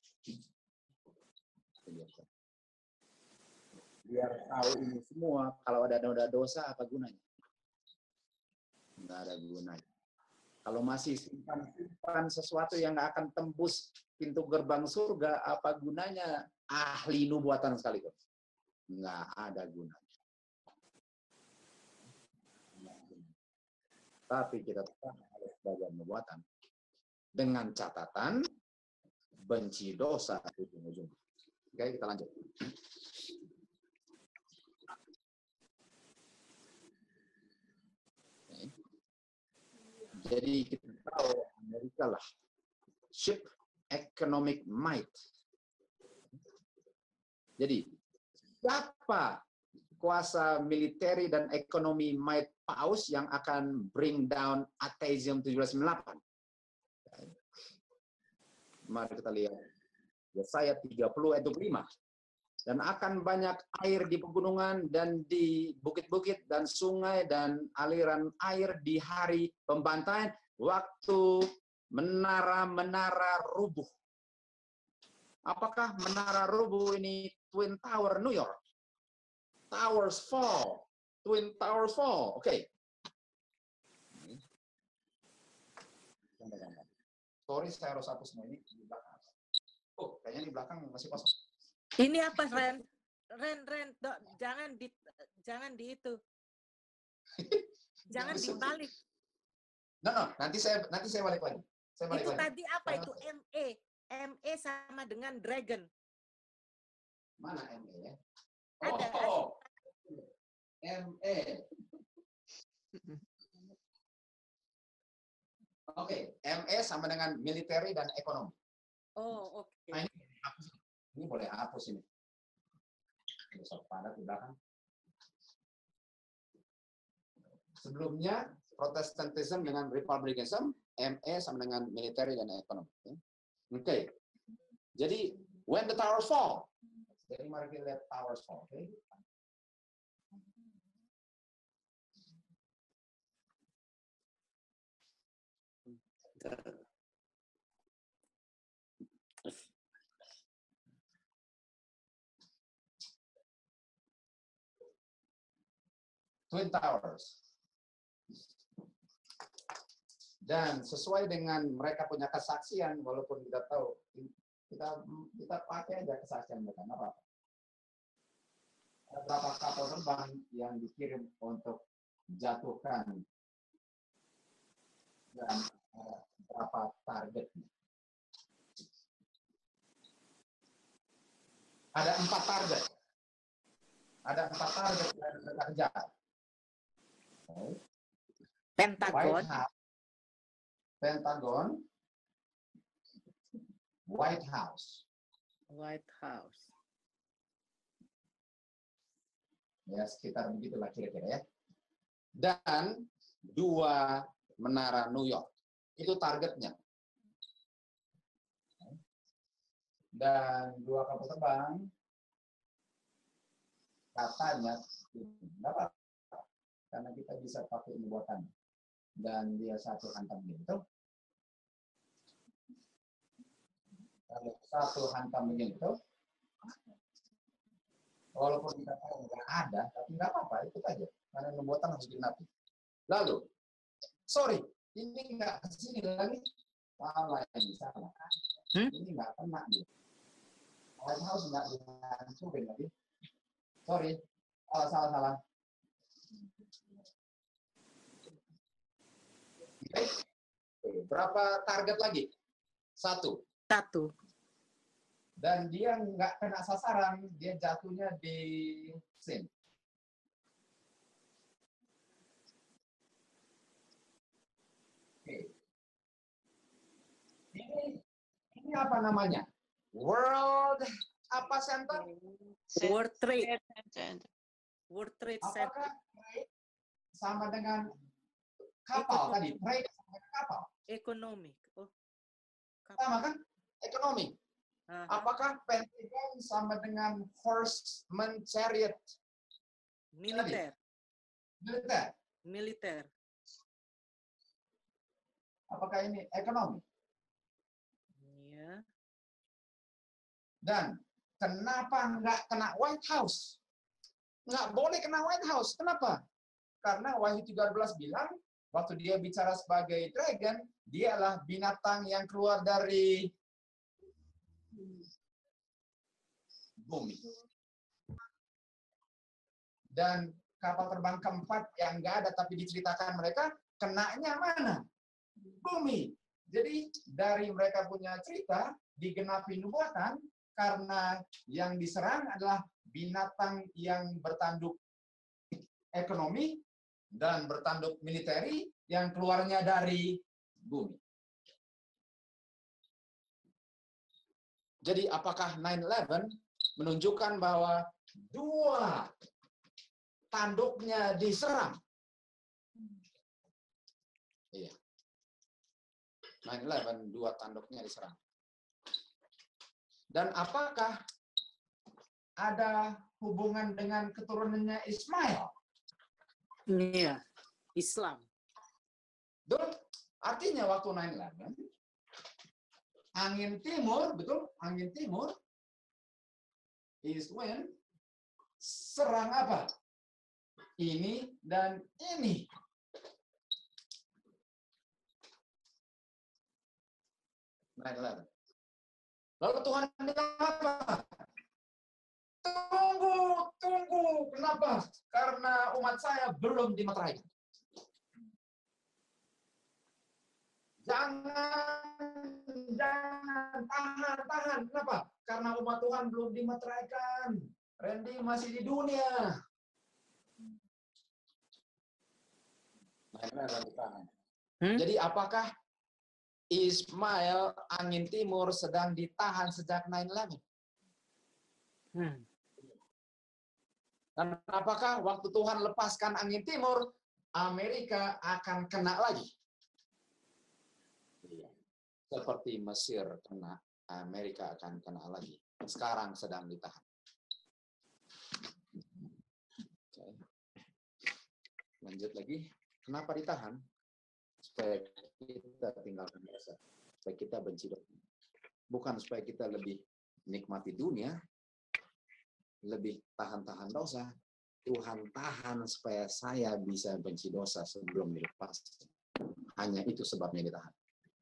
Biar tahu ini semua, kalau ada noda dosa, apa gunanya? Nggak ada gunanya. Kalau masih simpan sesuatu yang nggak akan tembus pintu gerbang surga, apa gunanya ahli nubuatan sekalipun? Nggak ada gunanya. Tapi kita tetap harus belajar nubuatan dengan catatan benci dosa ujung-ujung. Oke, kita lanjut. Jadi kita tahu Amerika lah ship economic might. Jadi siapa kuasa militer dan ekonomi might paus yang akan bring down atheism 1798? Mari kita lihat Yesaya 30 ayat 25. Dan akan banyak air di pegunungan dan di bukit-bukit dan sungai dan aliran air di hari pembantaian waktu menara-menara rubuh. Apakah menara rubuh ini Twin Tower New York? Towers fall. Twin Towers fall. Oke. Sorry, saya harus hapus semua ini di belakang. Oh, kayaknya di belakang masih kosong. Ini apa, Ren? Ren, jangan di itu. Jangan dibalik. No, nanti saya balik lagi. Itu tadi apa itu ME? ME sama dengan dragon. Mana ME ya? Ada. ME. Oke, ME sama dengan military dan ekonomi. Oh, oke. Nah, ini boleh hapus ini. Besok padat di belakang. Sebelumnya, Protestantism dengan Republicanism, ME sama dengan military dan ekonomi. Oke. Jadi, when the towers fall. Jadi mari kita lihat towers fall. Okay? Twin Towers. Dan sesuai dengan mereka punya kesaksian, walaupun kita tahu, kita pakai aja kesaksian mereka, nggak apa-apa. Ada beberapa kapal terbang yang dikirim untuk jatuhkan dan berapa targetnya. Ada 4 target. Ada 4 target yang mereka kejar. Pentagon. Pentagon, White House. Ya, sekitar begitulah kira-kira ya. Dan 2 menara New York. Itu targetnya. Dan 2 kapal terbang katanya nggak apa-apa, karena kita bisa pakai nubuatan. Dan dia satu hantam gitu. Kalau satu hantam begitu, walaupun kita tahu nggak ada, tapi nggak apa-apa, ikut aja. Karena nubuatan harus digenapi. Lalu, sorry, ini nggak kesini lagi. Salah ini, salah. Ini nggak kena nih. White House nggak dihancurin lagi. Sorry, salah. Berapa target lagi? 1. Dan dia nggak kena sasaran, dia jatuhnya di sini. Oke. Ini apa namanya? World apa center? World Trade. Center. World Trade Center. Apakah trade sama dengan kapal tadi? Trade sama dengan kapal. Economic. Oh. Sama kan? Ekonomi. Aha. Apakah Pentagon sama dengan horseman chariot? Militer. Militer. Militer. Apakah ini ekonomi? Ya. Dan kenapa nggak kena White House? Nggak boleh kena White House. Kenapa? Karena Wahyu 13 bilang, waktu dia bicara sebagai dragon, dialah binatang yang keluar dari bumi. Dan kapal terbang keempat yang nggak ada tapi diceritakan mereka, kenanya mana? Bumi. Jadi dari mereka punya cerita, digenapi nubuatan, karena yang diserang adalah binatang yang bertanduk ekonomi dan bertanduk militeri yang keluarnya dari bumi. Jadi apakah 9/11 menunjukkan bahwa dua tanduknya diserang? Iya. 9/11 dua tanduknya diserang. Dan apakah ada hubungan dengan keturunannya Ismail? Iya. Islam. Betul? Artinya waktu 9/11 angin timur, betul? Angin timur, east wind, serang apa? Ini dan ini. Lalu Tuhan bilang apa? Tunggu. Kenapa? Karena umat saya belum dimeteraikan. Jangan, tahan. Kenapa? Karena umat Tuhan belum dimeteraikan. Randy masih di dunia. Jadi apakah Ismail angin timur sedang ditahan sejak 9/11? Dan apakah waktu Tuhan lepaskan angin timur, Amerika akan kena lagi? Seperti Mesir kena, Amerika akan kena lagi. Sekarang sedang ditahan. Oke. Lanjut lagi. Kenapa ditahan? Supaya kita tinggalkan dosa. Supaya kita benci dosa. Bukan supaya kita lebih nikmati dunia, lebih tahan-tahan dosa. Tuhan tahan supaya saya bisa benci dosa sebelum dilepas. Hanya itu sebabnya ditahan.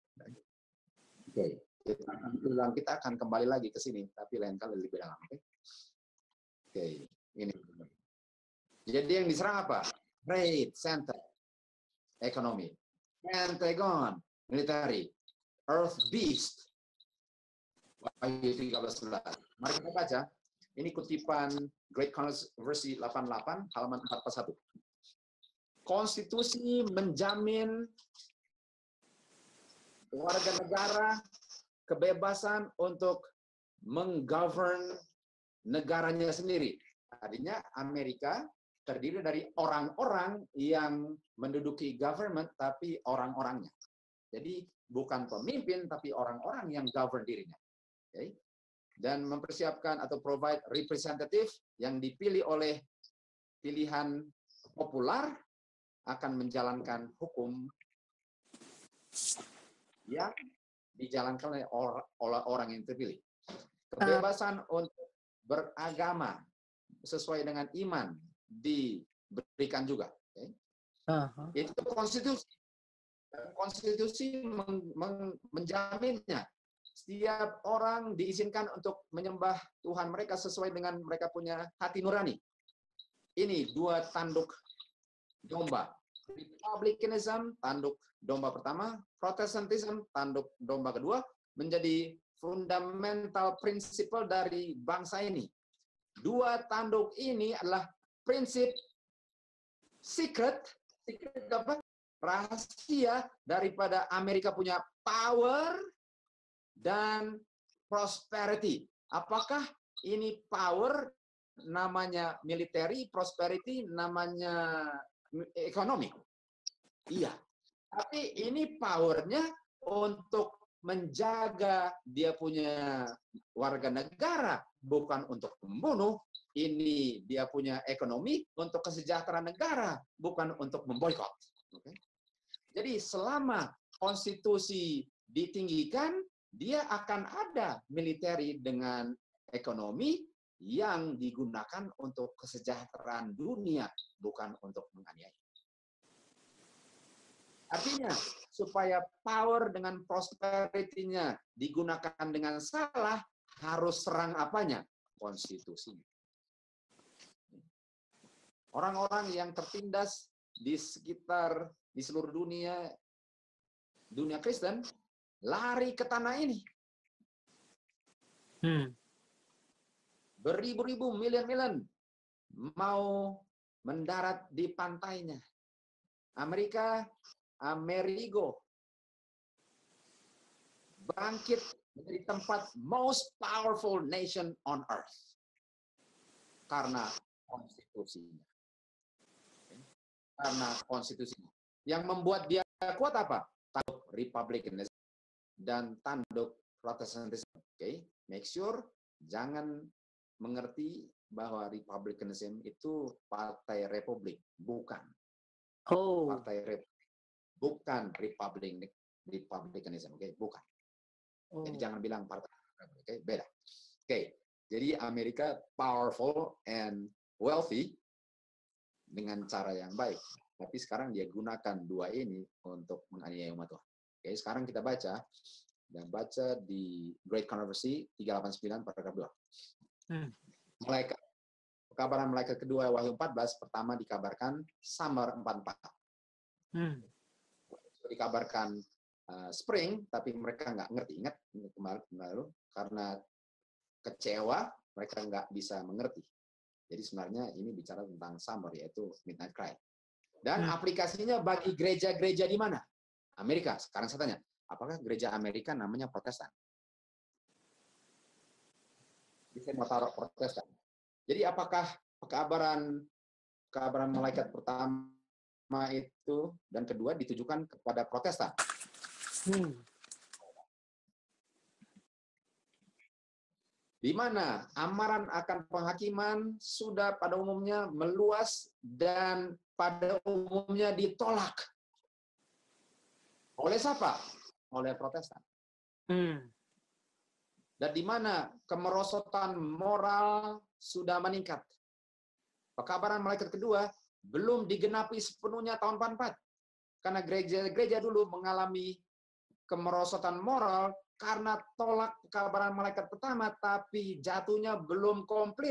Oke, kita akan kembali lagi ke sini, tapi lain kali lebih dalam. Oke, ini. Jadi yang diserang apa? Trade Center, ekonomi. Pentagon, military. Earth Beast. Wahyu 13:11. Mari kita baca. Ini kutipan Great Controversy 88, halaman 441. Konstitusi menjamin warga negara kebebasan untuk menggovern negaranya sendiri. Artinya Amerika terdiri dari orang-orang yang menduduki government, tapi orang-orangnya. Jadi bukan pemimpin, tapi orang-orang yang govern dirinya. Okay? Dan mempersiapkan atau provide representative yang dipilih oleh pilihan populer akan menjalankan hukum yang dijalankan oleh orang yang terpilih. Kebebasan untuk beragama sesuai dengan iman diberikan juga. Okay? Itu konstitusi. Konstitusi menjaminnya. Setiap orang diizinkan untuk menyembah Tuhan mereka sesuai dengan mereka punya hati nurani. Ini dua tanduk domba. Republicanism, tanduk domba pertama. Protestantism, tanduk domba kedua. Menjadi fundamental prinsipal dari bangsa ini. Dua tanduk ini adalah prinsip secret apa? Rahasia daripada Amerika punya power dan prosperity. Apakah ini power, namanya military, prosperity, namanya ekonomi. Iya. Tapi ini powernya untuk menjaga dia punya warga negara, bukan untuk membunuh. Ini dia punya ekonomi untuk kesejahteraan negara, bukan untuk memboikot. Okay? Jadi selama konstitusi ditinggikan, dia akan ada militeri dengan ekonomi yang digunakan untuk kesejahteraan dunia, bukan untuk menganiaya. Artinya, supaya power dengan prosperity-nya digunakan dengan salah, harus serang apanya? Konstitusinya. Orang-orang yang tertindas di seluruh dunia Kristen, lari ke tanah ini. Beribu-ribu, miliar-miliar mau mendarat di pantainya. Amerigo bangkit menjadi tempat most powerful nation on earth karena konstitusinya. Yang membuat dia kuat apa? Tanduk Republicanism dan tanduk Protestantism. Okay? Make sure jangan mengerti bahwa Republicanism itu partai Republik, bukan. Partai Republik, bukan Republicanism, oke? Okay? Bukan. Jadi jangan bilang partai Republik, okay? Beda. Oke. Okay. Jadi Amerika powerful and wealthy dengan cara yang baik. Tapi sekarang dia gunakan dua ini untuk menganiaya umat Tuhan. Oke, sekarang kita baca di Great Controversy 389 paragraf 2. Pekabaran malaikat kedua Wahyu 14 pertama dikabarkan Summer 44. Dikabarkan Spring, tapi mereka nggak ngerti. Ingat kemarin karena kecewa mereka nggak bisa mengerti. Jadi sebenarnya ini bicara tentang Summer, yaitu Midnight Cry. Dan aplikasinya bagi gereja-gereja di mana? Amerika. Sekarang saya tanya, apakah gereja Amerika namanya Protestan? Bisa mau taruh Protestan. Jadi apakah pekabaran malaikat pertama itu dan kedua ditujukan kepada Protestan? Di mana amaran akan penghakiman sudah pada umumnya meluas dan pada umumnya ditolak. Oleh siapa? Oleh Protestan. Dan di mana kemerosotan moral sudah meningkat. Pekabaran malaikat kedua belum digenapi sepenuhnya tahun 44. Karena gereja-gereja dulu mengalami kemerosotan moral karena tolak pekabaran malaikat pertama, tapi jatuhnya belum komplit.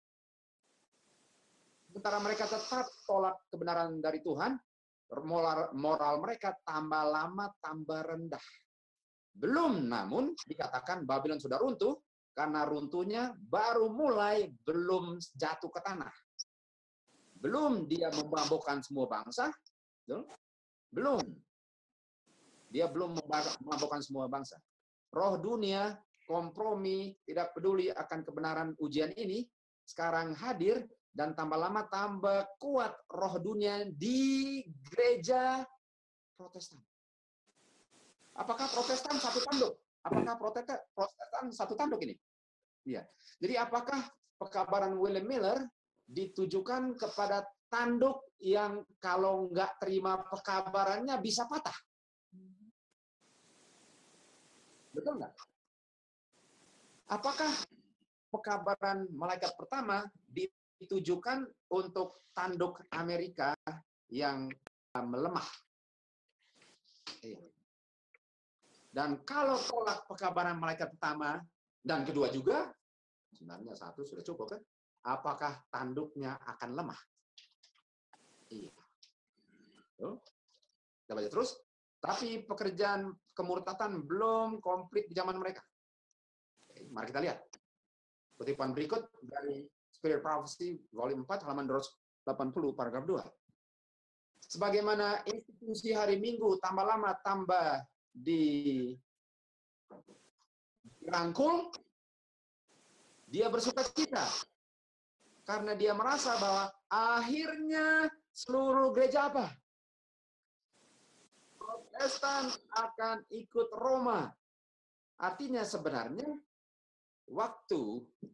Sementara mereka tetap tolak kebenaran dari Tuhan, moral mereka tambah lama tambah rendah. Belum, namun dikatakan Babylon sudah runtuh, karena runtuhnya baru mulai, belum jatuh ke tanah. Belum dia memabukkan semua bangsa, belum. Dia belum memabukkan semua bangsa. Roh dunia, kompromi, tidak peduli akan kebenaran ujian ini, sekarang hadir, dan tambah lama tambah kuat roh dunia di gereja Protestan. Apakah Protestan satu tanduk? Apakah Protestan satu tanduk ini? Iya. Jadi apakah pekabaran William Miller ditujukan kepada tanduk yang kalau nggak terima pekabarannya bisa patah? Betul nggak? Apakah pekabaran malaikat pertama ditujukan untuk tanduk Amerika yang melemah? Dan kalau tolak pekabaran malaikat pertama dan kedua juga, sebenarnya satu sudah cukup kan? Apakah tanduknya akan lemah? Iya. Kita baca terus. Tapi pekerjaan kemurtatan belum komplit di zaman mereka. Oke, mari kita lihat. Kutipan berikut dari Spirit Prophecy Volume 4 halaman 280 paragraf 2. Sebagaimana institusi hari Minggu tambah lama tambah dirangkul, Dia bersuka cita karena dia merasa bahwa akhirnya seluruh gereja apa? Protestan akan ikut Roma. Artinya sebenarnya waktu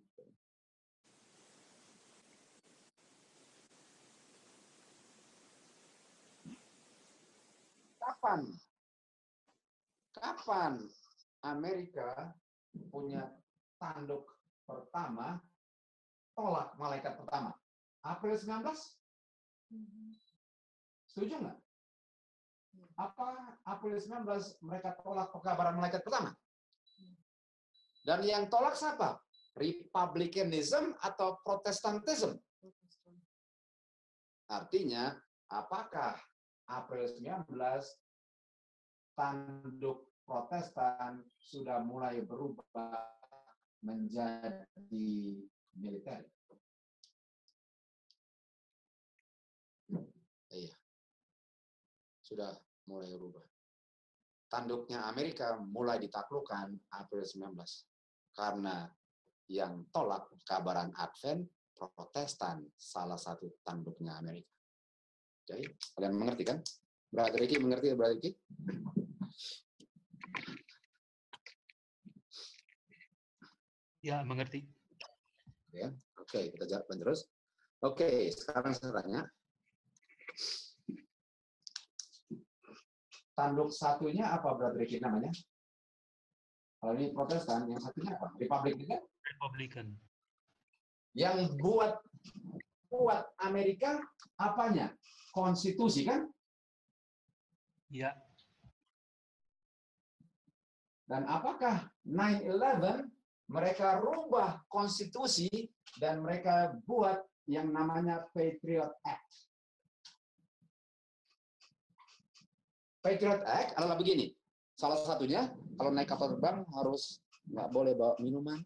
kapan Amerika punya tanduk pertama, tolak malaikat pertama? April 19? Setuju nggak? Apa April 19 mereka tolak pekabaran malaikat pertama? Dan yang tolak siapa? Republicanism atau Protestantism? Artinya, apakah April 19 tanduk Protestan sudah mulai berubah menjadi militer? Iya. Sudah mulai berubah. Tanduknya Amerika mulai ditaklukkan April 19. Karena yang tolak kabaran Advent, Protestan, salah satu tanduknya Amerika. Jadi, kalian mengerti kan? Brother Ricky, mengerti ya, Brother Ricky? Ya, mengerti. Ya, oke, kita jalan terus. Oke, sekarang saya tanya. Tanduk satunya apa, Brother Ricky, namanya? Kalau ini Protestan, yang satunya apa? Republikan? Republican. Yang buat Amerika apanya? Konstitusi kan? Ya. Dan apakah 9/11 mereka rubah konstitusi dan mereka buat yang namanya Patriot Act? Patriot Act adalah begini. Salah satunya, kalau naik kapal terbang harus nggak boleh bawa minuman.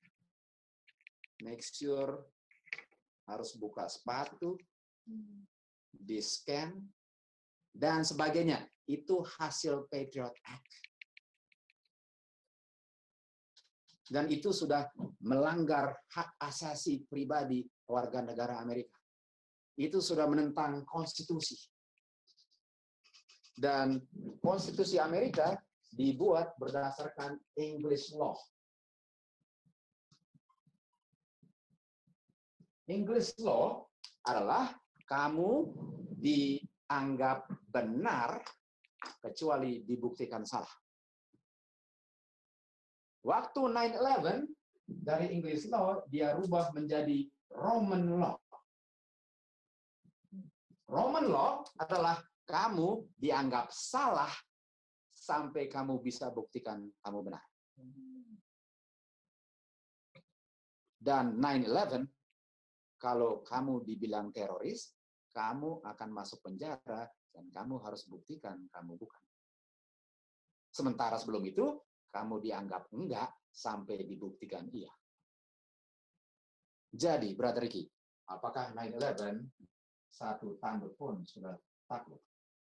Make sure harus buka sepatu, di-scan, dan sebagainya. Itu hasil Patriot Act. Dan itu sudah melanggar hak asasi pribadi warga negara Amerika. Itu sudah menentang konstitusi. Dan konstitusi Amerika dibuat berdasarkan English law. English law adalah kamu dianggap benar kecuali dibuktikan salah. Waktu 9/11 dari English law dia rubah menjadi Roman law. Roman law adalah kamu dianggap salah sampai kamu bisa buktikan kamu benar. Dan 9/11 kalau kamu dibilang teroris, kamu akan masuk penjara dan kamu harus buktikan kamu bukan. Sementara sebelum itu, kamu dianggap enggak sampai dibuktikan iya. Jadi, Brother Ricky, apakah 9/11 satu tanduk pun sudah takluk?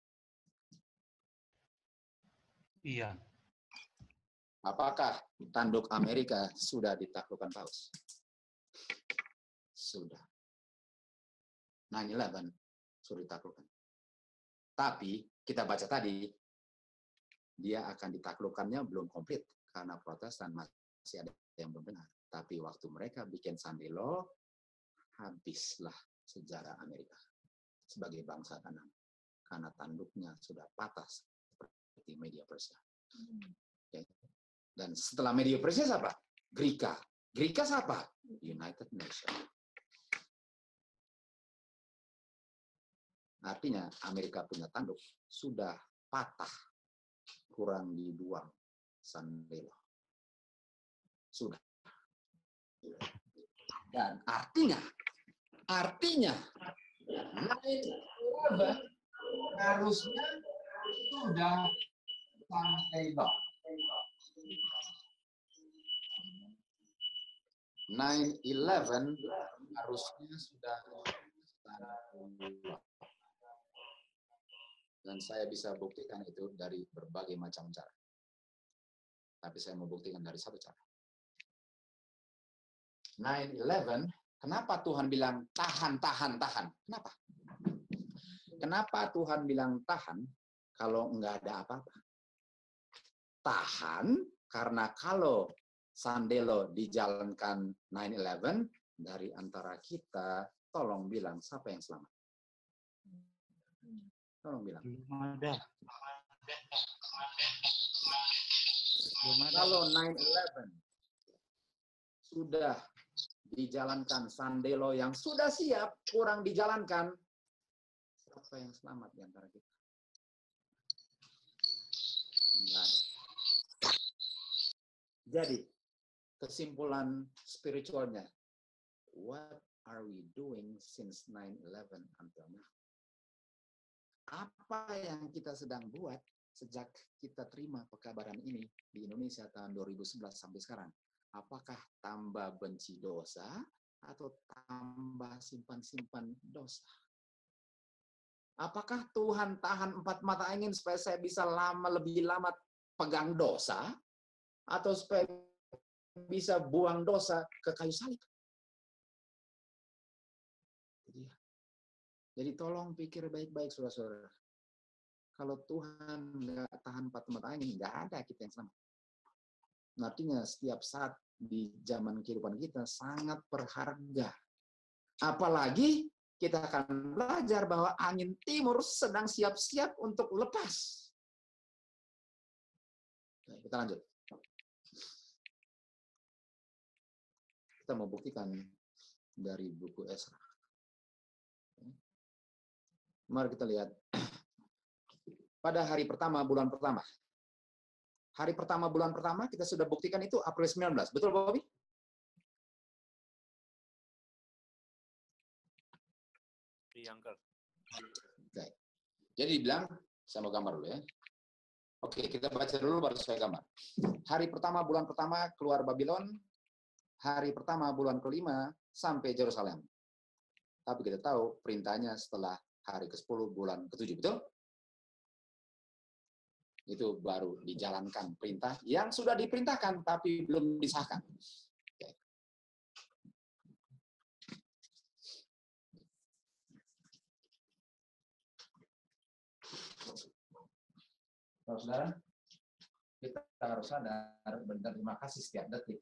Iya. Apakah tanduk Amerika sudah ditaklukkan Paus? Sudah. 9/11 sudah ditaklukkan. Tapi kita baca tadi, dia akan ditaklukkannya belum komplit karena Protestan masih ada yang belum benar. Tapi waktu mereka bikin Sunday Law, habislah sejarah Amerika sebagai bangsa kanan karena tanduknya sudah patah seperti Media Persia. Okay. Dan setelah Media Persia siapa? Greka. Greka siapa? United Nations. Artinya Amerika punya tanduk sudah patah, kurang dibuang Sunday Law. Sudah. Dan artinya 9/11 harusnya sudah Sunday Law. 9/11 harusnya sudah Sunday Law. Dan saya bisa buktikan itu dari berbagai macam cara. Tapi saya mau buktikan dari satu cara. 9/11, kenapa Tuhan bilang tahan, tahan, tahan? Kenapa? Kenapa Tuhan bilang tahan kalau nggak ada apa-apa? Tahan karena kalau Sandelo dijalankan 9/11, dari antara kita, tolong bilang siapa yang selamat? Tolong bilang. Kalau 9/11 sudah dijalankan, Sandelo yang sudah siap, kurang dijalankan, siapa yang selamat di antara kita? Enggak ada. Jadi, kesimpulan spiritualnya, what are we doing since 9/11 until now? Apa yang kita sedang buat sejak kita terima pekabaran ini di Indonesia tahun 2011 sampai sekarang? Apakah tambah benci dosa atau tambah simpan-simpan dosa? Apakah Tuhan tahan 4 mata angin supaya saya bisa lebih lama pegang dosa? Atau supaya bisa buang dosa ke kayu salib? Jadi tolong pikir baik-baik, saudara-saudara. Kalau Tuhan nggak tahan 4 mata angin, nggak ada kita yang selamat. Artinya setiap saat di zaman kehidupan kita sangat berharga. Apalagi kita akan belajar bahwa angin timur sedang siap-siap untuk lepas. Nah, kita lanjut. Kita mau buktikan dari buku Esra. Mari kita lihat. Pada hari pertama, bulan pertama. Hari pertama, bulan pertama, kita sudah buktikan itu April 19. Betul, Bobby? Iya, Uncle. Oke. Jadi dibilang, saya mau gambar dulu ya. Oke, kita baca dulu baru saya gambar. Hari pertama, bulan pertama, keluar Babylon. Hari pertama, bulan kelima, sampai Yerusalem. Tapi kita tahu perintahnya setelah hari ke-10 bulan ke-7, betul? Itu baru dijalankan perintah yang sudah diperintahkan tapi belum disahkan. Oke. Saudara, kita harus sadar berterima kasih setiap detik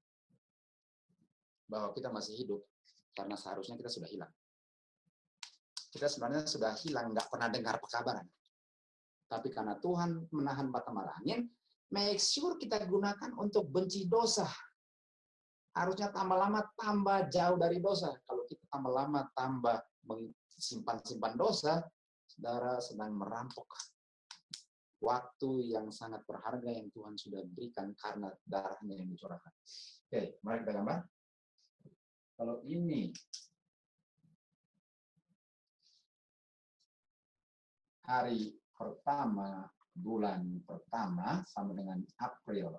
bahwa kita masih hidup karena seharusnya kita sudah hilang. Kita sebenarnya sudah hilang, nggak pernah dengar pekabaran. Tapi karena Tuhan menahan mata angin, make sure kita gunakan untuk benci dosa. Harusnya tambah lama, tambah jauh dari dosa. Kalau kita tambah lama, tambah simpan-simpan dosa, saudara sedang merampok waktu yang sangat berharga yang Tuhan sudah berikan karena darahnya yang dicurahkan. Oke, mari kita gambar. Kalau ini hari pertama, bulan pertama, sama dengan April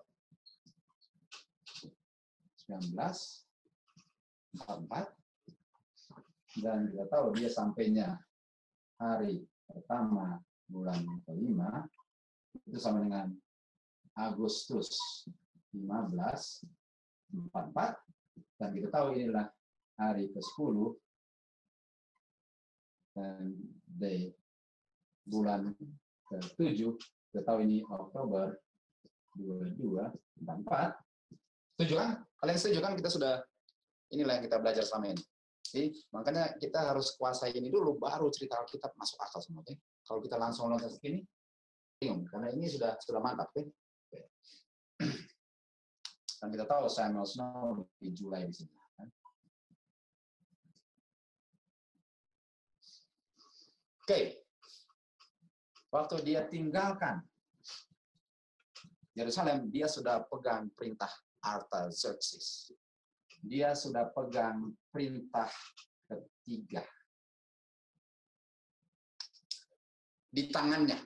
1944. Dan kita tahu dia sampainya hari pertama, bulan kelima, itu sama dengan Agustus 1544. Dan kita tahu inilah hari ke-10 dan bulan ke-7, kita tahu ini Oktober 2244. Setuju kan? Kalian setuju kan? Kita sudah, inilah yang kita belajar selama ini. Jadi, makanya kita harus kuasai ini dulu, baru cerita Alkitab masuk akal semua. Okay? Kalau kita langsung loncat ke sini, bingung. Karena ini sudah mantap. Okay? Dan kita tahu Samuel Snow di Julai di sini. Oke. Waktu dia tinggalkan Yerusalem, dia sudah pegang perintah Artaxerxes. Dia sudah pegang perintah ketiga di tangannya.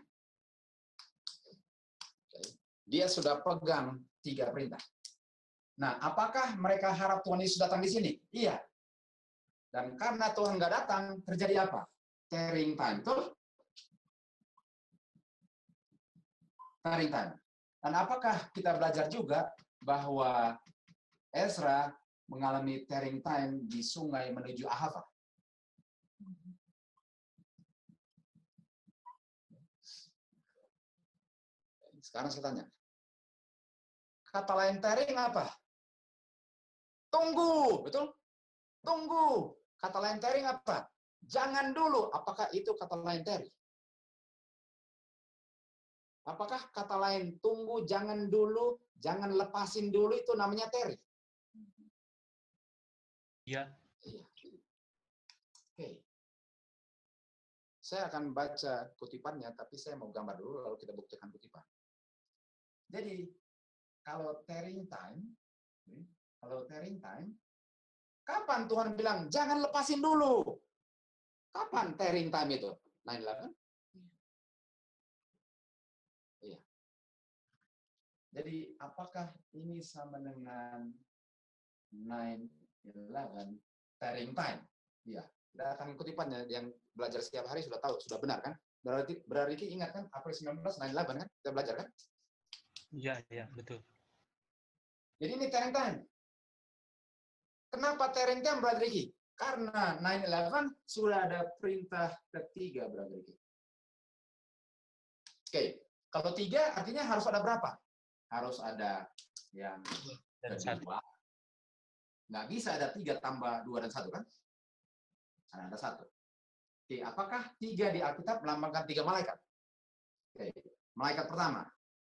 Dia sudah pegang 3 perintah. Nah, apakah mereka harap Tuhan Yesus datang di sini? Iya. Dan karena Tuhan nggak datang, terjadi apa? Tearing time, betul? Tearing time. Dan apakah kita belajar juga bahwa Ezra mengalami tearing time di sungai menuju Ahava. Sekarang saya tanya, kata lain tearing apa? Tunggu, betul? Tunggu. Kata lain tearing apa? Jangan dulu. Apakah itu kata lain tearing? Apakah kata lain tunggu, jangan dulu, jangan lepasin dulu itu namanya tearing? Iya. Iya. Oke. Saya akan baca kutipannya, tapi saya mau gambar dulu, lalu kita buktikan kutipan. Jadi, kalau tearing time, kapan Tuhan bilang, jangan lepasin dulu? Kapan tearing time itu? 9/11? Iya. Jadi, apakah ini sama dengan 9/11 tearing time? Iya. Kita akan kutipannya, yang belajar setiap hari sudah tahu, sudah benar kan? Berarti ingat kan, April 19, 9/11 kan? Kita belajar kan? Iya, betul. Jadi ini tearing time. Kenapa tearing time, Brother Ricky? Karena 9/11 sudah ada perintah ketiga, Brother Ricky. Oke, kalau 3 artinya harus ada berapa? Harus ada yang kedua. Nggak bisa ada 3 tambah 2 dan 1 kan? Karena ada 1. Oke, apakah 3 di Alkitab melambangkan 3 malaikat? Oke, malaikat pertama.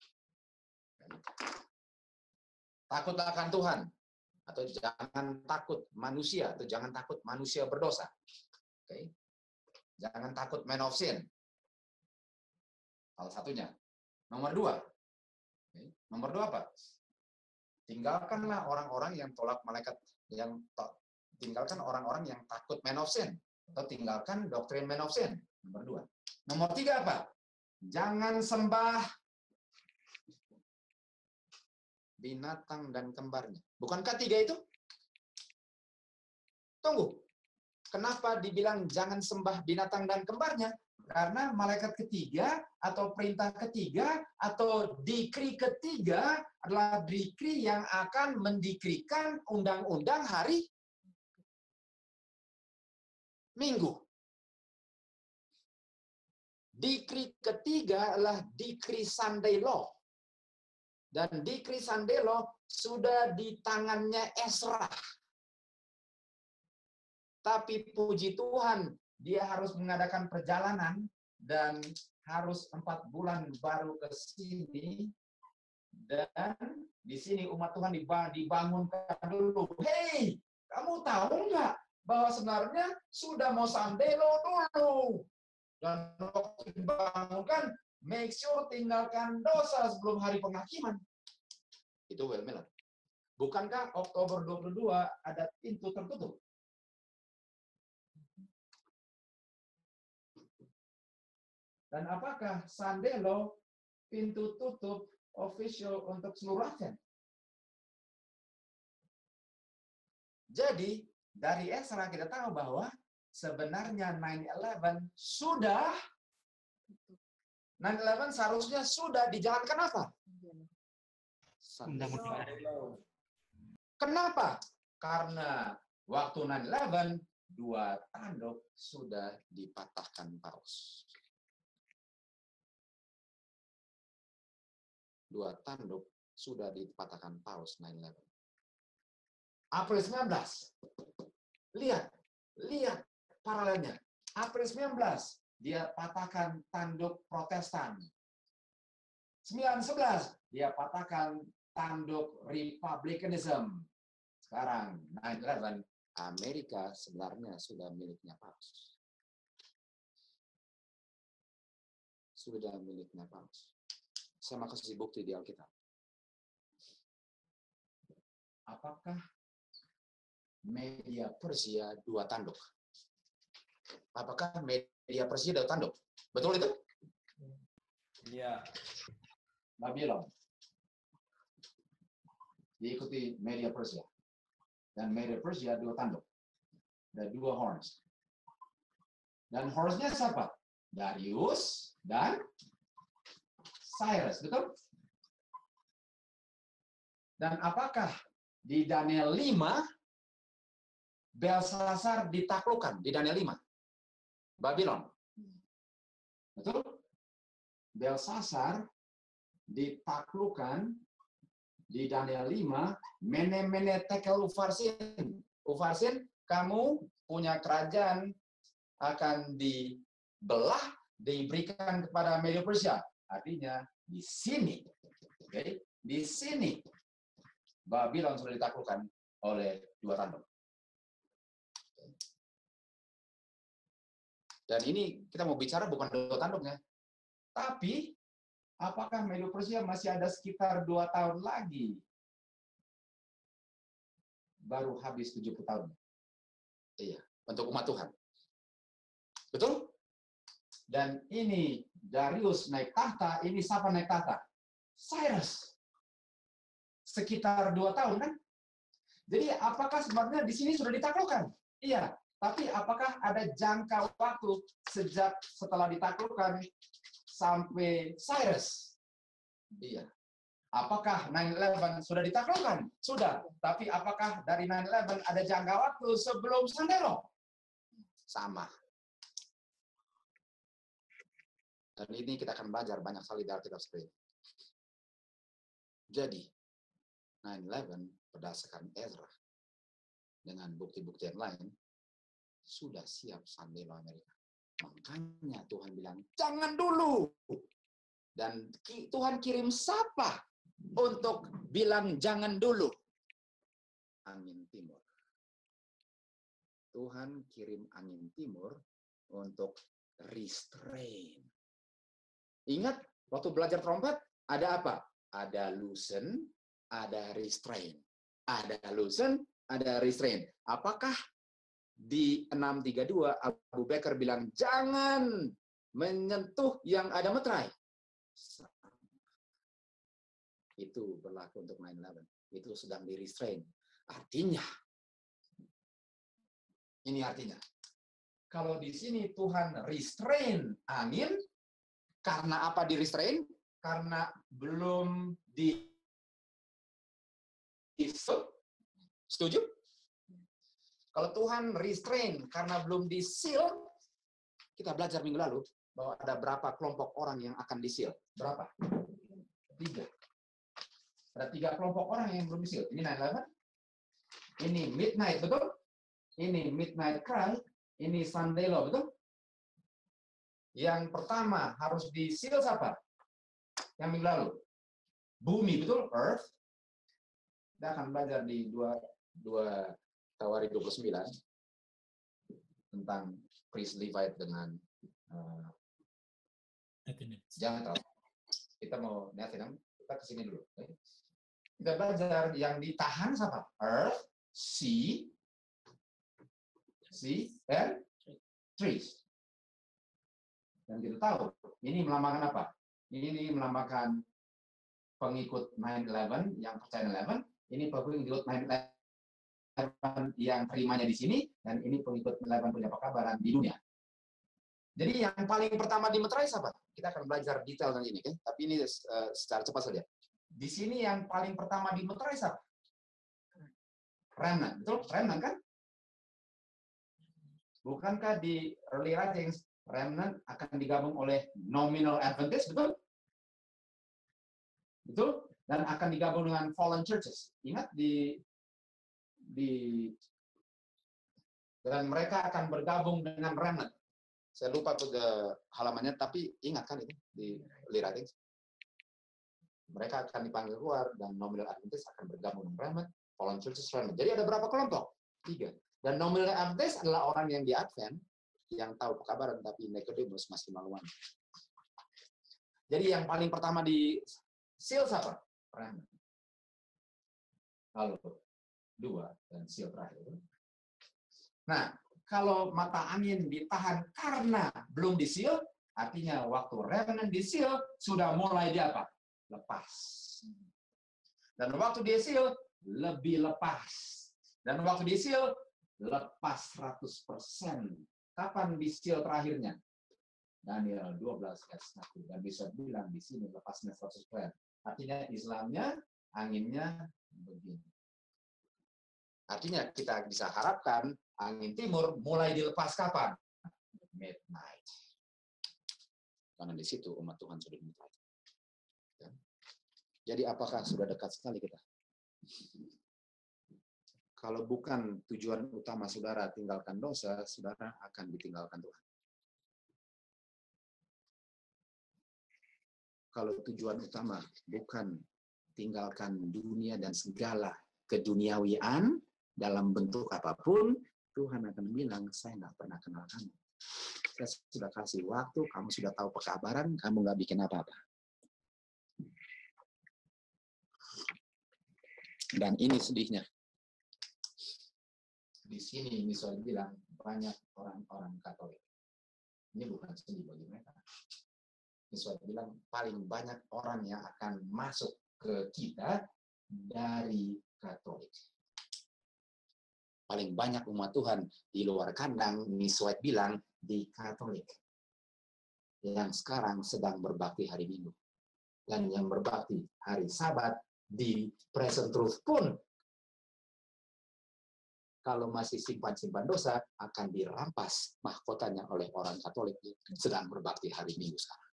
Takut akan Tuhan, atau jangan takut manusia, atau jangan takut manusia berdosa. Oke. Jangan takut man of sin. Salah satunya. Nomor 2. Oke. Nomor 2 apa? Tinggalkanlah orang-orang yang tolak malaikat, tinggalkan orang-orang yang takut man of sin, atau tinggalkan doktrin man of sin. Nomor 2. Nomor 3 apa? Jangan sembah binatang dan kembarnya. Bukankah 3 itu? Tunggu. Kenapa dibilang jangan sembah binatang dan kembarnya? Karena malaikat ketiga, atau perintah ketiga, atau dikri ketiga adalah dikri yang akan mendikrikan undang-undang hari Minggu. Dikri ketiga adalah dikri Sunday Law. Dan dikri Sunday Law sudah di tangannya Ezra. Tapi puji Tuhan, dia harus mengadakan perjalanan dan harus 4 bulan baru ke sini. Dan di sini umat Tuhan dibangunkan dulu. Hei, kamu tahu nggak bahwa sebenarnya sudah mau Sunday Law dulu. Dan waktu dibangunkan, make sure tinggalkan dosa sebelum hari penghakiman. Itu Will Miller. Bukankah Oktober 22 ada pintu tertutup? Dan apakah Sunday Law pintu tutup official untuk seluruh Advent? Jadi, dari Ezra kita tahu bahwa sebenarnya 9/11 sudah 9/11 seharusnya sudah dijalankan apa? Kenapa? Karena waktu 9/11 2 tanduk sudah dipatahkan paus. 2 tanduk sudah dipatahkan paus 9/11. April 19. Lihat paralelnya. April 19 dia patahkan tanduk Protestan. 9/11 dia patahkan tanduk Republicanism. Sekarang 9/11 Amerika sebenarnya sudah miliknya paus. Sudah miliknya paus. Saya mau kasih bukti di Alkitab. Apakah media Persia 2 tanduk? Apakah media Persia 2 tanduk? Betul itu? Iya. Babylon. Diikuti media Persia. Dan media Persia 2 tanduk. Ada 2 horns. Dan hornsnya siapa? Darius dan Cyrus, betul? Dan apakah di Daniel 5 Belsasar ditaklukkan di Daniel 5. Babylon. Betul? Belsasar ditaklukkan di Daniel 5, mene tekel ufarsin. Ufarsin, kamu punya kerajaan akan dibelah, diberikan kepada Media Persia. Artinya di sini, okay? Di sini Babylon sudah ditaklukkan oleh dua tanduk. Dan ini kita mau bicara bukan dua tanduknya, tapi apakah Media Persia masih ada sekitar 2 tahun lagi? Baru habis 70 tahun. Iya, untuk umat Tuhan. Betul? Dan ini Darius naik tahta, ini siapa naik tahta? Cyrus. Sekitar 2 tahun kan? Jadi apakah sebenarnya di sini sudah ditaklukkan? Iya, tapi apakah ada jangka waktu sejak setelah ditaklukkan sampai Cyrus? Iya. Apakah 9/11 sudah ditaklukkan? Sudah. Tapi apakah dari 9/11 ada jangka waktu sebelum Sandero? Sama. Dan ini kita akan belajar banyak sekali dari Alkitab seperti ini. Jadi, 9/11 berdasarkan Ezra dengan bukti-bukti yang lain sudah siap Sandero Amerika. Makanya Tuhan bilang, jangan dulu. Dan Tuhan kirim siapa untuk bilang jangan dulu? Angin timur. Tuhan kirim angin timur untuk restrain. Ingat, waktu belajar trompet, ada apa? Ada loosen, ada restrain. Ada loosen, ada restrain. Apakah di 632 Abu Bakar bilang, jangan menyentuh yang ada meterai? Itu berlaku untuk 9/11. Itu sedang di-restrain. Artinya, ini artinya, kalau di sini Tuhan restrain angin, karena apa di-restrain? Karena belum setuju? Kalau Tuhan restrain karena belum di-seal, kita belajar minggu lalu bahwa ada berapa kelompok orang yang akan di-seal. Berapa? 3. Ada 3 kelompok orang yang belum di-seal. Ini 9/11. Ini Midnight, betul? Ini Midnight Cry. Ini Sandelo, betul? Yang pertama harus di-seal siapa? Yang minggu lalu. Bumi, betul? Earth. Kita akan belajar di 2 Tawarikh 29 tentang priest Levite dengan jangan tahu. Kita mau lihat kita ke sini dulu. Kita belajar yang ditahan siapa? Earth, sea, and trees. Dan kita tahu, ini melambangkan apa? Ini melambangkan pengikut 9/11 yang percaya 9/11. Ini pengikut 9/11 yang terimanya di sini, dan ini pengikut 9/11 punya pekabaran di dunia. Jadi yang paling pertama dimeterai siapa? Kita akan belajar detail nanti ini, okay? Tapi ini secara cepat saja. Di sini yang paling pertama dimeterai siapa? Remnant, betul? Remnant kan? Bukankah di early writings Remnant akan digabung oleh nominal Adventist, betul? Betul? Dan akan digabung dengan fallen churches. Ingat dan mereka akan bergabung dengan Remnant. Saya lupa halamannya, tapi ingat kan itu di early writings. Mereka akan dipanggil keluar dan nominal Adventist akan bergabung dengan Remnant, fallen churches, Remnant. Jadi ada berapa kelompok? 3. Dan nominal Adventist adalah orang yang di Advent, yang tahu pekabaran, tapi Nicodemus masih maluan. Jadi yang paling pertama di seal siapa? Remnant. Lalu 2 dan seal terakhir. Nah, kalau mata angin ditahan karena belum di seal, artinya waktu remnant di seal sudah mulai di apa? Lepas. Dan waktu di seal lebih lepas. Dan waktu di seal lepas 100%. Kapan di seal terakhirnya? Daniel 12 ayat 1. Dan bisa bilang di sini lepasnya 100%. Artinya Islamnya, anginnya begini. Artinya kita bisa harapkan Angin timur mulai dilepas kapan? Midnight. Karena di situ umat Tuhan sudah mulai. Jadi apakah sudah dekat sekali kita? Kalau bukan tujuan utama saudara tinggalkan dosa, saudara akan ditinggalkan Tuhan. Kalau tujuan utama bukan tinggalkan dunia dan segala keduniawian dalam bentuk apapun, Tuhan akan bilang, saya nggak pernah kenal kamu. Saya sudah kasih waktu, kamu sudah tahu pekabaran, kamu nggak bikin apa-apa. Dan ini sedihnya. Di sini misalnya bilang banyak orang-orang Katolik. Ini bukan sedih bagi mereka. Misalnya bilang paling banyak orang yang akan masuk ke kita dari Katolik. Paling banyak umat Tuhan di luar kandang, Miswet bilang, di Katolik. Yang sekarang sedang berbakti hari Minggu. Dan yang berbakti hari Sabat di Present Truth pun, kalau masih simpan-simpan dosa, akan dirampas mahkotanya oleh orang Katolik yang sedang berbakti hari Minggu sekarang.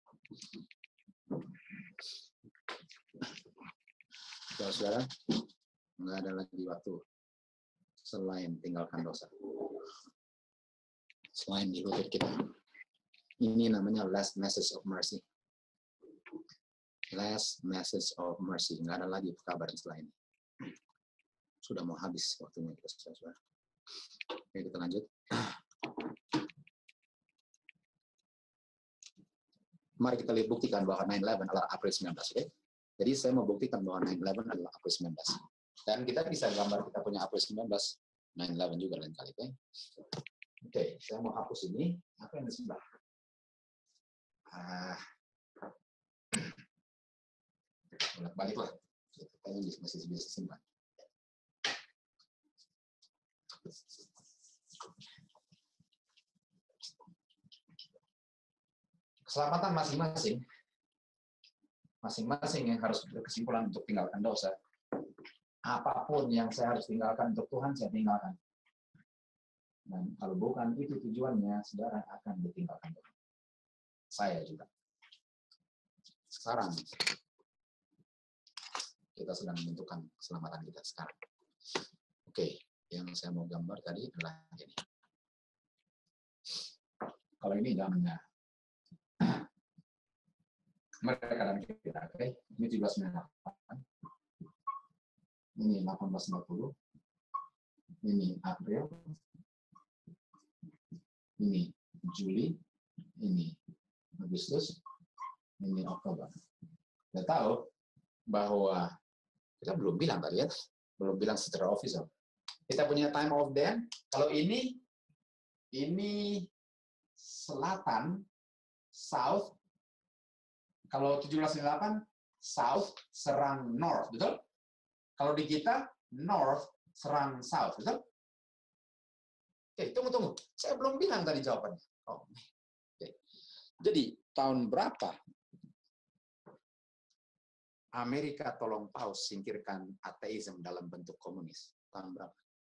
Saudara, nggak ada lagi waktu selain tinggalkan dosa. Selain di lutut kita. Ini namanya last message of mercy. Last message of mercy. Nggak ada lagi kabar setelah ini. Sudah mau habis waktunya kita, saudara. Oke, kita lanjut. Mari kita buktikan bahwa 9/11 adalah April 19. Okay? Jadi saya mau buktikan bahwa 9/11 adalah April 19. Dan kita bisa gambar kita punya April 19, 9/11 juga lain kali. Okay? Oke, saya mau hapus ini. Apa yang di sebelah? Balik-baliklah. Kayaknya masih bisa simpan. Keselamatan masing-masing. Masing-masing yang harus berkesimpulan untuk tinggalkan dosa. Apapun yang saya harus tinggalkan untuk Tuhan, saya tinggalkan. Dan kalau bukan itu tujuannya, saudara akan ditinggalkan Tuhan. Saya juga. Sekarang, kita sedang menentukan keselamatan kita sekarang. Oke, yang saya mau gambar tadi adalah ini. Kalau ini zamannya mereka dan kita, oke? Ini 1798. Ini 1850. Ini April. Ini Juli. Ini Agustus. Ini Oktober. Kita tahu bahwa kita belum bilang tadi ya, belum bilang secara official. Kita punya time of day. Kalau ini selatan, south. Kalau 1798, south serang north, betul? Kalau di kita, north serang south, betul? Oke, tunggu. Saya belum bilang tadi jawabannya. Oh. Oke. Jadi, tahun berapa Amerika tolong Paus singkirkan ateisme dalam bentuk komunis? Tahun berapa?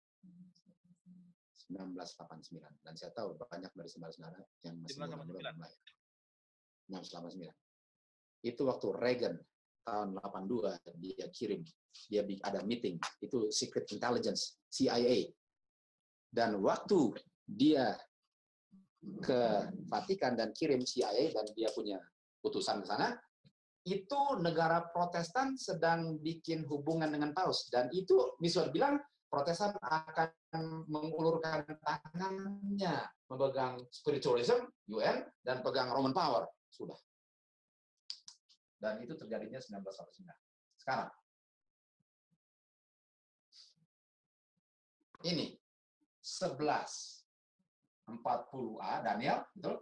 1989. Dan saya tahu banyak dari saudara-saudara yang masih muda-muda belum lahir. 1989. Itu waktu Reagan tahun 82 dia kirim, dia ada meeting, itu Secret Intelligence, CIA. Dan waktu dia ke Vatikan dan kirim CIA dan dia punya putusan ke sana, itu negara Protestan sedang bikin hubungan dengan Paus. Dan itu Miswar bilang, Protestan akan mengulurkan tangannya, memegang spiritualism, UN, dan pegang Roman power. Sudah. Dan itu terjadinya 1949. Sekarang. Ini 1140A, Daniel, betul?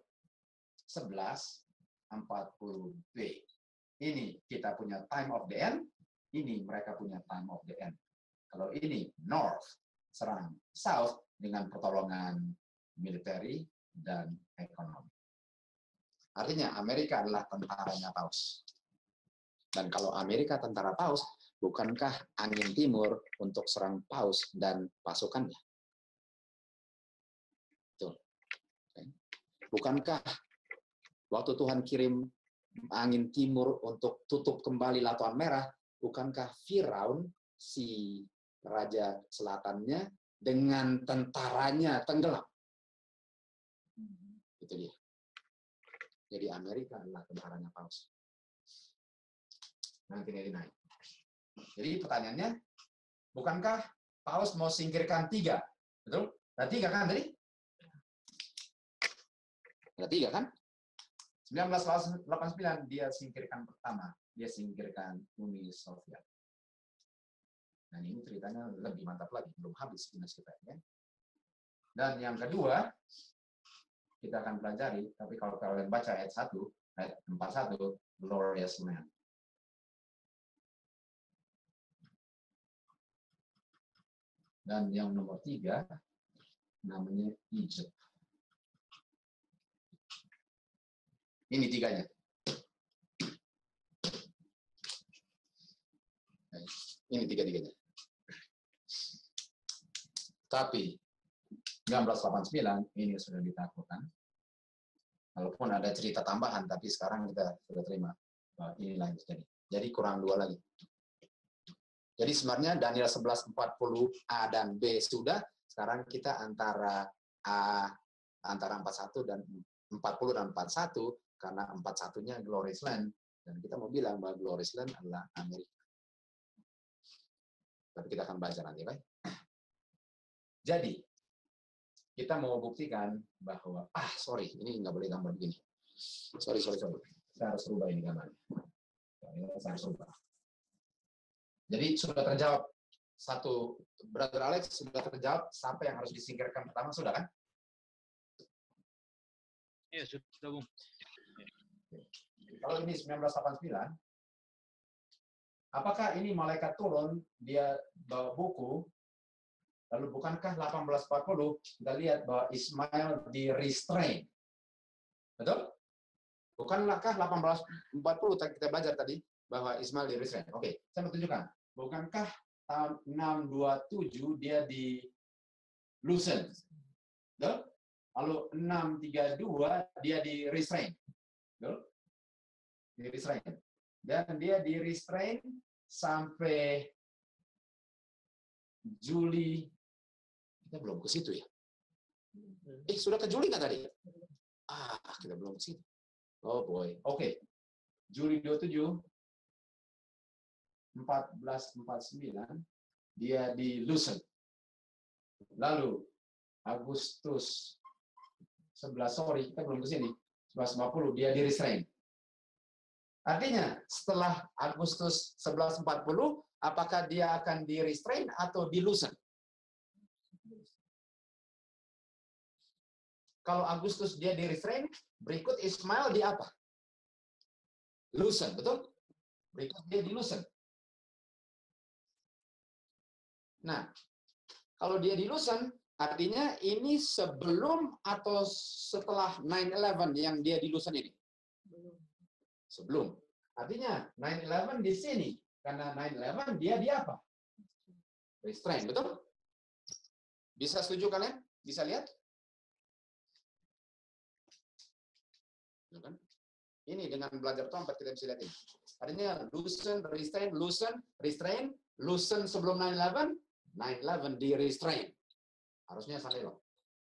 1140B. Ini kita punya time of the end, ini mereka punya time of the end. Kalau ini north serang south dengan pertolongan military dan ekonomi. Artinya Amerika adalah tentaranya Paus. Dan kalau Amerika tentara Paus, bukankah angin timur untuk serang Paus dan pasukannya? Bukankah waktu Tuhan kirim angin timur untuk tutup kembali Lautan Merah, bukankah Firaun, si raja selatannya, dengan tentaranya tenggelam? Itu dia. Jadi Amerika adalah tentaranya Paus. 1989. Jadi pertanyaannya, bukankah Paus mau singkirkan 3? Betul? Ada 3 kan tadi? Ada 3 kan? 1989 dia singkirkan pertama. Dia singkirkan Uni Soviet. Dan ini ceritanya lebih mantap lagi. Belum habis dinas kita. Ya. Dan yang kedua, kita akan pelajari, tapi kalau kalian baca ayat 1, ayat 41, glorious man. Dan yang nomor 3, namanya Egypt. Ini 3-nya. Ini 3-3-nya. Tapi 1989 ini sudah ditaklukkan. Walaupun ada cerita tambahan, tapi sekarang kita sudah terima bahwa inilah yang terjadi. Jadi kurang 2 lagi. Jadi sebenarnya Daniel 11:40 A dan B sudah. Sekarang kita antara 41 dan 40 dan 41, karena 41-nya Glorious Land, dan kita mau bilang bahwa Glorious Land adalah Amerika. Tapi kita akan baca nanti, baik? Jadi kita mau buktikan bahwa sorry, ini nggak boleh gambar begini. Sorry. Saya harus rubah ini gambarnya. Saya harus rubah. Jadi sudah terjawab satu, Brother Alex sudah terjawab sampai yang harus disingkirkan pertama, sudah kan? Iya, sudah, Bung. Kalau ini 1989, apakah ini malaikat turun, dia bawa buku, lalu bukankah 1840 kita lihat bahwa Ismail di restrain? Betul? Bukankah 1840 kita belajar tadi bahwa Ismail di restrain? Oke, saya mau tunjukkan. Bukankah tahun 627 dia di loosen? Betul? Lalu 632 dia di restrain. Betul? Di restrain. Dan dia di restrain sampai Juli. Kita belum ke situ ya? Sudah ke Juli nggak tadi? Kita belum ke situ. Oh boy. Oke. Juli 27, 1449, dia di loosen. Lalu Agustus 11, sorry, kita belum ke sini. 1150 dia di restrain. Artinya setelah Agustus 1140, apakah dia akan di restrain atau di loosen? Kalau Agustus dia di restrain, berikut Ismail di apa? Loosen, betul? Berikut dia di loosen. Nah, kalau dia di loosen, artinya ini sebelum atau setelah 9/11 yang dia di loosen ini? Sebelum. Artinya 9/11 di sini. Karena 9/11 dia di apa? Restrain, betul? Bisa setuju kalian? Bisa lihat? Ini dengan belajar trompet kita bisa lihat ini. Artinya loosen, restrain, loosen, restrain, loosen sebelum 9/11, 9/11 di restrain. Harusnya sampai loh.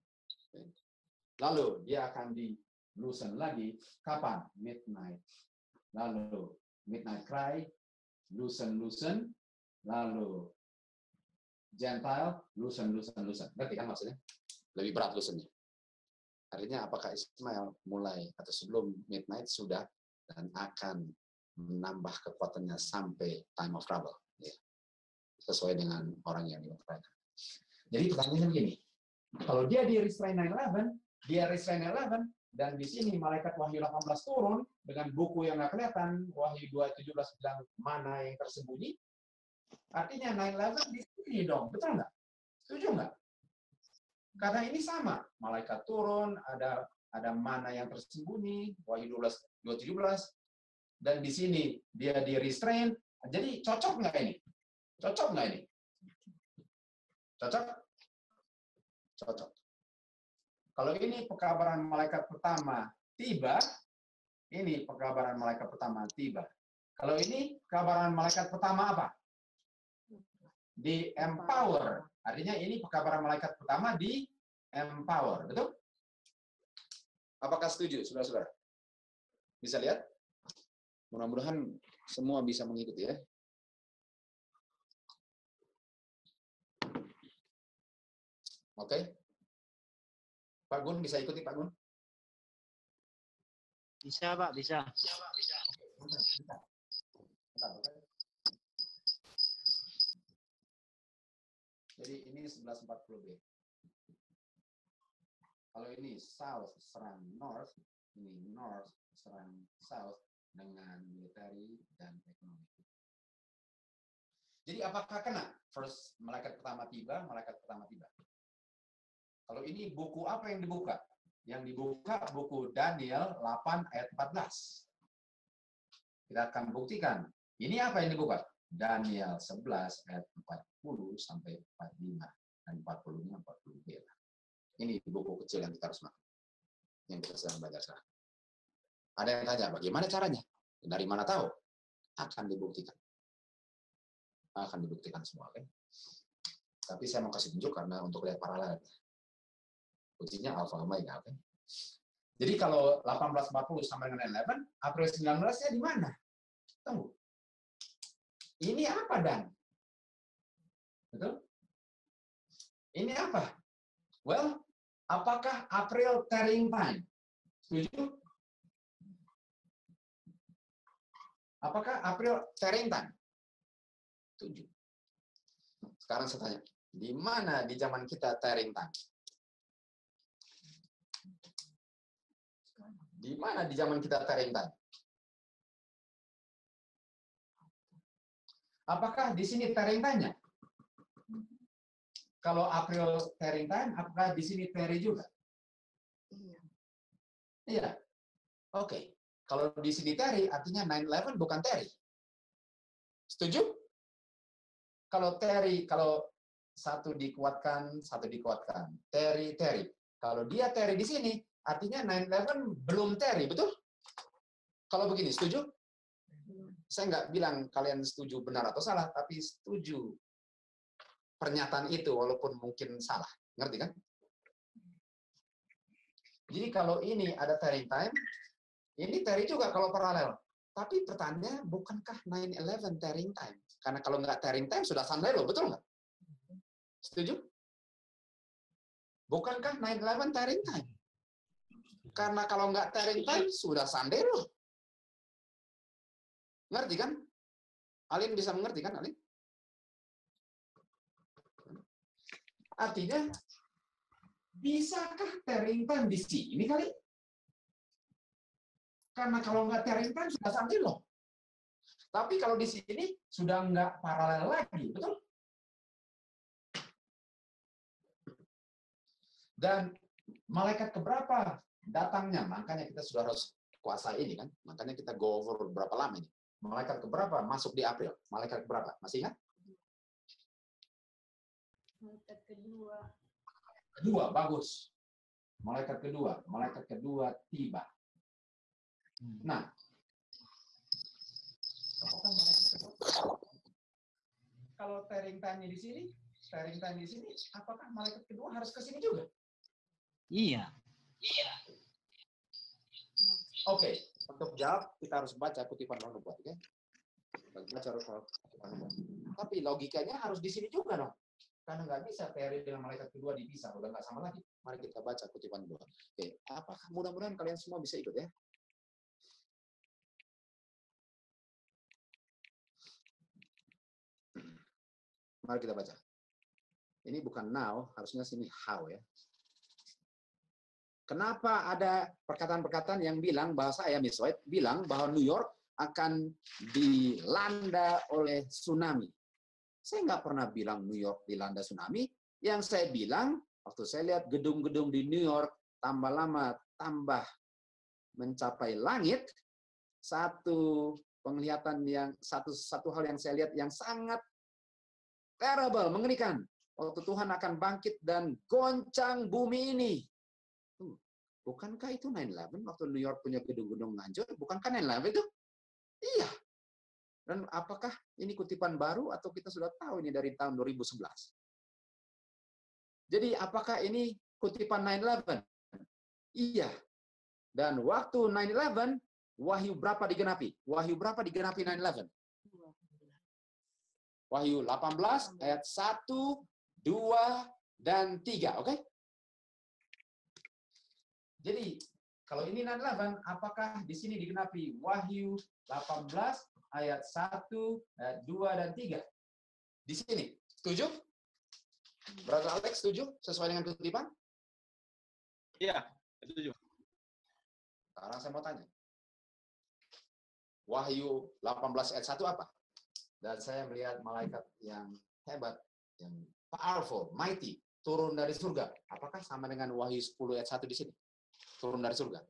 Lalu dia akan di loosen lagi kapan? Midnight. Lalu midnight cry, loosen. Lalu Gentile, loosen. Ngerti kan maksudnya? Lebih berat loosennya. Artinya apakah Ismail mulai atau sebelum midnight sudah dan akan menambah kekuatannya sampai time of trouble. Ya. Sesuai dengan orang yang diutarakan. Jadi pertanyaannya begini. Kalau dia di restrain 9/11, dia restrain 9/11, dan di sini malaikat Wahyu 18 turun dengan buku yang nggak kelihatan, Wahyu 2:17 bilang mana yang tersembunyi. Artinya 9/11 di sini dong, betul nggak? Setuju nggak? Karena ini sama, malaikat turun, ada mana yang tersembunyi, Wahyu 2:17, dan di sini dia di restrain. Jadi cocok nggak ini? Cocok nggak ini? Cocok? Cocok. Kalau ini pekabaran malaikat pertama tiba, ini pekabaran malaikat pertama tiba. Kalau ini pekabaran malaikat pertama apa? Di empower. Artinya ini pekabaran malaikat pertama di empower. Betul? Apakah setuju, saudara-saudara? Bisa lihat? Mudah-mudahan semua bisa mengikuti ya. Oke. Pak Gun bisa ikuti Pak Gun? Bisa, Pak, bisa. Jadi ini 1140B. Kalau ini south serang north, ini north serang south dengan military dan ekonomi. Jadi apakah kena? First, malaikat pertama tiba, malaikat pertama tiba. Kalau ini buku apa yang dibuka? Yang dibuka buku Daniel 8 ayat 14. Kita akan buktikan. Ini apa yang dibuka? Daniel 11 ayat 40 sampai 45 dan 40-nya 40B. Ini buku kecil yang kita harus makan. Yang kita sedang belajar sekarang. Ada yang tanya, bagaimana caranya? Dari mana tahu? Akan dibuktikan. Akan dibuktikan semua, kan? Tapi saya mau kasih tunjuk karena untuk lihat paralel. Kuncinya alfa omega, kan? Jadi kalau 1840 sama dengan 11, April 19-nya di mana? Tunggu. Ini apa, Dan? Betul? Ini apa? Well, apakah April tearing time? Setuju? Apakah April tearing time? Setuju. Sekarang saya tanya, di mana di zaman kita tearing time? Di mana di zaman kita tearing time? Apakah di sini tearing time-nya? Kalau April tearing time, apakah di sini tearing juga? Iya. Oke. Kalau di sini tearing, artinya 9/11 bukan tearing. Setuju? Kalau tearing, kalau satu dikuatkan, Tearing. Kalau dia tearing di sini, artinya 9/11 belum tearing, betul? Kalau begini, setuju? Saya nggak bilang kalian setuju benar atau salah, tapi setuju pernyataan itu walaupun mungkin salah. Ngerti kan? Jadi kalau ini ada tearing time, ini tearing juga kalau paralel. Tapi pertanyaannya, bukankah 9/11 tearing time? Karena kalau nggak tearing time, sudah sandelo, betul nggak? Setuju? Bukankah 9/11 tearing time? Karena kalau nggak tearing time, sudah sandelo. Ngerti kan? Alin bisa mengerti kan, Alin? Artinya, bisakah tearing time di sini kali? Karena kalau nggak tearing time, sudah sandelo. Tapi kalau di sini, sudah nggak paralel lagi, betul? Dan malaikat keberapa datangnya? Makanya kita sudah harus kuasa ini kan. Makanya kita go over berapa lama ini. Malaikat keberapa masuk di April? Malaikat keberapa? Masih ingat? Malaikat kedua. Kedua, bagus. Malaikat kedua tiba. Nah, apakah malaikat kedua? Kalau tearing time-nya di sini, apakah malaikat kedua harus ke sini juga? Iya. Oke, untuk jawab kita harus baca kutipan Roh Nubuat, oke? Baca kutipan Nubuat. Tapi logikanya harus di sini juga dong. Karena nggak bisa teori dengan malaikat kedua dipisah, udah nggak sama lagi. Mari kita baca kutipan Nubuat. Oke, apakah mudah-mudahan kalian semua bisa ikut ya? Mari kita baca. Ini bukan now, harusnya sini how ya. Kenapa ada perkataan-perkataan yang bilang bahwa saya, Miss White, bilang bahwa New York akan dilanda oleh tsunami. Saya nggak pernah bilang New York dilanda tsunami. Yang saya bilang, waktu saya lihat gedung-gedung di New York, tambah lama, tambah mencapai langit, satu penglihatan yang, satu hal yang saya lihat yang sangat terrible, mengerikan. Waktu Tuhan akan bangkit dan goncang bumi ini. Bukankah itu 9/11 waktu New York punya gedung-gedung hancur? Bukankah 9/11 itu? Iya. Dan apakah ini kutipan baru atau kita sudah tahu ini dari tahun 2011? Jadi apakah ini kutipan 9/11? Iya. Dan waktu 9/11, Wahyu berapa digenapi? Wahyu berapa digenapi 9/11? Wahyu 18 ayat 1, 2, dan 3. Oke? Jadi, kalau ini 9/11, apakah di sini digenapi Wahyu 18 ayat 1, ayat 2, dan 3? Di sini. Setuju? Brother Alex, setuju? Sesuai dengan kutipan? Iya, setuju. Sekarang saya mau tanya. Wahyu 18 ayat 1 apa? Dan saya melihat malaikat yang hebat, yang powerful, mighty, turun dari surga. Apakah sama dengan Wahyu 10 ayat 1 di sini? Turun dari surga.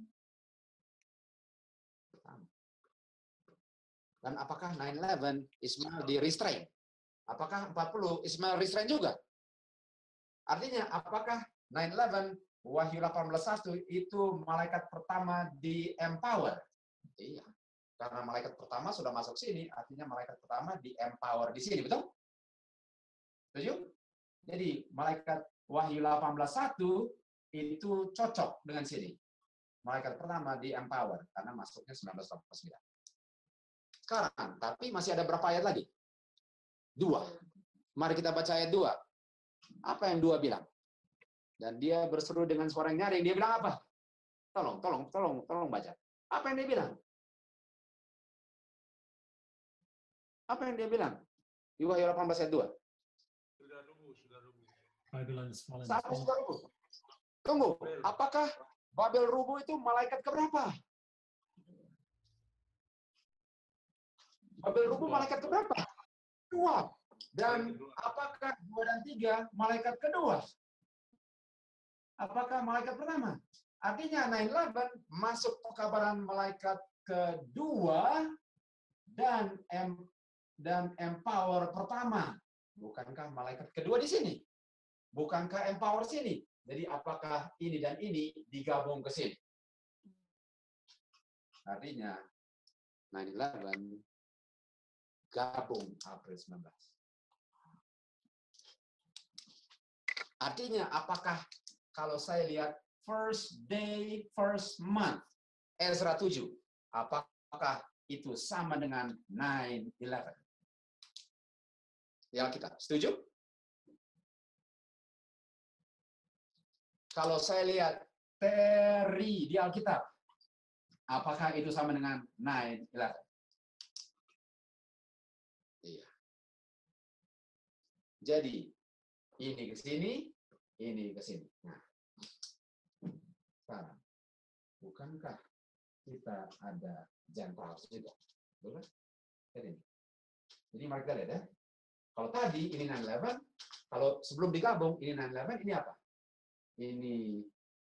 Dan apakah 9/11 Ismail di restrain? Apakah 40 Ismail restrain juga? Artinya, apakah 9/11 Wahyu 18:1 itu malaikat pertama di empower? Iya. Karena malaikat pertama sudah masuk sini, artinya malaikat pertama di empower di sini, betul? Setuju? Jadi, malaikat Wahyu 18:1 itu cocok dengan sini. Malaikat pertama di empower, karena masuknya 1989. Sekarang, tapi masih ada berapa ayat lagi? 2. Mari kita baca ayat 2. Apa yang 2 bilang? Dan dia berseru dengan suara yang nyaring. Dia bilang apa? Tolong baca. Apa yang dia bilang? Apa yang dia bilang? Di Wahyu 18 ayat 2. Sudah rubuh. Babylon is fallen. Siapa sudah rubuh? Tunggu, apakah Babel rubuh itu malaikat keberapa? Babel rubuh malaikat keberapa? 2. Dan apakah 2 dan 3 malaikat kedua? Apakah malaikat pertama? Artinya 9/11 masuk pekabaran malaikat kedua dan empower pertama. Bukankah malaikat kedua di sini? Bukankah empower sini? Jadi apakah ini dan ini digabung ke sini? Artinya 9/11 gabung April 19. Artinya apakah kalau saya lihat first day, first month, Ezra 7, apakah itu sama dengan 9/11? Ya kita setuju? Kalau saya lihat Terry di Alkitab, apakah itu sama dengan 9/11? Iya. Jadi, ini ke sini, ini ke sini. Nah, sekarang, bukankah kita ada Gentiles juga? Betul? Jadi mari kita lihat ya. Kalau tadi ini 9/11, kalau sebelum digabung ini 9/11, ini apa? Ini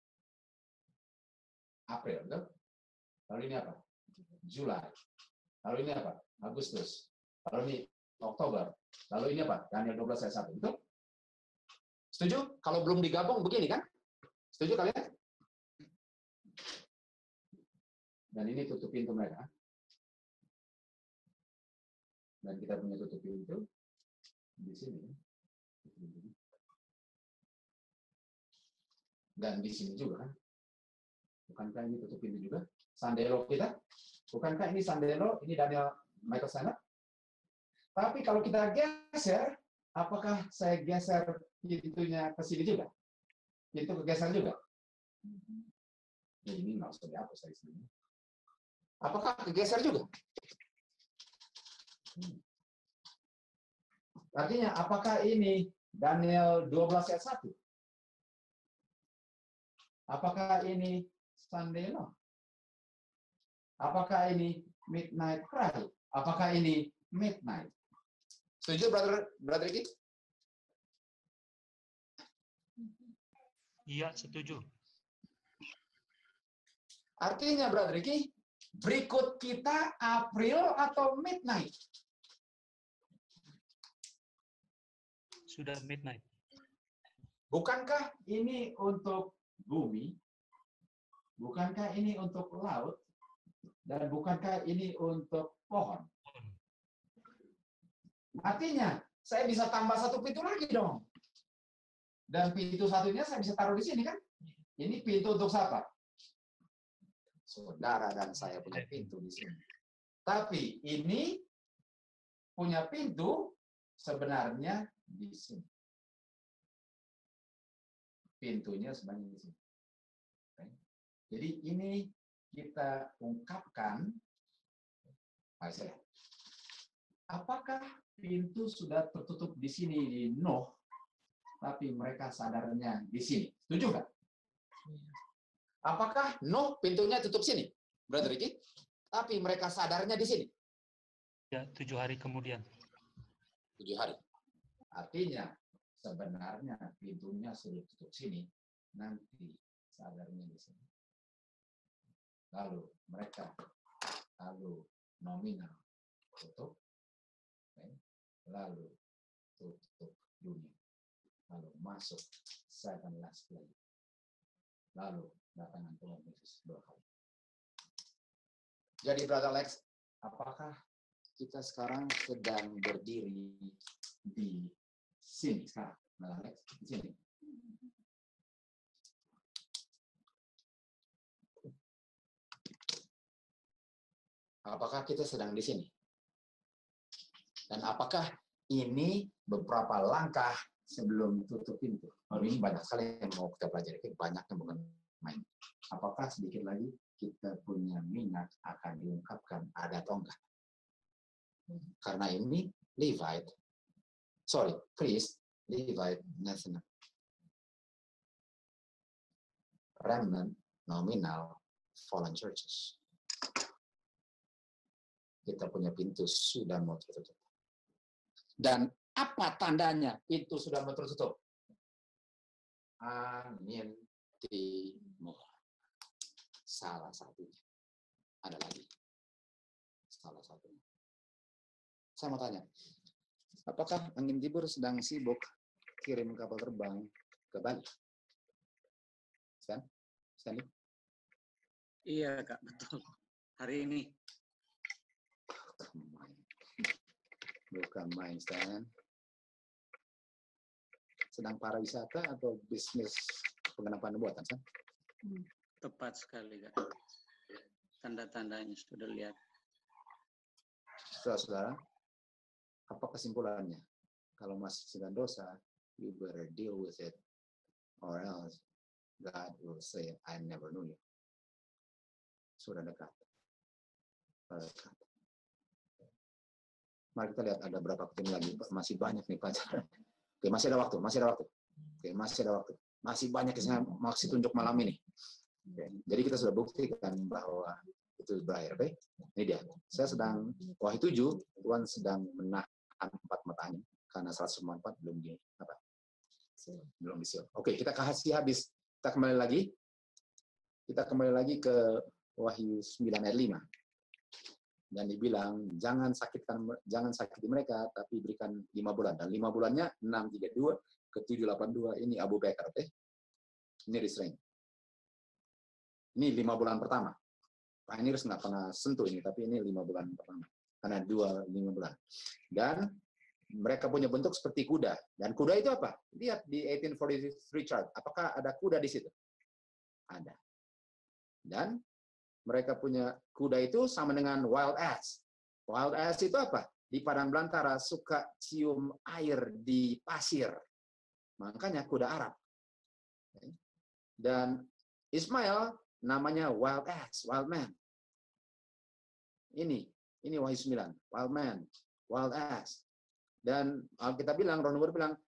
April, betul? Lalu ini apa? Juli. Lalu ini apa? Agustus. Lalu ini Oktober. Lalu ini apa? Daniel 12 ayat 1, betul? Setuju? Kalau belum digabung begini kan? Setuju kalian? Dan ini tutup pintu mereka. Dan kita punya tutup pintu di sini. Dan di sini juga kan? Bukankah ini tutup pintu juga? Sandelo kita? Bukankah ini Sandelo? Ini Daniel Michael Sandler? Tapi kalau kita geser, apakah saya geser pintunya ke sini juga? Pintu kegeser juga? Ini nggak usah dihapus dari sini. Apakah kegeser juga? Artinya, apakah ini Daniel 12 ayat 1? Apakah ini Sandelo? Apakah ini Midnight Cry? Apakah ini Midnight? Setuju, Brother Ricky? Iya, setuju. Artinya, Brother Ricky, berikut kita April atau Midnight? Sudah midnight. Bukankah ini untuk bumi? Bukankah ini untuk laut? Dan bukankah ini untuk pohon? Artinya, saya bisa tambah satu pintu lagi dong. Dan pintu satunya saya bisa taruh di sini kan? Ini pintu untuk siapa? Saudara dan saya punya pintu di sini. Tapi ini punya pintu sebenarnya di sini. Pintunya sebenarnya di sini. Jadi ini kita ungkapkan. Apakah pintu sudah tertutup di sini di Nuh, tapi mereka sadarnya di sini? Setuju nggak? Apakah Nuh pintunya tutup sini, Brother Ricky? Tapi mereka sadarnya di sini? Ya, 7 hari kemudian. 7 hari. Artinya sebenarnya pintunya sudah tutup sini, nanti sadarnya di sini. Lalu mereka nominal tutup, lalu tutup dunia, lalu masuk 7 last plague, lalu datangan Tuhan Yesus 2 kali. Jadi Brother Alex, apakah kita sekarang sedang berdiri di sini sekarang? Brother Alex, di sini. Apakah kita sedang di sini? Dan apakah ini beberapa langkah sebelum tutup pintu? Oh, ini banyak sekali yang mau kita pelajari, banyak yang bukan main. Apakah sedikit lagi kita punya minat akan diungkapkan ada atau enggak? Karena ini priest, Levite, national, remnant, nominal, fallen churches. Kita punya pintu sudah mau tertutup. Dan apa tandanya pintu sudah mau tertutup? Angin timur. Salah satunya. Ada lagi. Salah satunya. Saya mau tanya, apakah angin timur sedang sibuk kirim kapal terbang ke Bali? Stanley? Iya, Kak, betul. Hari ini. Bukan main, Stan. Sedang pariwisata atau bisnis penggenapan nubuatan, Stan? Tepat sekali, Kak. Tanda-tandanya sudah lihat. Saudara, apa kesimpulannya? Kalau masih sedang dosa, you better deal with it, or else God will say, I never knew you. Sudah dekat. Mari kita lihat ada berapa ketemu lagi. Masih banyak nih pelajaran. Oke, masih ada waktu. Oke, masih ada waktu. Masih banyak yang saya masih tunjuk malam ini. Oke, jadi kita sudah buktikan bahwa itu berakhir. Oke, ini dia. Saya sedang Wahyu 7, Tuhan sedang menahan 4 mata angin karena 194 belum disiap. Oke, kita kasih habis. Kita kembali lagi ke Wahyu 9 ayat 5. Dan dibilang jangan sakiti mereka, tapi berikan 5 bulan. Dan 5 bulannya 632 ke 782 ini Abu Bakar, oke? Ini restrain. Ini 5 bulan pertama. Pak Anirus nggak pernah sentuh ini, tapi ini 5 bulan pertama. Karena 5 bulan. Dan mereka punya bentuk seperti kuda. Dan kuda itu apa? Lihat di 1843 chart. Apakah ada kuda di situ? Ada. Dan mereka punya kuda itu sama dengan wild ass. Wild ass itu apa? Di padang belantara suka cium air di pasir. Makanya kuda Arab. Dan Ismail namanya wild ass, wild man. Ini Wahyu 9, wild man, wild ass. Dan kita bilang, Roh Nubuat bilang,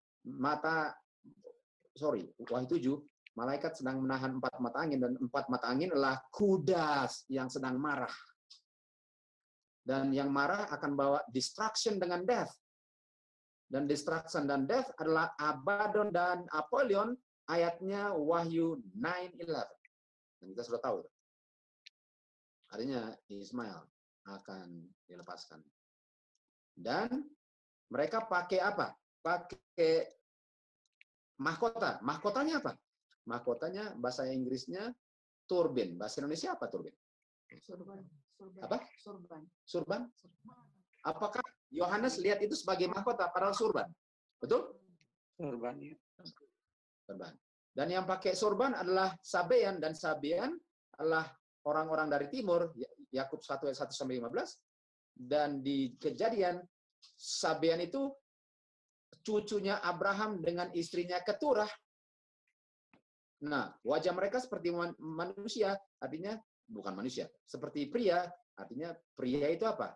Wahyu 7, malaikat sedang menahan 4 mata angin, dan 4 mata angin adalah kuda yang sedang marah. Dan yang marah akan bawa destruction dengan death. Dan destruction dan death adalah Abaddon dan Apollyon, ayatnya Wahyu 9:11. Dan kita sudah tahu. Artinya Ismail akan dilepaskan. Dan mereka pakai apa? Pakai mahkota. Mahkotanya apa? mahkotanya bahasa Inggrisnya turbin. Bahasa Indonesia apa turbin? Surban. Apa? Surban. Surban? Apakah Yohanes lihat itu sebagai mahkota padahal surban? Betul? Sorban ya. Surban. Dan yang pakai surban adalah Sabean, dan Sabean adalah orang-orang dari timur, Yakub 1 ayat 1 sampai 15. Dan di Kejadian, Sabean itu cucunya Abraham dengan istrinya Keturah. Nah, wajah mereka seperti manusia, artinya bukan manusia, seperti pria, artinya pria itu apa?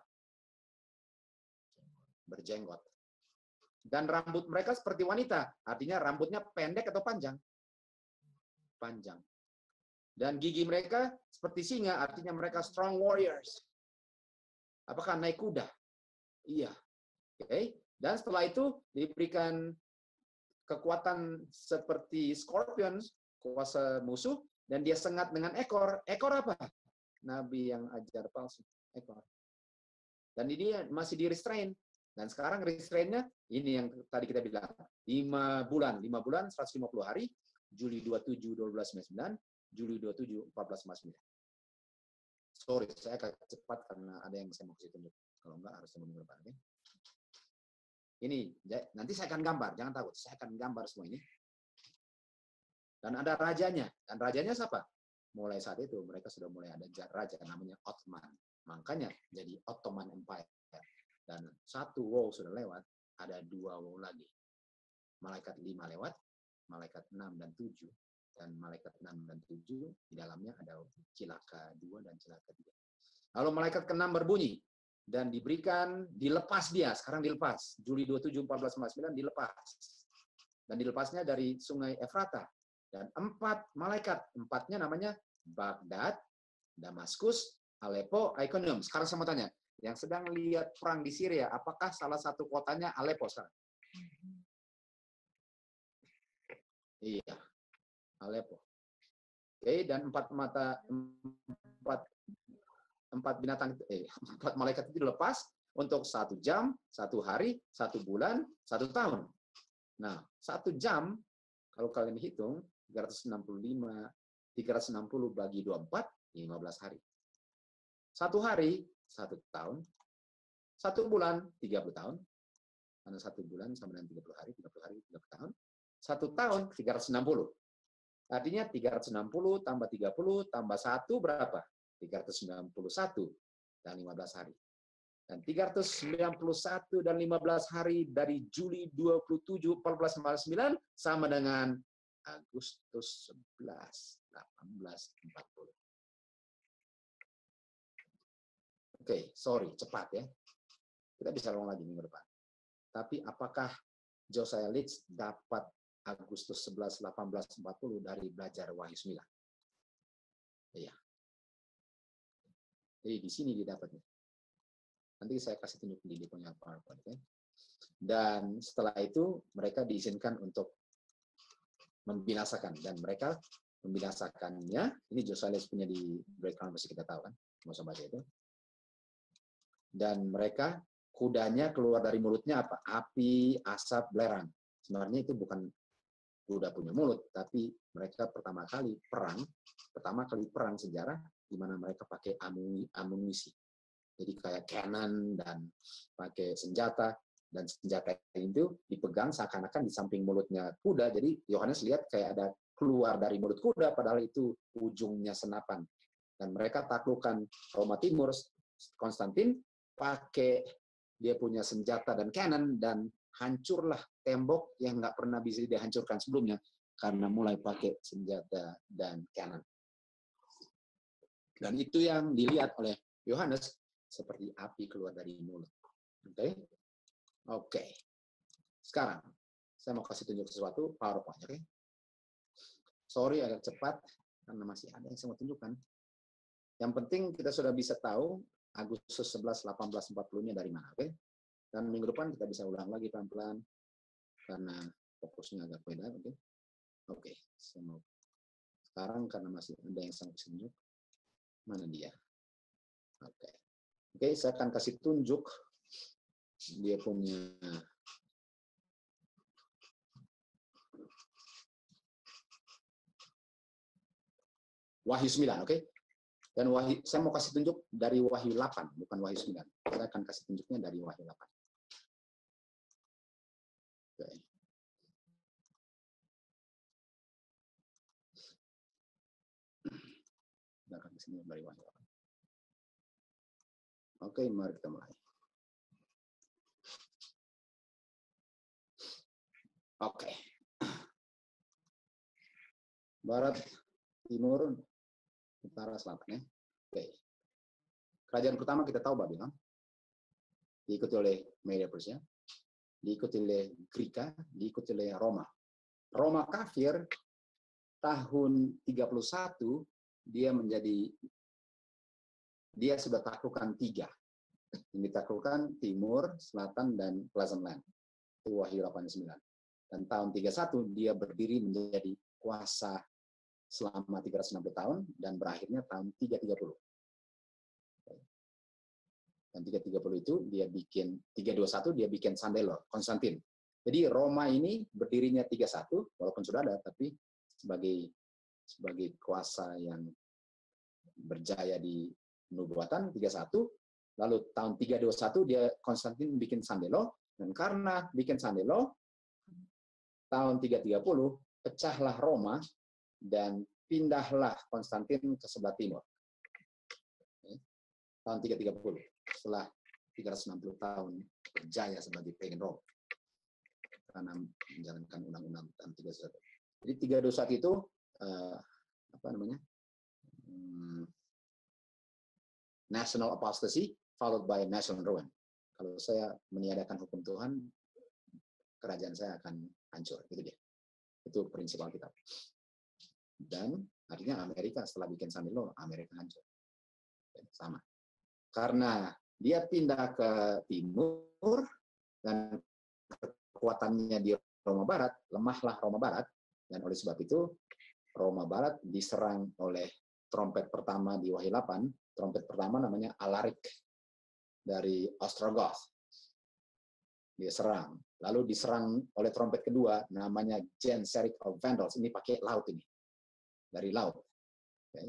Berjenggot. Dan rambut mereka seperti wanita, artinya rambutnya pendek atau panjang? Panjang. Dan gigi mereka seperti singa, artinya mereka strong warriors. Apakah naik kuda? Iya. Oke. Dan setelah itu diberikan kekuatan seperti scorpion, kuasa musuh, dan dia sengat dengan ekor. Ekor apa? Nabi yang ajar palsu. Ekor. Dan ini masih di restrain. Dan sekarang restrainnya, ini yang tadi kita bilang, 5 bulan, 150 hari, Juli 27, 1299, Juli 27, 1459. Sorry, saya agak cepat karena ada yang saya mau kasih tunjuk. Kalau enggak, harus minggu depan. Okay? Ini, nanti saya akan gambar, jangan takut. Saya akan gambar semua ini. Dan ada rajanya. Dan rajanya siapa? Mulai saat itu, mereka sudah mulai ada raja, namanya Ottoman. Makanya jadi Ottoman Empire. Dan 1 wow sudah lewat, ada 2 wow lagi. Malaikat 5 lewat, malaikat 6 dan 7. Dan malaikat 6 dan 7, di dalamnya ada cilaka 2 dan cilaka 3. Lalu malaikat ke-6 berbunyi, dan diberikan, dilepas dia, sekarang dilepas. Juli 27, 1459, dilepas. Dan dilepasnya dari sungai Efrata. Dan 4 malaikat, 4-nya namanya Baghdad, Damaskus, Aleppo, Iconium. Sekarang saya mau tanya, yang sedang lihat perang di Syria, apakah salah satu kotanya Aleppo sekarang? Iya, Aleppo. Oke, dan 4 malaikat itu dilepas untuk 1 jam, 1 hari, 1 bulan, 1 tahun. Nah, 1 jam, kalau kalian hitung, 360 bagi 24, 15 hari. 1 hari, 1 tahun. 1 bulan, 30 tahun. Karena 1 bulan sama dengan 30 hari, 30 tahun. 1 tahun, 360. Artinya 360 tambah 30 tambah 1 berapa? 391 dan 15 hari. Dan 391 dan 15 hari dari Juli 27, 1459 sama dengan Agustus 11, 1840. Oke, sorry, cepat ya. Kita bisa ulang lagi minggu depan. Tapi apakah Josiah Leeds dapat Agustus 11, 1840 dari belajar Wahyu 9? Iya. Jadi di sini didapatnya. Nanti saya kasih tunjuk di punya PowerPoint. Ya. Dan setelah itu mereka diizinkan untuk membinasakan, dan mereka membinasakannya. Ini Josiah Leeds punya di breakdown, masih kita tahu kan, nggak usah baca itu. Dan mereka kudanya keluar dari mulutnya apa? Api, asap, belerang. Sebenarnya itu bukan kuda punya mulut, tapi mereka pertama kali perang sejarah di mana mereka pakai amunisi. Jadi kayak cannon dan pakai senjata, dan senjata itu dipegang seakan-akan di samping mulutnya kuda. Jadi Yohanes lihat kayak ada keluar dari mulut kuda, padahal itu ujungnya senapan. Dan mereka taklukkan Roma Timur, Konstantin pakai dia punya senjata dan cannon, dan hancurlah tembok yang nggak pernah bisa dihancurkan sebelumnya karena mulai pakai senjata dan cannon. Dan itu yang dilihat oleh Yohanes seperti api keluar dari mulut. Oke. Sekarang saya mau kasih tunjuk sesuatu PowerPoint, oke? Sorry agak cepat karena masih ada yang saya mau tunjukkan. Yang penting kita sudah bisa tahu Agustus 11, 1840-nya dari mana, oke? Dan minggu depan kita bisa ulang lagi pelan-pelan karena fokusnya agak beda, oke? Oke, saya mau sekarang karena masih ada yang saya bisa tunjuk. Mana dia? Oke. Oke, saya akan kasih tunjuk dia punya Wahyu 9, oke? Dan saya mau kasih tunjuk dari Wahyu 8, bukan Wahyu 9. Saya akan kasih tunjuknya dari Wahyu 8. Oke. Kita akan kesini dari Wahyu 8. Oke, mari kita mulai. Oke. Barat, timur, utara, selatan ya. Oke. Kerajaan pertama kita tahu Babylon. Diikuti oleh Media Persia, diikuti oleh Greka, diikuti oleh Roma. Roma kafir tahun 31 dia sudah taklukkan 3. Yang ditaklukkan timur, selatan, dan Pleasant Land. Itu Wahyu 8:9. Dan tahun 31 dia berdiri menjadi kuasa selama 360 tahun dan berakhirnya tahun 330. Dan 330 itu dia bikin 321 dia bikin Sandelo, Konstantin. Jadi Roma ini berdirinya 31 walaupun sudah ada tapi sebagai kuasa yang berjaya di nubuatan 31, lalu tahun 321 dia Konstantin bikin Sandelo dan karena bikin Sandelo tahun 330 pecahlah Roma dan pindahlah Konstantin ke sebelah timur. Tahun 330 setelah 360 tahun berjaya sebagai pagan Rome karena menjalankan undang-undang tahun 321. Jadi 321 itu national apostasy followed by national ruin. Kalau saya meniadakan hukum Tuhan, kerajaan saya akan hancur. Itu dia. Itu prinsip Alkitab. Dan artinya Amerika setelah bikin Sandelo, Amerika hancur. Sama. Karena dia pindah ke timur dan kekuatannya di Roma Barat, lemahlah Roma Barat, dan oleh sebab itu Roma Barat diserang oleh trompet pertama di Wahyu 8. Trompet pertama namanya Alaric dari Ostrogoth. Dia serang. Lalu diserang oleh trompet kedua namanya Genseric of Vandals. Ini pakai laut ini. Dari laut. Okay.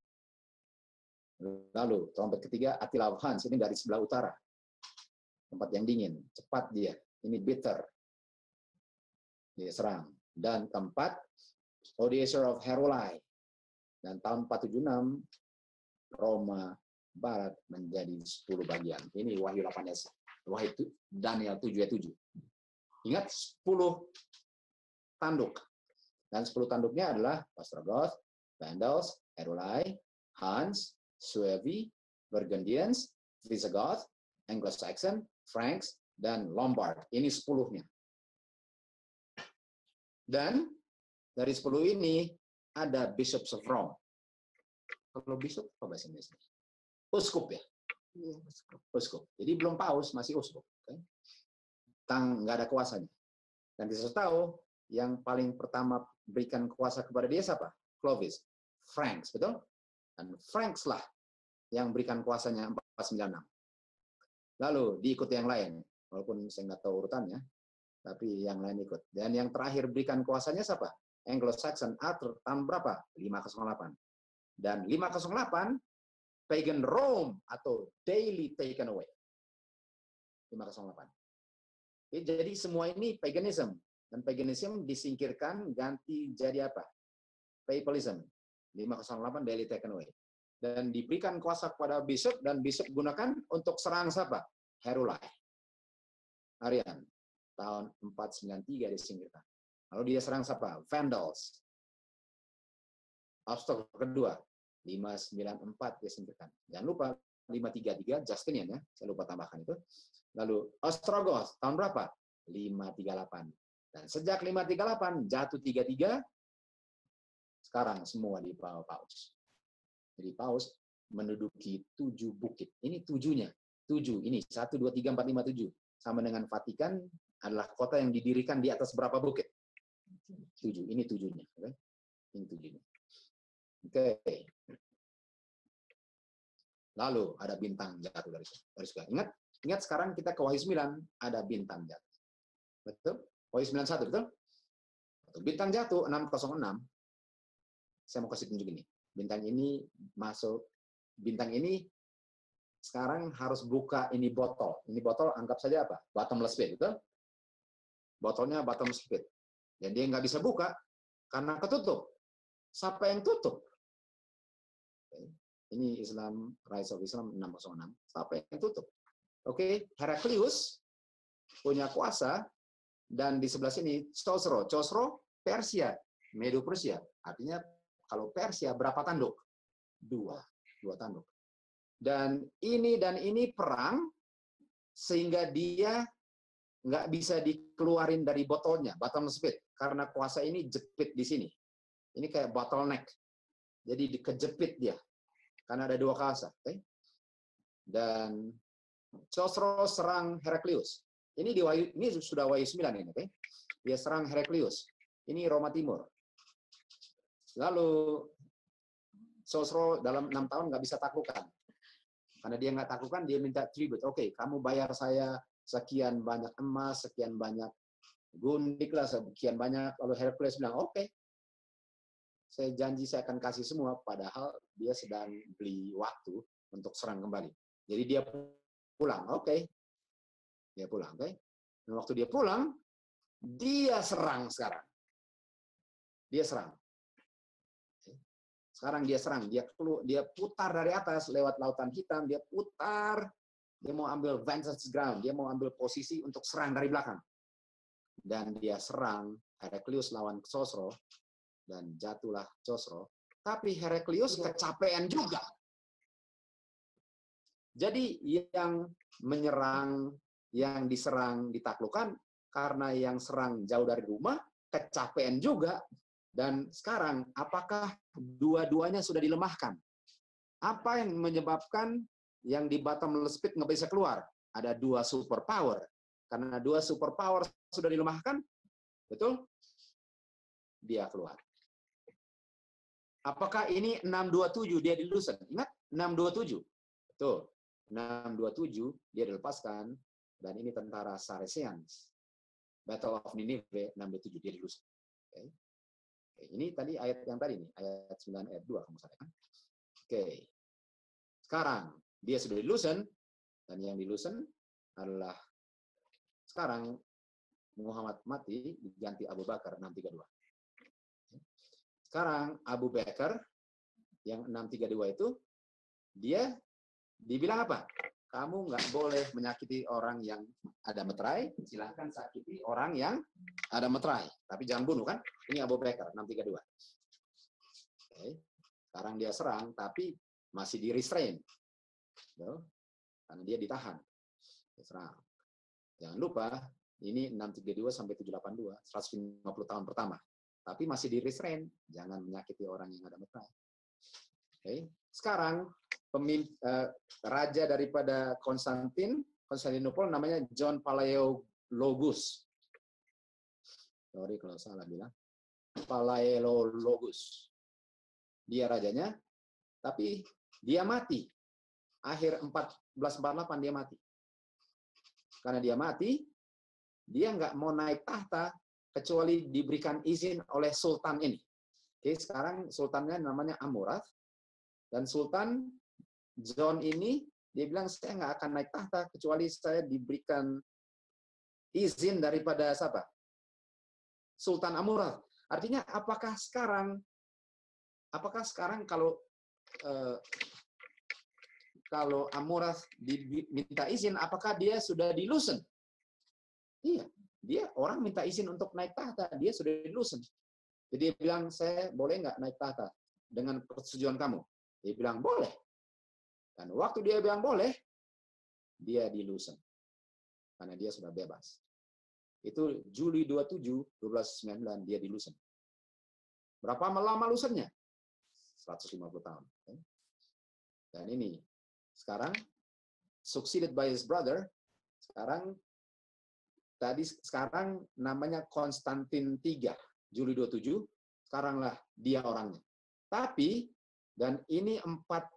Lalu trompet ketiga Attila of Huns, ini dari sebelah utara. Tempat yang dingin, cepat dia. Ini bitter. Dia serang. Dan keempat Odoacer of Heruli. Dan tahun 476 Roma Barat menjadi 10 bagian. Ini Wahyu 8 Wahyu Daniel 7:7. Ingat 10 tanduk. Dan 10 tanduknya adalah Ostrogoth, Vandals, Heruli, Huns, Suevi, Burgundians, Visigoth, Anglo-Saxon, Franks, dan Lombard. Ini 10-nya. Dan dari 10 ini ada Bishops of Rome. Kalau bishop apa bahasa Indonesia? Uskup ya? Uskup. Jadi belum paus, masih uskup. Okay? Nggak ada kuasanya. Dan kita tahu yang paling pertama berikan kuasa kepada dia siapa? Clovis. Franks, betul? Dan Franks lah yang berikan kuasanya 496. Lalu diikuti yang lain, walaupun saya nggak tahu urutannya, tapi yang lain ikut. Dan yang terakhir berikan kuasanya siapa? Anglo-Saxon Arthur tahun berapa? 508. Dan 508 pagan Rome atau daily taken away. 508. Jadi semua ini paganism. Dan paganism disingkirkan ganti jadi apa? Papalism. 508 daily taken away. Dan diberikan kuasa kepada bishop dan bishop gunakan untuk serang siapa? Heruli. Arian. Tahun 493 disingkirkan. Lalu dia serang siapa? Vandals. Obstacle kedua. 594 disingkirkan. Jangan lupa 533 Justinian ya. Saya lupa tambahkan itu. Lalu Ostrogoth tahun berapa? 538. Dan sejak 538 jatuh 33 sekarang semua di bawah paus. Jadi paus menduduki 7 bukit. Ini 7-nya. 7 ini 1 2 3 4 5 7. Sama dengan Vatikan adalah kota yang didirikan di atas berapa bukit? 7. Ini 7-nya, oke? Ini 7-nya. Oke. Lalu ada bintang jatuh dari surga. Ingat sekarang kita ke Wahyu 9 ada bintang jatuh. Betul? Wahyu 91 betul? Bintang jatuh 606. Saya mau kasih tunjuk ini. bintang ini masuk, bintang ini sekarang harus buka ini botol. Ini botol anggap saja apa? Bottomless pit, betul? Botolnya bottomless pit. Dan dia nggak bisa buka karena ketutup. Siapa yang tutup? Oke. Ini Islam, Rise of Islam 606. Siapa yang tutup? Oke, Heraklius punya kuasa, dan di sebelah sini Chosro. Chosro Persia, Medo Persia. Artinya kalau Persia berapa tanduk? Dua tanduk. Dan ini perang sehingga dia nggak bisa dikeluarin dari botolnya, bottomless pit, karena kuasa ini jepit di sini. Ini kayak bottleneck. Jadi dikejepit dia karena ada dua kuasa. Okay? Dan Chosro serang Heraklius. Ini sudah Wahyu 9 ini, okay? Dia serang Heraklius. Ini Roma Timur. Lalu Chosro dalam 6 tahun nggak bisa taklukan. Karena dia nggak taklukan, dia minta tribute. Oke, kamu bayar saya sekian banyak emas, sekian banyak gundik lah, sekian banyak. Lalu Hercules bilang, oke, saya janji saya akan kasih semua. Padahal dia sedang beli waktu untuk serang kembali. Jadi dia pulang, oke. Dia pulang, oke. Dan waktu dia pulang, dia serang sekarang. Dia serang. Sekarang dia serang, dia putar dari atas lewat lautan hitam, dia putar, dia mau ambil vantage ground, dia mau ambil posisi untuk serang dari belakang. Dan dia serang Heraklius lawan Chosro, dan jatuhlah Chosro. Tapi Heraklius kecapean juga. Jadi yang menyerang, yang diserang ditaklukkan, karena yang serang jauh dari rumah, kecapean juga. Dan sekarang, apakah dua-duanya sudah dilemahkan? Apa yang menyebabkan yang di bottomless pit nggak bisa keluar? Ada dua superpower. Karena dua superpower sudah dilemahkan, betul? Dia keluar. Apakah ini 627 dia dilusen? Ingat 627? Betul. 627 dia dilepaskan, dan ini tentara Saracens. Battle of Nineveh 627 dia dilusen. Okay. Ini tadi ayat yang tadi nih, ayat 9 ayat 2 kamu sampaikan. Oke. Sekarang dia sudah dilusen, dan yang dilusen adalah sekarang Muhammad mati diganti Abu Bakar 632. Sekarang Abu Bakar yang 632 itu dia dibilang apa? Kamu nggak boleh menyakiti orang yang ada meterai, silahkan sakiti orang yang ada meterai. Tapi jangan bunuh, kan? Ini Abu Bakar, 632. Oke. Sekarang dia serang, tapi masih di restrain. Karena dia ditahan. Dia serang. Jangan lupa, ini 632 sampai 782, 150 tahun pertama. Tapi masih di restrain, jangan menyakiti orang yang ada meterai. Oke. Sekarang, raja daripada Konstantinopel namanya John Palaiologus. Sorry kalau salah bilang. Palaiologus. Dia rajanya, tapi dia mati. Akhir 1448 dia mati. Karena dia mati, dia nggak mau naik tahta kecuali diberikan izin oleh sultan ini. Oke, sekarang sultannya namanya Amurath. Dan Sultan John ini, dia bilang, saya nggak akan naik tahta kecuali saya diberikan izin daripada siapa? Sultan Amurath. Artinya, apakah sekarang kalau Amurath diminta izin, apakah dia sudah dilusen? Iya, dia orang minta izin untuk naik tahta, dia sudah dilusen. Jadi dia bilang, saya boleh nggak naik tahta dengan persetujuan kamu? Dia bilang, boleh. Dan waktu dia bilang boleh, dia dilusen. Karena dia sudah bebas. Itu Juli 27, 1299, dia dilusen. Berapa lama lusennya? 150 tahun. Dan ini, sekarang, succeeded by his brother, sekarang namanya Konstantin III, Juli 27, sekaranglah dia orangnya. Tapi, dan ini empat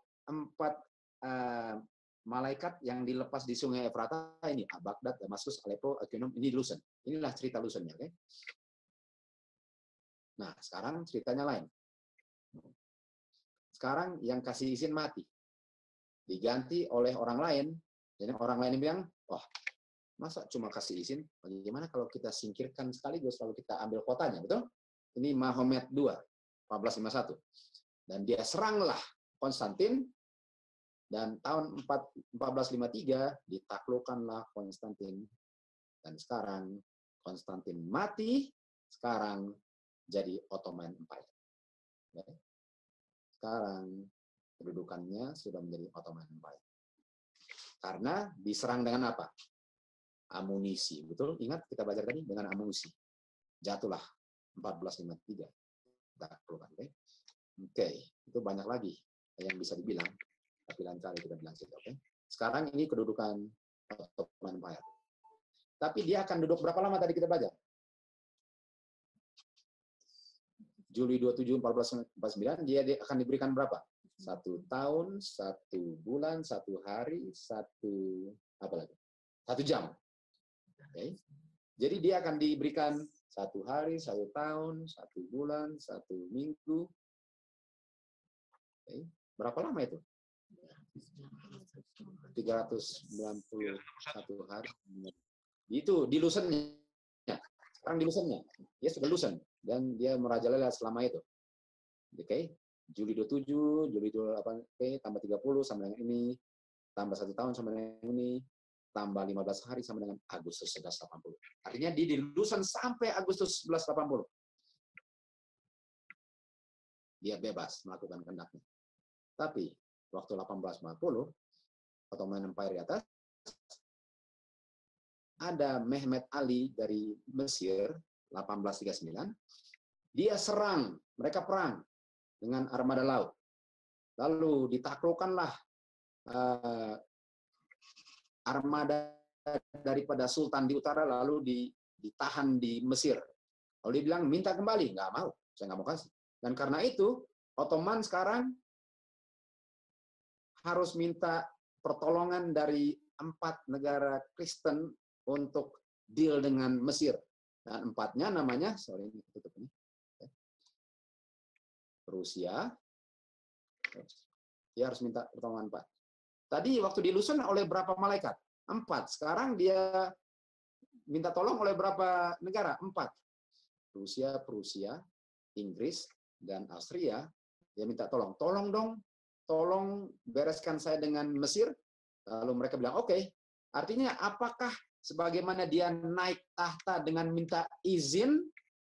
malaikat yang dilepas di sungai Efrata ini, Baghdad, Damaskus, Aleppo, Iconium, ini lusen. Inilah cerita lusennya. Okay? Nah, sekarang ceritanya lain. Sekarang yang kasih izin mati. Diganti oleh orang lain. Jadi orang lain bilang, wah, masa cuma kasih izin? Bagaimana kalau kita singkirkan sekaligus, kalau kita ambil kotanya, betul? Ini Mahomet II, 1451. Dan dia seranglah Konstantin, dan tahun 1453 ditaklukkanlah Konstantin. Dan sekarang Konstantin mati, sekarang jadi Ottoman Empire. Sekarang kedudukannya sudah menjadi Ottoman Empire. Karena diserang dengan apa? Amunisi, betul? Ingat kita belajar tadi dengan amunisi. Jatuhlah 1453. Taklukkan, oke, itu banyak lagi yang bisa dibilang. Tapi lain kali kita bilang situ, oke? Sekarang ini kedudukan Ottoman Empire. Tapi dia akan duduk berapa lama tadi kita belajar? Juli 27, 1449, dia akan diberikan berapa? 1 tahun, 1 bulan, 1 hari, 1 apa lagi? 1 jam. Okay. Jadi dia akan diberikan 1 hari, 1 tahun, 1 bulan, 1 minggu. Okay. Berapa lama itu? 391 hari. Itu di lusennya. Sekarang di lusennya. Dia sudah lusen. Dan dia merajalela selama itu. Oke, Juli 27, Juli 28, tambah 30 sama dengan ini, tambah 1 tahun sama dengan ini, tambah 15 hari sama dengan Agustus 1180. Artinya dia dilusen sampai Agustus 1180. Dia bebas melakukan kehendaknya. Tapi waktu 1840, Ottoman Empire di atas, ada Mehmet Ali dari Mesir, 1839, dia serang, mereka perang dengan armada laut. Lalu ditaklukkanlah armada daripada Sultan di utara, lalu ditahan di Mesir. Lalu dia bilang, minta kembali. Nggak mau, saya nggak mau kasih. Dan karena itu, Ottoman sekarang harus minta pertolongan dari 4 negara Kristen untuk deal dengan Mesir. Dan 4-nya namanya, sorry ini tutup ini, Rusia, dia harus minta pertolongan 4. Tadi waktu di Lusen oleh berapa malaikat? 4. Sekarang dia minta tolong oleh berapa negara? 4. Rusia, Prusia, Inggris, dan Austria. Dia minta tolong. Tolong dong, tolong bereskan saya dengan Mesir. Lalu mereka bilang, oke. Artinya apakah sebagaimana dia naik tahta dengan minta izin,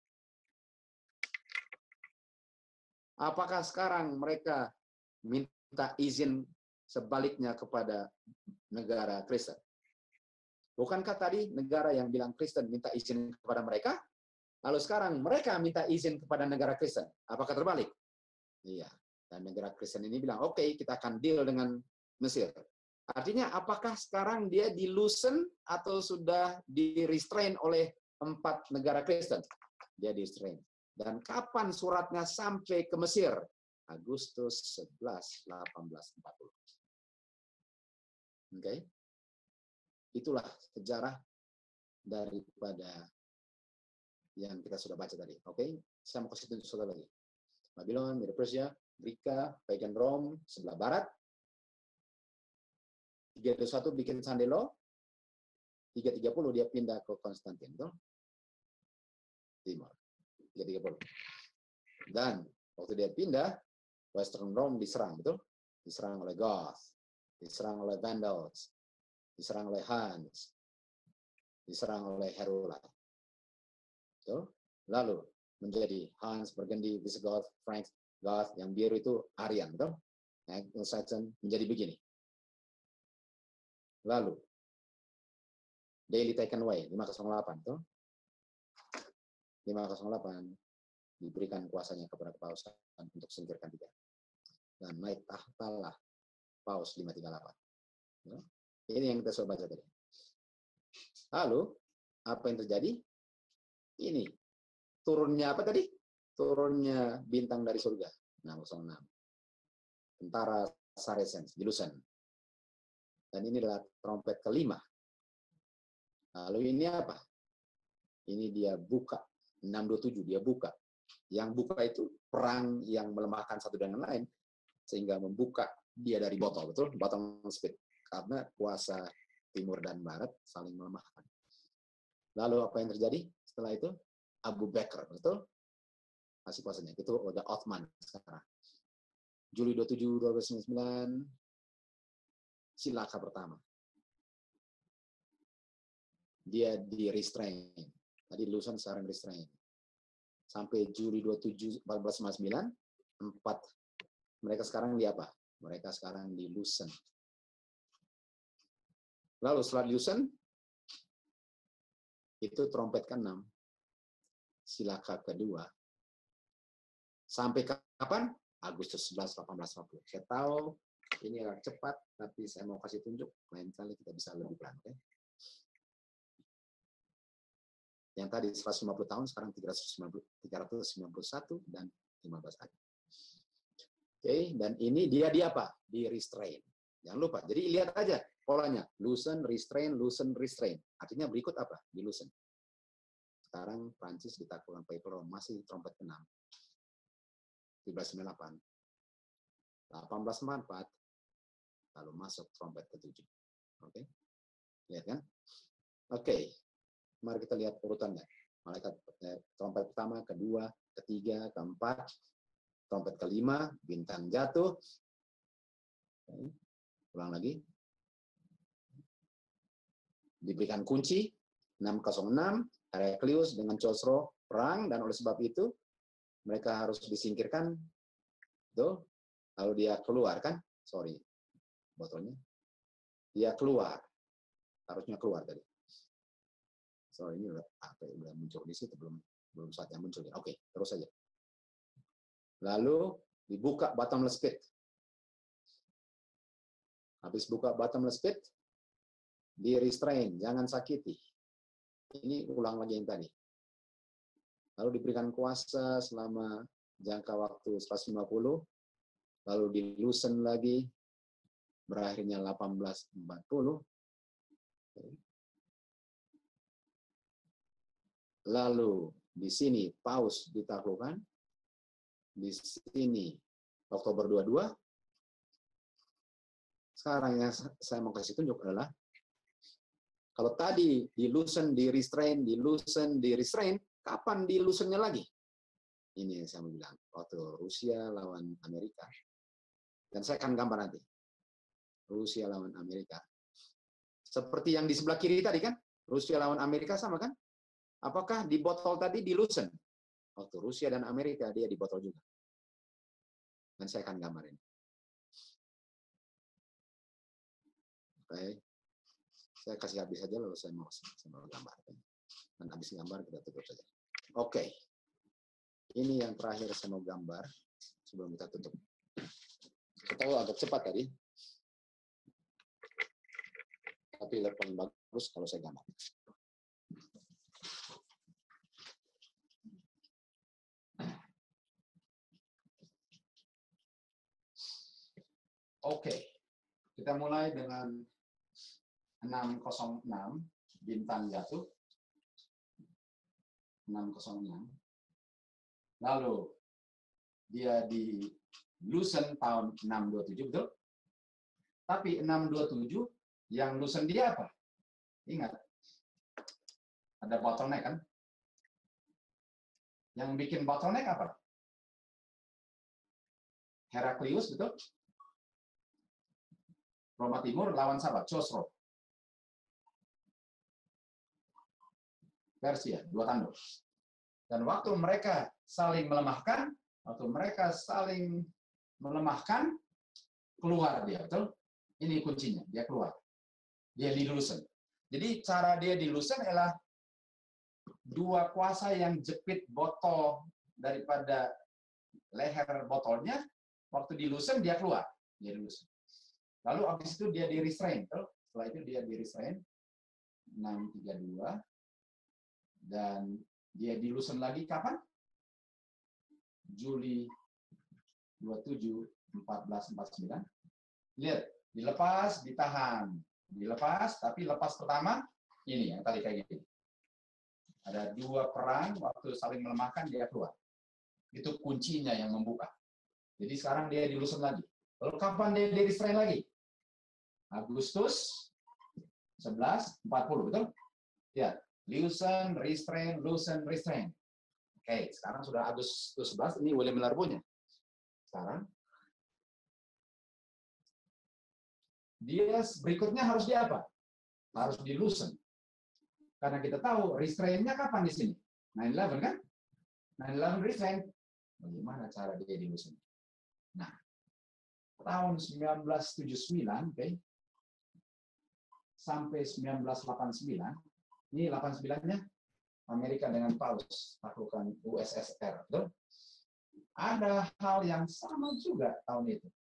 apakah sekarang mereka minta izin sebaliknya kepada negara Kristen? Bukankah tadi negara yang bilang Kristen minta izin kepada mereka, lalu sekarang mereka minta izin kepada negara Kristen? Apakah terbalik? Iya. Dan negara Kristen ini bilang, oke, kita akan deal dengan Mesir. Artinya, apakah sekarang dia di-loosen atau sudah di-restrain oleh 4 negara Kristen? Dia di-restrain. Dan kapan suratnya sampai ke Mesir? Agustus 11, 1840. Oke? Itulah sejarah daripada yang kita sudah baca tadi. Oke? Saya mau kasih tunjuk satu lagi. Babylon, Medo Persia, Greka, Pagan Rome, sebelah barat. 321 bikin Sandelo, 330 dia pindah ke Konstantin, betul? Timur, 330. Dan waktu dia pindah, Western Rome diserang, betul? Diserang oleh Goth, diserang oleh Vandals, diserang oleh Huns, diserang oleh Herula. Betul? Lalu menjadi Huns, Burgundy, Visigoth, Franks, Goth, yang biru itu Aryan, betul? Anglo-Saxon menjadi begini. Lalu, Daily taken away, 508. Tuh. 508 diberikan kuasanya kepada kepausan untuk singkirkan 3. Dan naik tahtalah Paus 538. Ya. Ini yang kita sudah baca tadi. Lalu, apa yang terjadi? Ini. Turunnya apa tadi? Turunnya bintang dari surga. 606. Tentara Saracens, di Lusen. Dan ini adalah trompet kelima. Lalu ini apa? Ini dia buka. 627 dia buka. Yang buka itu perang yang melemahkan satu dengan lain. sehingga membuka dia dari botol, betul? Bottom split. Karena kuasa timur dan barat saling melemahkan. Lalu apa yang terjadi setelah itu? Abu Bakar, betul? Kasih kuasanya. Itu udah Ottoman sekarang. Juli 27, 1299, Silaka pertama. Dia di restrain. Tadi lulusan, sekarang restrain. Sampai Juli 27, 1459, 4. Mereka sekarang di apa? Mereka sekarang di Lusen. Lalu setelah Lusen, itu trompet ke-6. Silaka kedua. Sampai kapan? Agustus 11, 1840. Saya tahu ini agak cepat, tapi saya mau kasih tunjuk. Lain kali kita bisa lebih pelan. Okay? Yang tadi 150 tahun, sekarang 391 dan 15 hari. Oke, dan ini dia di apa? Di restrain. Jangan lupa. Jadi lihat aja polanya. Loosen, restrain, loosen, restrain. Artinya berikut apa? Di loosen. Sekarang Prancis ditaklukkan paper masih trompet ke-6. 1798. 1844. Lalu masuk trompet ke-7. Oke. Lihat kan? Oke. Mari kita lihat urutannya. Malaikat trompet pertama, kedua, ketiga, keempat, trompet kelima, bintang jatuh. Oke. Ulang lagi. Diberikan kunci 606, Heraklius dengan Chosroe perang, dan oleh sebab itu mereka harus disingkirkan. Tuh. Lalu dia keluar kan? Sorry. Botolnya. Dia keluar. Harusnya keluar tadi. Sorry, ini udah muncul di situ, belum saatnya muncul. Oke, terus saja. Lalu dibuka bottomless pit. Habis buka bottomless pit, di restrain, jangan sakiti. Ini ulang lagi yang tadi. Lalu diberikan kuasa selama jangka waktu 150, lalu di loosen lagi, berakhirnya 1840. Lalu di sini paus ditaklukkan, di sini Oktober 22. Sekarang yang saya mau kasih tunjuk adalah kalau tadi di loosen, di restrain, di loosen, di restrain, kapan di loosennya lagi? Ini yang saya mau bilang, waktu Rusia lawan Amerika. Dan saya akan gambar nanti. Rusia lawan Amerika. Seperti yang di sebelah kiri tadi kan, Rusia lawan Amerika sama kan? Apakah di botol tadi di loosen? Waktu Rusia dan Amerika dia di botol juga. Dan saya akan gambarin. Oke. Saya kasih habis saja lalu saya mau gambar. Dan habis gambar kita tutup saja. Oke. Ini yang terakhir saya mau gambar sebelum kita tutup. Kita tahu agak cepat tadi. Tapi paling bagus kalau saya gambar. Oke, kita mulai dengan 606, bintang jatuh. 606. Lalu, dia di loosen tahun 627, betul? Tapi 627, yang loosen dia apa? Ingat, ada bottleneck kan? Yang bikin bottleneck apa? Heraklius, betul? Roma Timur lawan sahabat, Chosroe. Persia, 2 tanduk. Dan waktu mereka saling melemahkan, keluar dia, betul? Ini kuncinya, dia keluar. Dia di loosen. Jadi cara dia di loosen adalah 2 kuasa yang jepit botol daripada leher botolnya, waktu di loosen dia keluar. Dia di loosen. Lalu habis itu dia di restrain. Setelah itu dia di restrain 632 dan dia di loosen lagi kapan? Juli 27 1449. Lihat, dilepas, ditahan. Dilepas, tapi lepas pertama ini yang tadi kayak gini. Ada 2 perang waktu saling melemahkan dia keluar. Itu kuncinya yang membuka. Jadi sekarang dia di loosen lagi. Lalu kapan dia di-restrain lagi? Agustus 1140, betul? Ya, loosen, restrain, loosen, restrain. Oke, sekarang sudah Agustus 11, ini William Miller punya. Sekarang, dia berikutnya harus di apa? Harus di loosen. Karena kita tahu restrain-nya kapan di sini? 9/11 kan? 9/11 restrain. Bagaimana cara dia di loosen? Nah, tahun 1979, oke, sampai 1989, ini 89-nya Amerika dengan Paus taklukkan USSR, betul? Ada hal yang sama juga tahun itu.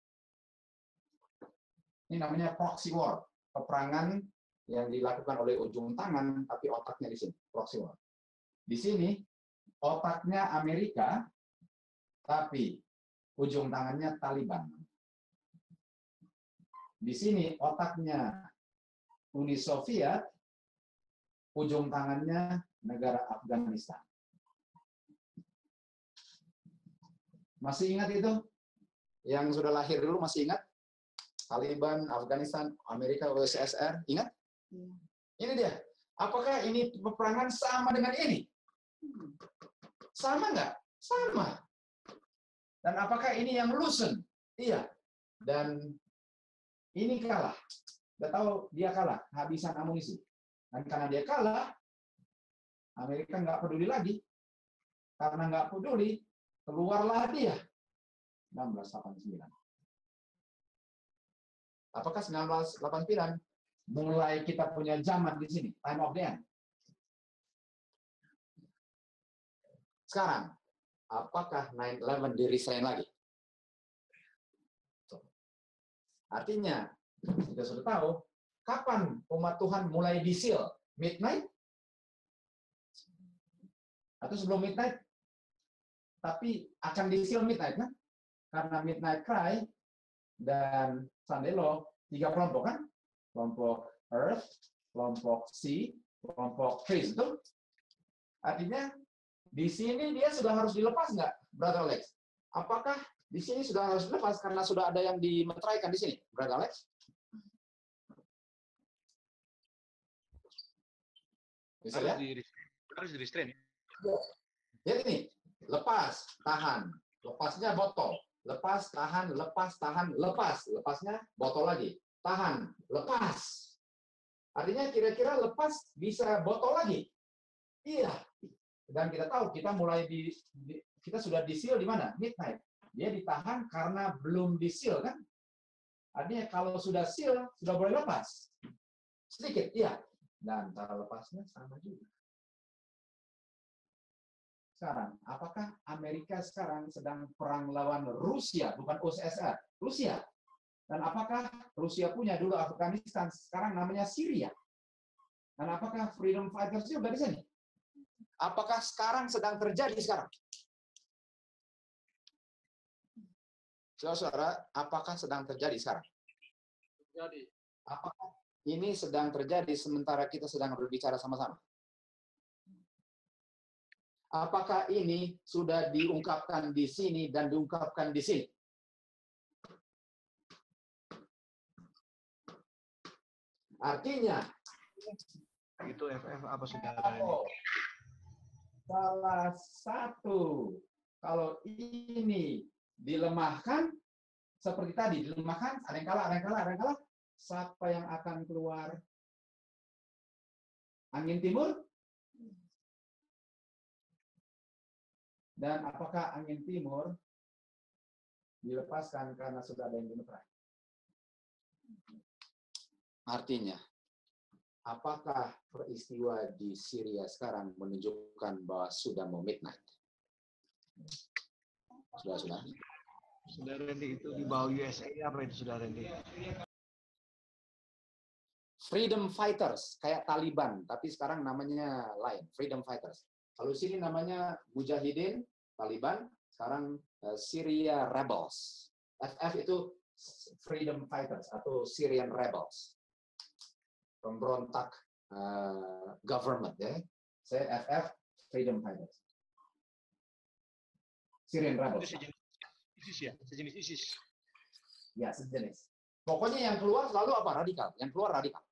Ini namanya proxy war, peperangan yang dilakukan oleh ujung tangan, tapi otaknya di sini, proxy war. Di sini otaknya Amerika, tapi ujung tangannya Taliban. Di sini otaknya Uni Soviet, ujung tangannya negara Afghanistan. Masih ingat itu? Yang sudah lahir dulu masih ingat? Taliban, Afghanistan, Amerika, USSR, ingat? Ini dia. Apakah ini peperangan sama dengan ini? Sama nggak? Sama. Dan apakah ini yang loosen? Iya. Dan ini kalah. Udah tahu dia kalah, habisan amunisi. Dan karena dia kalah, Amerika nggak peduli lagi. Karena nggak peduli, keluarlah dia. 1989. Apakah 1989 mulai kita punya zaman di sini, time of the end? Sekarang, apakah 9/11 di-resign lagi? Artinya, kita sudah tahu, kapan umat Tuhan mulai di-seal? Midnight? Atau sebelum midnight? Tapi akan di-seal midnight, kan? Karena midnight cry dan Sunday law, 3 kelompok, kan? Kelompok earth, kelompok sea, kelompok trees, itu. Artinya, di sini dia sudah harus dilepas nggak, Brother Alex? Apakah di sini sudah harus dilepas karena sudah ada yang dimeteraikan di sini, Brother Alex? Bisa ya? Harus di restrain. Jadi ini, lepas, tahan. Lepasnya botol. Lepas, tahan, lepas, tahan, lepas. Lepasnya botol lagi. Tahan, lepas. Artinya kira-kira lepas bisa botol lagi. Iya. Dan kita tahu kita mulai kita sudah di-seal di mana? Midnight. Dia ditahan karena belum di-seal, kan? Artinya kalau sudah seal, sudah boleh lepas. Sedikit, iya. Dan cara lepasnya sama juga. Sekarang, apakah Amerika sekarang sedang perang lawan Rusia, bukan USSR? Rusia. Dan apakah Rusia punya dulu Afghanistan, sekarang namanya Syria? Dan apakah Freedom Fighters juga di sini? Apakah sekarang sedang terjadi sekarang? Saudara, apakah sedang terjadi sekarang? Terjadi. Apakah ini sedang terjadi sementara kita sedang berbicara sama-sama? Apakah ini sudah diungkapkan di sini dan diungkapkan di sini? Artinya, Itu FF apa saudara ini? salah satu, kalau ini dilemahkan, seperti tadi, dilemahkan, ada yang kalah, siapa yang akan keluar? Angin timur? Dan apakah angin timur dilepaskan karena sudah ada yang dimeterai? Artinya, apakah peristiwa di Syria sekarang menunjukkan bahwa sudah mau midnight? Sudah. Saudara Randy, itu di bawah USA apa itu saudara Randy? Freedom Fighters, kayak Taliban, tapi sekarang namanya lain, Freedom Fighters. Kalau sini namanya Mujahidin, Taliban, sekarang Syria Rebels. FF itu Freedom Fighters atau Syrian Rebels. Pemberontak government, ya. Saya FF Freedom Fighters. Syrian Rebels. Itu sejenis ISIS ya? Sejenis ISIS. Ya, sejenis. Pokoknya yang keluar selalu apa? Radikal. Yang keluar radikal.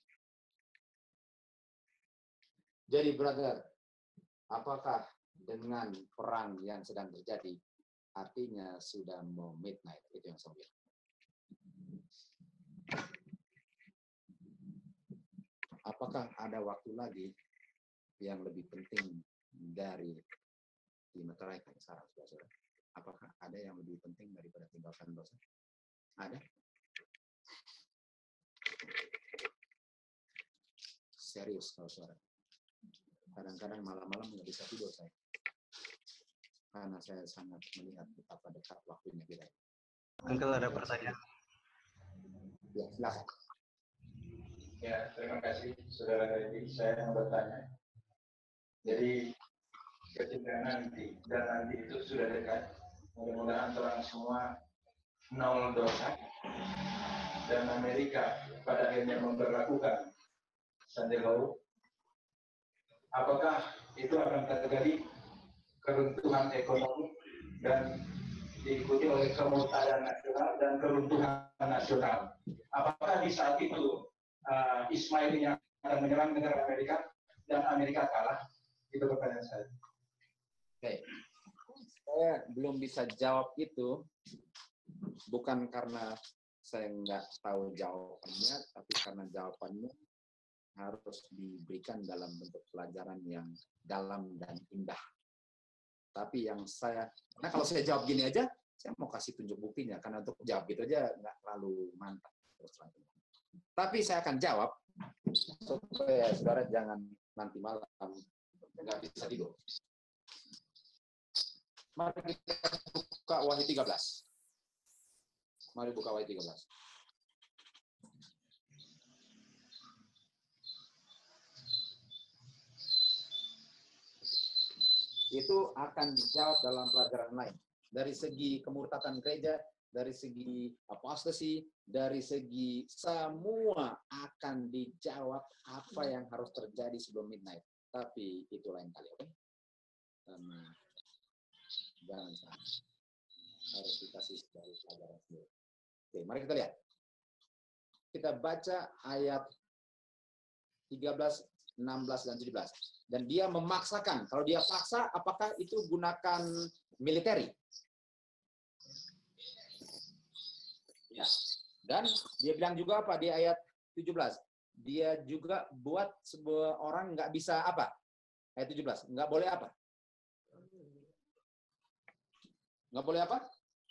Jadi, brother, apakah dengan perang yang sedang terjadi, artinya sudah mau midnight? Itu yang saya bilang. Apakah ada waktu lagi yang lebih penting dari dimeteraikan sekarang, saudara? Apakah ada yang lebih penting daripada tinggalkan dosa? Ada? Serius kalau saudara. Kadang-kadang malam-malam nggak bisa tidur saya. Karena saya sangat melihat betapa dekat waktunya kita. Uncle ada pertanyaan. Ya, silakan. Ya, terima kasih saudara Reddy. Saya mau bertanya. Jadi ketika nanti dan nanti itu sudah dekat, mudah-mudahan orang semua nol dosa dan Amerika pada akhirnya memberlakukan Sunday Law. Apakah itu akan terjadi keruntuhan ekonomi dan diikuti oleh kemurtadan nasional dan keruntuhan nasional? Apakah di saat itu Ismail yang akan menyerang negara Amerika dan Amerika kalah? Itu pertanyaan saya. Oke. Saya belum bisa jawab itu, bukan karena saya nggak tahu jawabannya, tapi karena jawabannya harus diberikan dalam bentuk pelajaran yang dalam dan indah. Tapi yang nah kalau saya jawab gini aja, saya mau kasih tunjuk buktinya, karena untuk jawab gitu aja nggak terlalu mantap. Tapi saya akan jawab, supaya saudara jangan nanti malam nggak bisa tidur. Mari kita buka Wahyu 13. Mari buka Wahyu 13. Itu akan dijawab dalam pelajaran lain. Dari segi kemurtadan gereja, dari segi apostasi, dari segi semua akan dijawab apa yang harus terjadi sebelum midnight. Tapi itu lain kali, oke? Jangan sampai harus dikasih dari pelajaran sendiri. Oke, mari kita lihat. Kita baca ayat 13, 16, dan 17. Dan dia memaksakan. Kalau dia paksa, apakah itu gunakan militeri? Ya. Dan dia bilang juga apa di ayat 17? Dia juga buat sebuah orang nggak bisa apa? Ayat 17. Nggak boleh apa? Nggak boleh apa?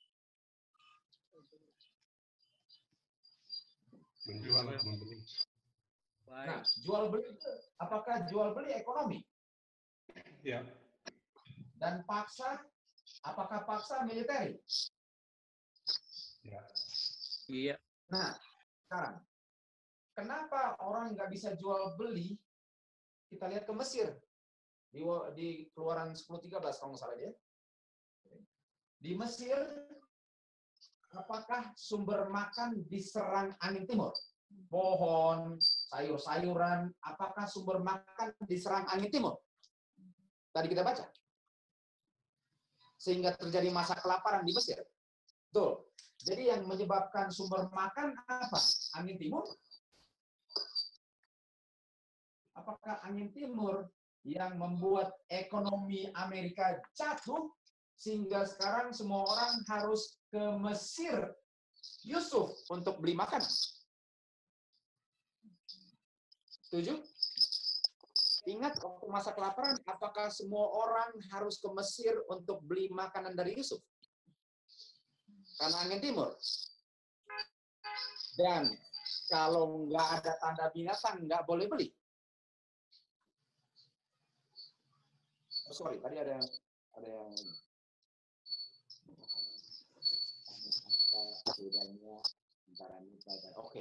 Menjual, membeli. Nah, jual beli, apakah jual beli ekonomi? Ya. Dan paksa, apakah paksa militer? Ya. Iya. Nah, sekarang, kenapa orang nggak bisa jual beli? Kita lihat ke Mesir. Di Keluaran 10:13 kalau nggak salah dia. Di Mesir, apakah sumber makan diserang angin timur? Pohon, sayur-sayuran, apakah sumber makan diserang angin timur? Tadi kita baca. Sehingga terjadi masa kelaparan di Mesir. Betul. Jadi yang menyebabkan sumber makan apa? Angin timur? Apakah angin timur yang membuat ekonomi Amerika jatuh sehingga sekarang semua orang harus ke Mesir, Yusuf, untuk beli makanan? Setuju? Ingat waktu masa kelaparan, apakah semua orang harus ke Mesir untuk beli makanan dari Yusuf? Karena angin timur. Dan kalau nggak ada tanda binatang, nggak boleh beli. Oh, sorry, tadi ada yang bedanya antara midnight dan oke.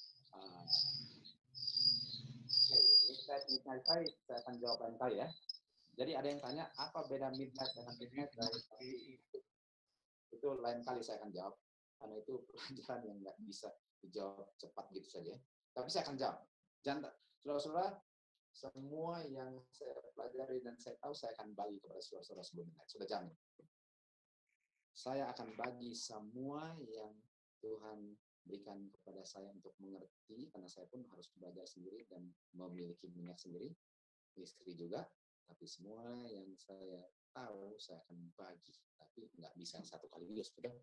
Midnight saya akan jawab lain kali ya. Jadi ada yang tanya apa beda midnight dengan midnight dari itu lain kali saya akan jawab karena itu pelajaran yang nggak bisa dijawab cepat gitu saja. Tapi saya akan jawab. Jangan, saudara-saudara, semua yang saya pelajari dan saya tahu saya akan bagi kepada saudara-saudara sebelum midnight. Sudah jamin. Saya akan bagi semua yang Tuhan berikan kepada saya untuk mengerti, karena saya pun harus belajar sendiri dan memiliki minyak sendiri, istri juga, tapi semua yang saya tahu saya akan bagi, tapi nggak bisa satu kaligus, betul?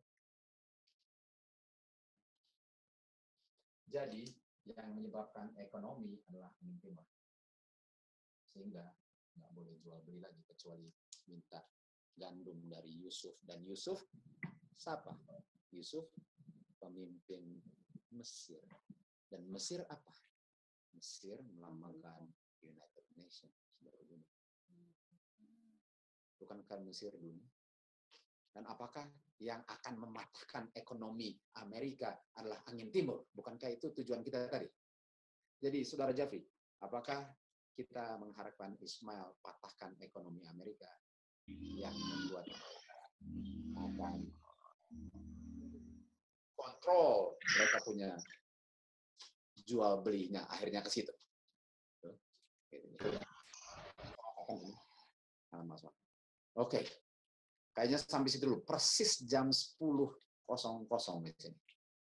Jadi yang menyebabkan ekonomi adalah angin timur, sehingga nggak boleh jual beli lagi kecuali minta gandum dari Yusuf. Dan Yusuf siapa? Yusuf pemimpin Mesir. Dan Mesir apa? Mesir melambangkan United Nations. Bukankah Mesir dunia? Dan apakah yang akan mematahkan ekonomi Amerika adalah angin timur? Bukankah itu tujuan kita tadi? Jadi, Saudara Jafri, apakah kita mengharapkan Ismail patahkan ekonomi Amerika yang membuat akan kontrol mereka punya jual belinya akhirnya ke situ? Oke. Kayaknya sampai situ dulu. Persis jam 10.00 di sini.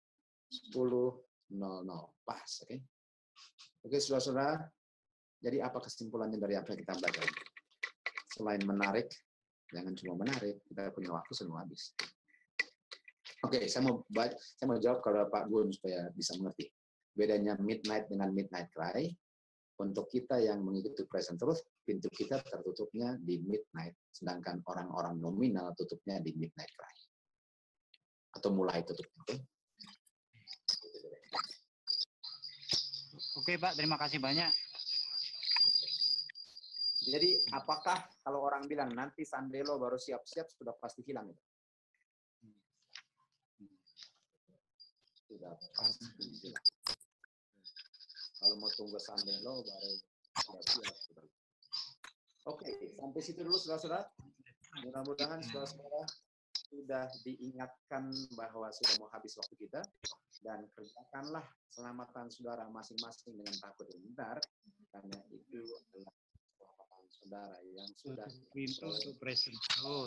10.00 pas, oke? Oke, saudara-saudara. Jadi apa kesimpulannya dari apa yang kita belajar? Selain menarik, jangan cuma menarik, kita punya waktu sebelum habis. Oke, saya mau jawab kalau Pak Gun supaya bisa mengerti. Bedanya midnight dengan midnight cry. Untuk kita yang mengikuti present truth, pintu kita tertutupnya di midnight, sedangkan orang-orang nominal tutupnya di midnight cry. Atau mulai tutup. Oke, Pak, terima kasih banyak. Jadi, apakah kalau orang bilang nanti Sandelo baru siap-siap, sudah pasti hilang itu? Sudah pasti hilang. Kalau mau tunggu Sandelo baru siap. Oke, sampai situ dulu saudara-saudara. Mudah-mudahan saudara-saudara sudah diingatkan bahwa sudah mau habis waktu kita, dan kerjakanlah selamatan saudara masing-masing dengan takut dan benar, karena itu adalah keselamatan saudara yang sudah Pintu untuk present truth.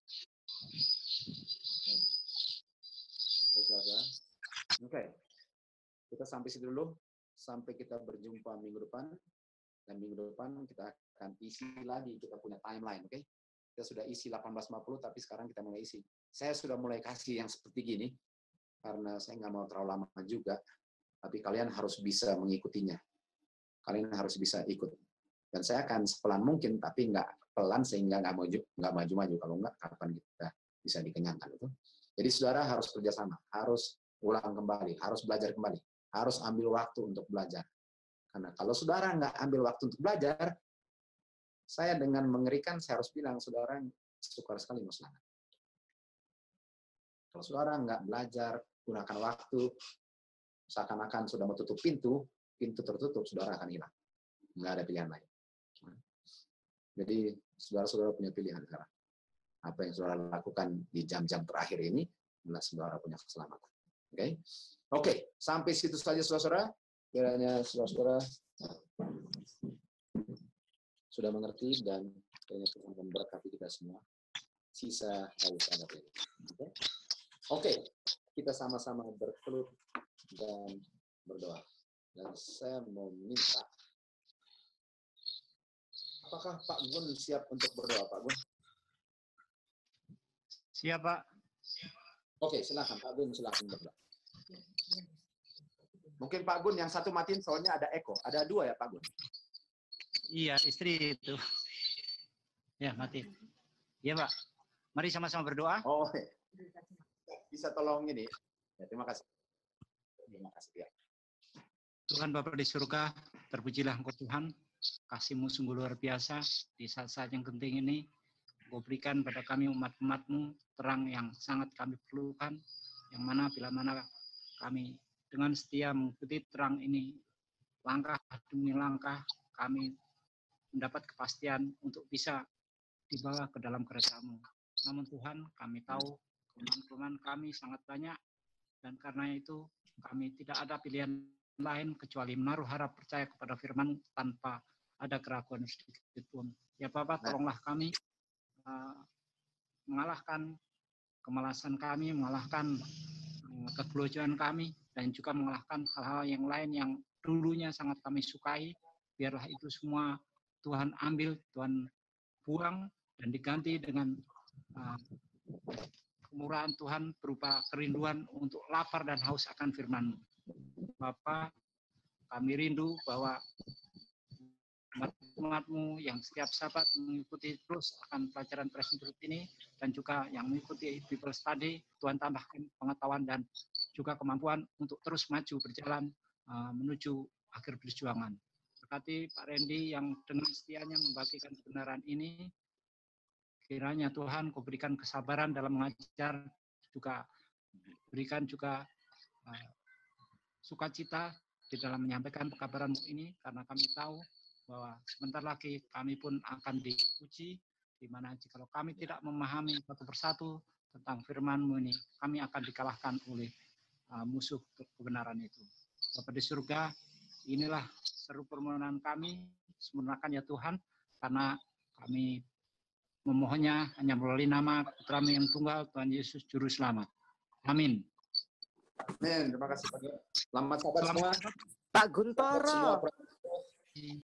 Oke, kita sampai situ dulu. Sampai kita berjumpa minggu depan. Dan minggu depan kita akan isi lagi, kita punya timeline, oke? Kita sudah isi 18.50, tapi sekarang kita mulai isi. Saya sudah mulai kasih yang seperti gini, karena saya nggak mau terlalu lama juga, tapi kalian harus bisa mengikutinya. Kalian harus bisa ikut. Dan saya akan sepelan mungkin, tapi nggak pelan sehingga nggak maju-maju. Kalau nggak, kapan kita bisa dikenyangkan itu. Jadi saudara harus kerjasama, harus ulang kembali, harus belajar kembali, harus ambil waktu untuk belajar. Karena kalau saudara nggak ambil waktu untuk belajar, saya dengan mengerikan, saya harus bilang, saudara sukar sekali musnah. Kalau saudara nggak belajar, gunakan waktu, seakan-akan sudah mau tutup pintu, pintu tertutup, saudara akan hilang. Nggak ada pilihan lain. Jadi, saudara-saudara punya pilihan sekarang. Apa yang saudara lakukan di jam-jam terakhir ini, adalah saudara punya keselamatan. Oke, sampai situ saja saudara-saudara. Kiranya saudara-saudara sudah mengerti dan kiranya Tuhan memberkati kita semua. Sisa hari sahabat ini. Oke, kita sama-sama berkelut dan berdoa. Dan saya mau minta, apakah Pak Gun siap untuk berdoa, Pak Gun? Siap, Pak. Oke, silakan Pak Gun, silakan berdoa. Mungkin Pak Gun yang satu matiin soalnya ada eko. Ada dua ya Pak Gun? Iya, istri itu. Ya, mati. Iya, Pak. Mari sama-sama berdoa. Oh, bisa tolong ini. Ya, terima kasih. Terima kasih ya. Tuhan Bapa di surga, terpujilah Engkau Tuhan. Kasih-Mu sungguh luar biasa di saat-saat yang penting ini. Engkau berikan pada kami umat-umat-Mu terang yang sangat kami perlukan. Yang mana bila mana kami dengan setia mengikuti terang ini, langkah demi langkah kami mendapat kepastian untuk bisa dibawa ke dalam kereta-Mu. Namun Tuhan, kami tahu kelemahan-kelemahan kami sangat banyak, dan karena itu kami tidak ada pilihan lain kecuali menaruh harap percaya kepada firman tanpa ada keraguan sedikit pun. Ya Bapak, tolonglah kami mengalahkan kemalasan kami, mengalahkan kegelisahan kami, dan juga mengalahkan hal-hal yang lain yang dulunya sangat kami sukai. Biarlah itu semua Tuhan ambil, Tuhan buang, dan diganti dengan kemurahan Tuhan berupa kerinduan untuk lapar dan haus akan firman-Mu. Bapa, kami rindu bahwa umat-umat-Mu yang setiap Sabat mengikuti terus akan pelajaran Present Truth ini, dan juga yang mengikuti Bible Study, Tuhan tambahkan pengetahuan dan juga kemampuan untuk terus maju berjalan menuju akhir perjuangan. Berkati Pak Randy yang dengan setianya membagikan kebenaran ini, kiranya Tuhan Kau berikan kesabaran dalam mengajar, juga berikan juga sukacita di dalam menyampaikan pekabaran-Mu ini, karena kami tahu bahwa sebentar lagi kami pun akan diuji, di mana jika kami tidak memahami satu persatu tentang firman-Mu ini, kami akan dikalahkan oleh musuh kebenaran itu. Bapa di surga, inilah seru permohonan kami, sempurnakan ya Tuhan, karena kami memohonnya hanya melalui nama Putra-Mu yang tunggal, Tuhan Yesus Juru Selamat. Amin. Amin. Terima kasih Pak. Selamat Sabat semua. Pak Guntoro. Semua